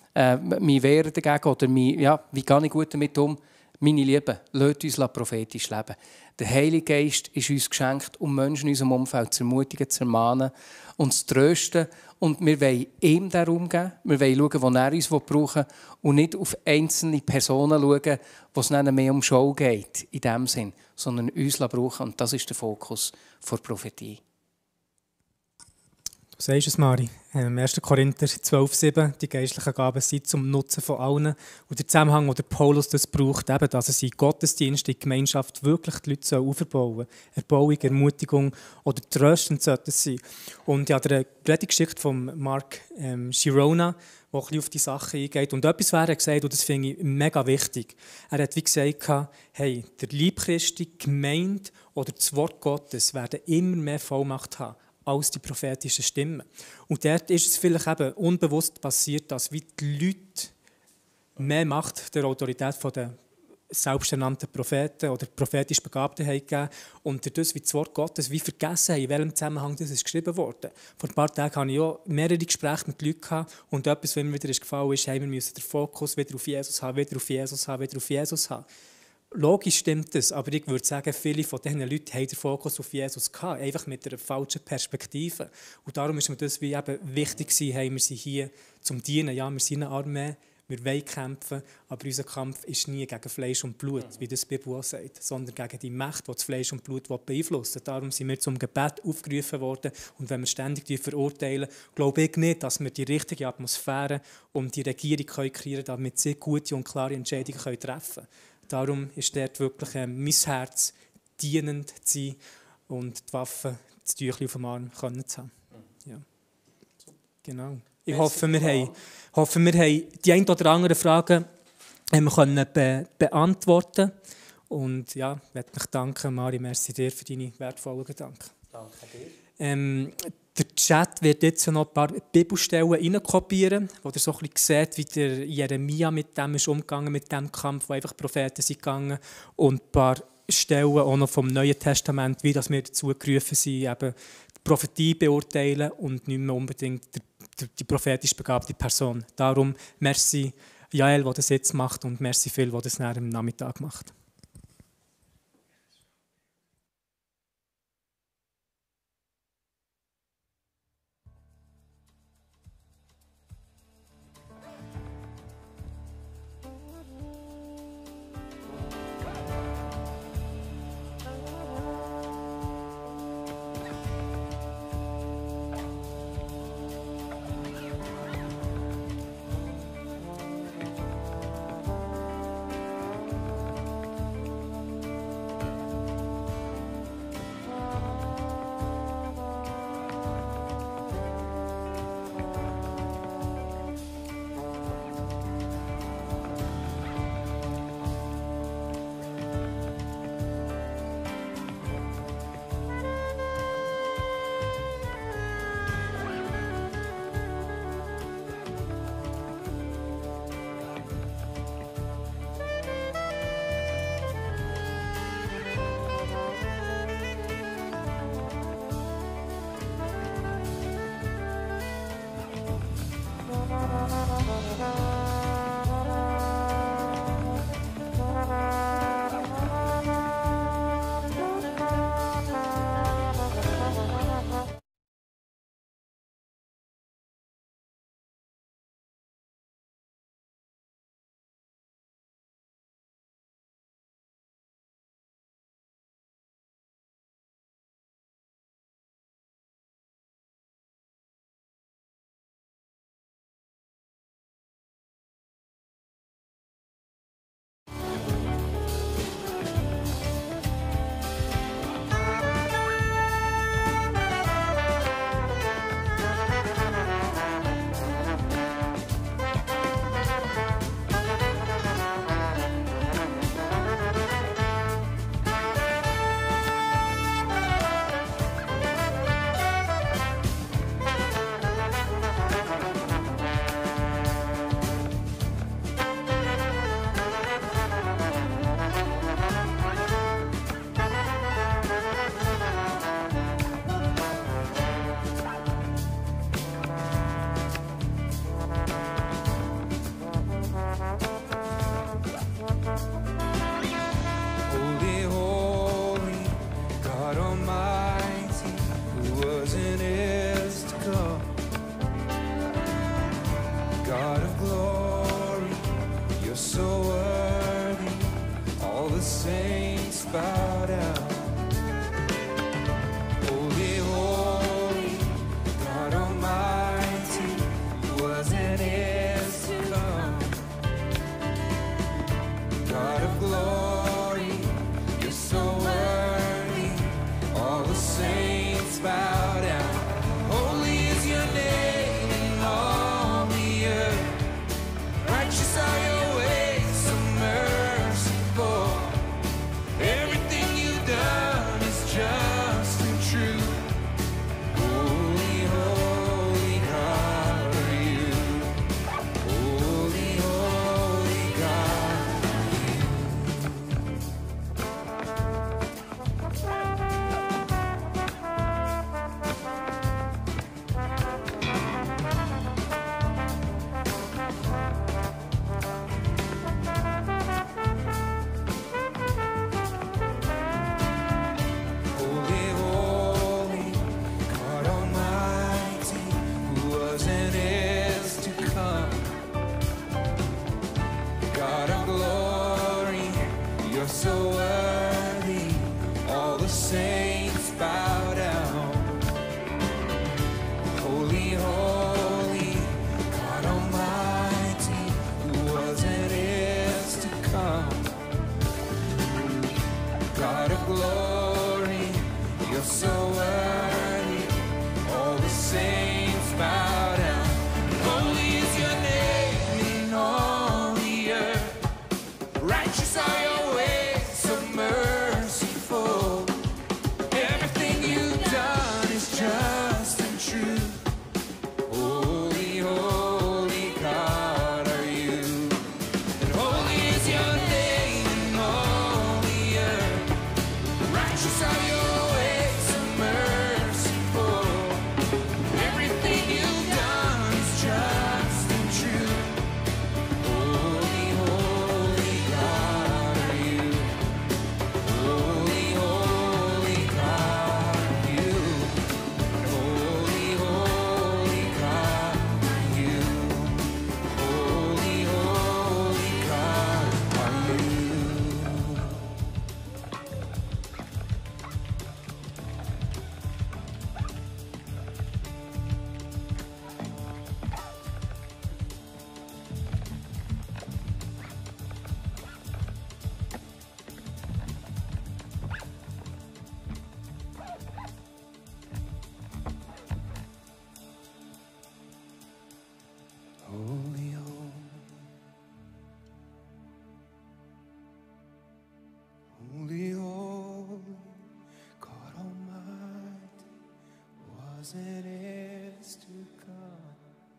M: mich wehren dagegen, oder wie gehe ich gut damit um? Meine Lieben, lasst uns prophetisch leben. Der Heilige Geist ist uns geschenkt, um Menschen in unserem Umfeld zu ermutigen, zu ermahnen und zu trösten. Und wir wollen ihm darum geben. Wir wollen schauen, wo er uns brauchen will und nicht auf einzelne Personen schauen, wo es nicht mehr um Show geht, in dem Sinn, sondern uns brauchen. Und das ist der Fokus der Prophetie.
N: Du sagst es, Mari. 1. Korinther 12,7, die geistlichen Gaben sind zum Nutzen von allen. Und der Zusammenhang, wo der Paulus das braucht, eben, dass es in Gottesdienst, in Gemeinschaft wirklich die Leute aufbauen sollen. Erbauung, Ermutigung oder tröstend sollte es sein. Und ich habe eine Predigtgeschichte von Mark Girona, der ein bisschen auf die Sache eingeht. Und etwas wäre gesagt, und das finde ich mega wichtig. Er hat wie gesagt, hey, der Leib Christi, die Gemeinde oder das Wort Gottes werden immer mehr Vollmacht haben als die prophetischen Stimmen. Und dort ist es vielleicht eben unbewusst passiert, dass wie die Leute mehr Macht der Autorität der selbsternannten Propheten oder prophetisch Begabten haben gegeben und dadurch wie das Wort Gottes wie vergessen haben, in welchem Zusammenhang das ist geschrieben wurde. Vor ein paar Tagen hatte ich auch mehrere Gespräche mit Leuten gehabt, und etwas, was mir wieder gefallen ist, hey, wir müssen den Fokus wieder auf Jesus haben, wieder auf Jesus haben, wieder auf Jesus haben. Logisch stimmt das, aber ich würde sagen, viele von diesen Leuten haben den Fokus auf Jesus gehabt, einfach mit einer falschen Perspektive. Und darum ist mir das wie eben wichtig gewesen, hey, wir sind hier zum Dienen, ja, wir sind eine Armee, wir wollen kämpfen, aber unser Kampf ist nie gegen Fleisch und Blut, wie das die Bibel auch sagt, sondern gegen die Macht, die das Fleisch und Blut beeinflussen. Darum sind wir zum Gebet aufgerufen worden, und wenn wir ständig verurteilen, glaube ich nicht, dass wir die richtige Atmosphäre um die Regierung kreieren können, damit sie gute und klare Entscheidungen treffen können. Darum ist dort wirklich mein Herz, dienend zu sein und die Waffen, das Tüchlein auf dem Arm zu haben. Ja. Genau. Ich hoffe, wir haben die ein oder andere Fragen können beantworten. Und ja, ich möchte mich danken, Mari, merci dir für deine wertvollen Gedanken.
M: Danke dir.
N: Der Chat wird jetzt noch ein paar Bibelstellen reinkopieren, wo ihr so ein bisschen seht, wie der Jeremia mit dem ist umgegangen, mit dem Kampf, wo einfach Propheten sind gegangen, und ein paar Stellen auch noch vom Neuen Testament, wie dass wir dazu gerufen sind, eben die Prophetie beurteilen und nicht mehr unbedingt die prophetisch begabte Person. Darum merci Jael, der das jetzt macht, und merci viel, der das nachher am Nachmittag macht.
L: saints bow down. Holy is your name in all the earth. Righteous are your ways, so merciful. Everything you've done is just and true. Holy, holy God are you. And holy is your name in all the earth. Righteous are your ways, so merciful. Everything you've done is just and true. Holy, holy God are you. Holy, holy God are you. Holy, holy God are you. Holy, holy God are you. Holy, holy, holy, God Almighty, was and is to come.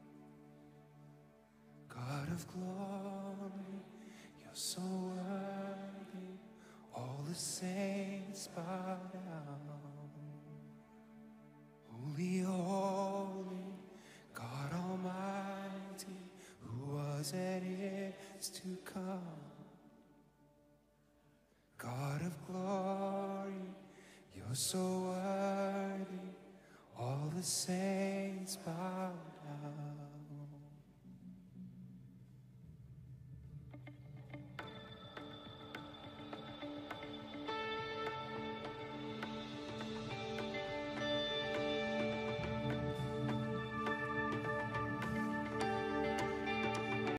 L: God of glory, you're so worthy. All the saints bow down. Holy, holy, God Almighty, who was and is to come. God of glory, you're so worthy. All the saints bow down.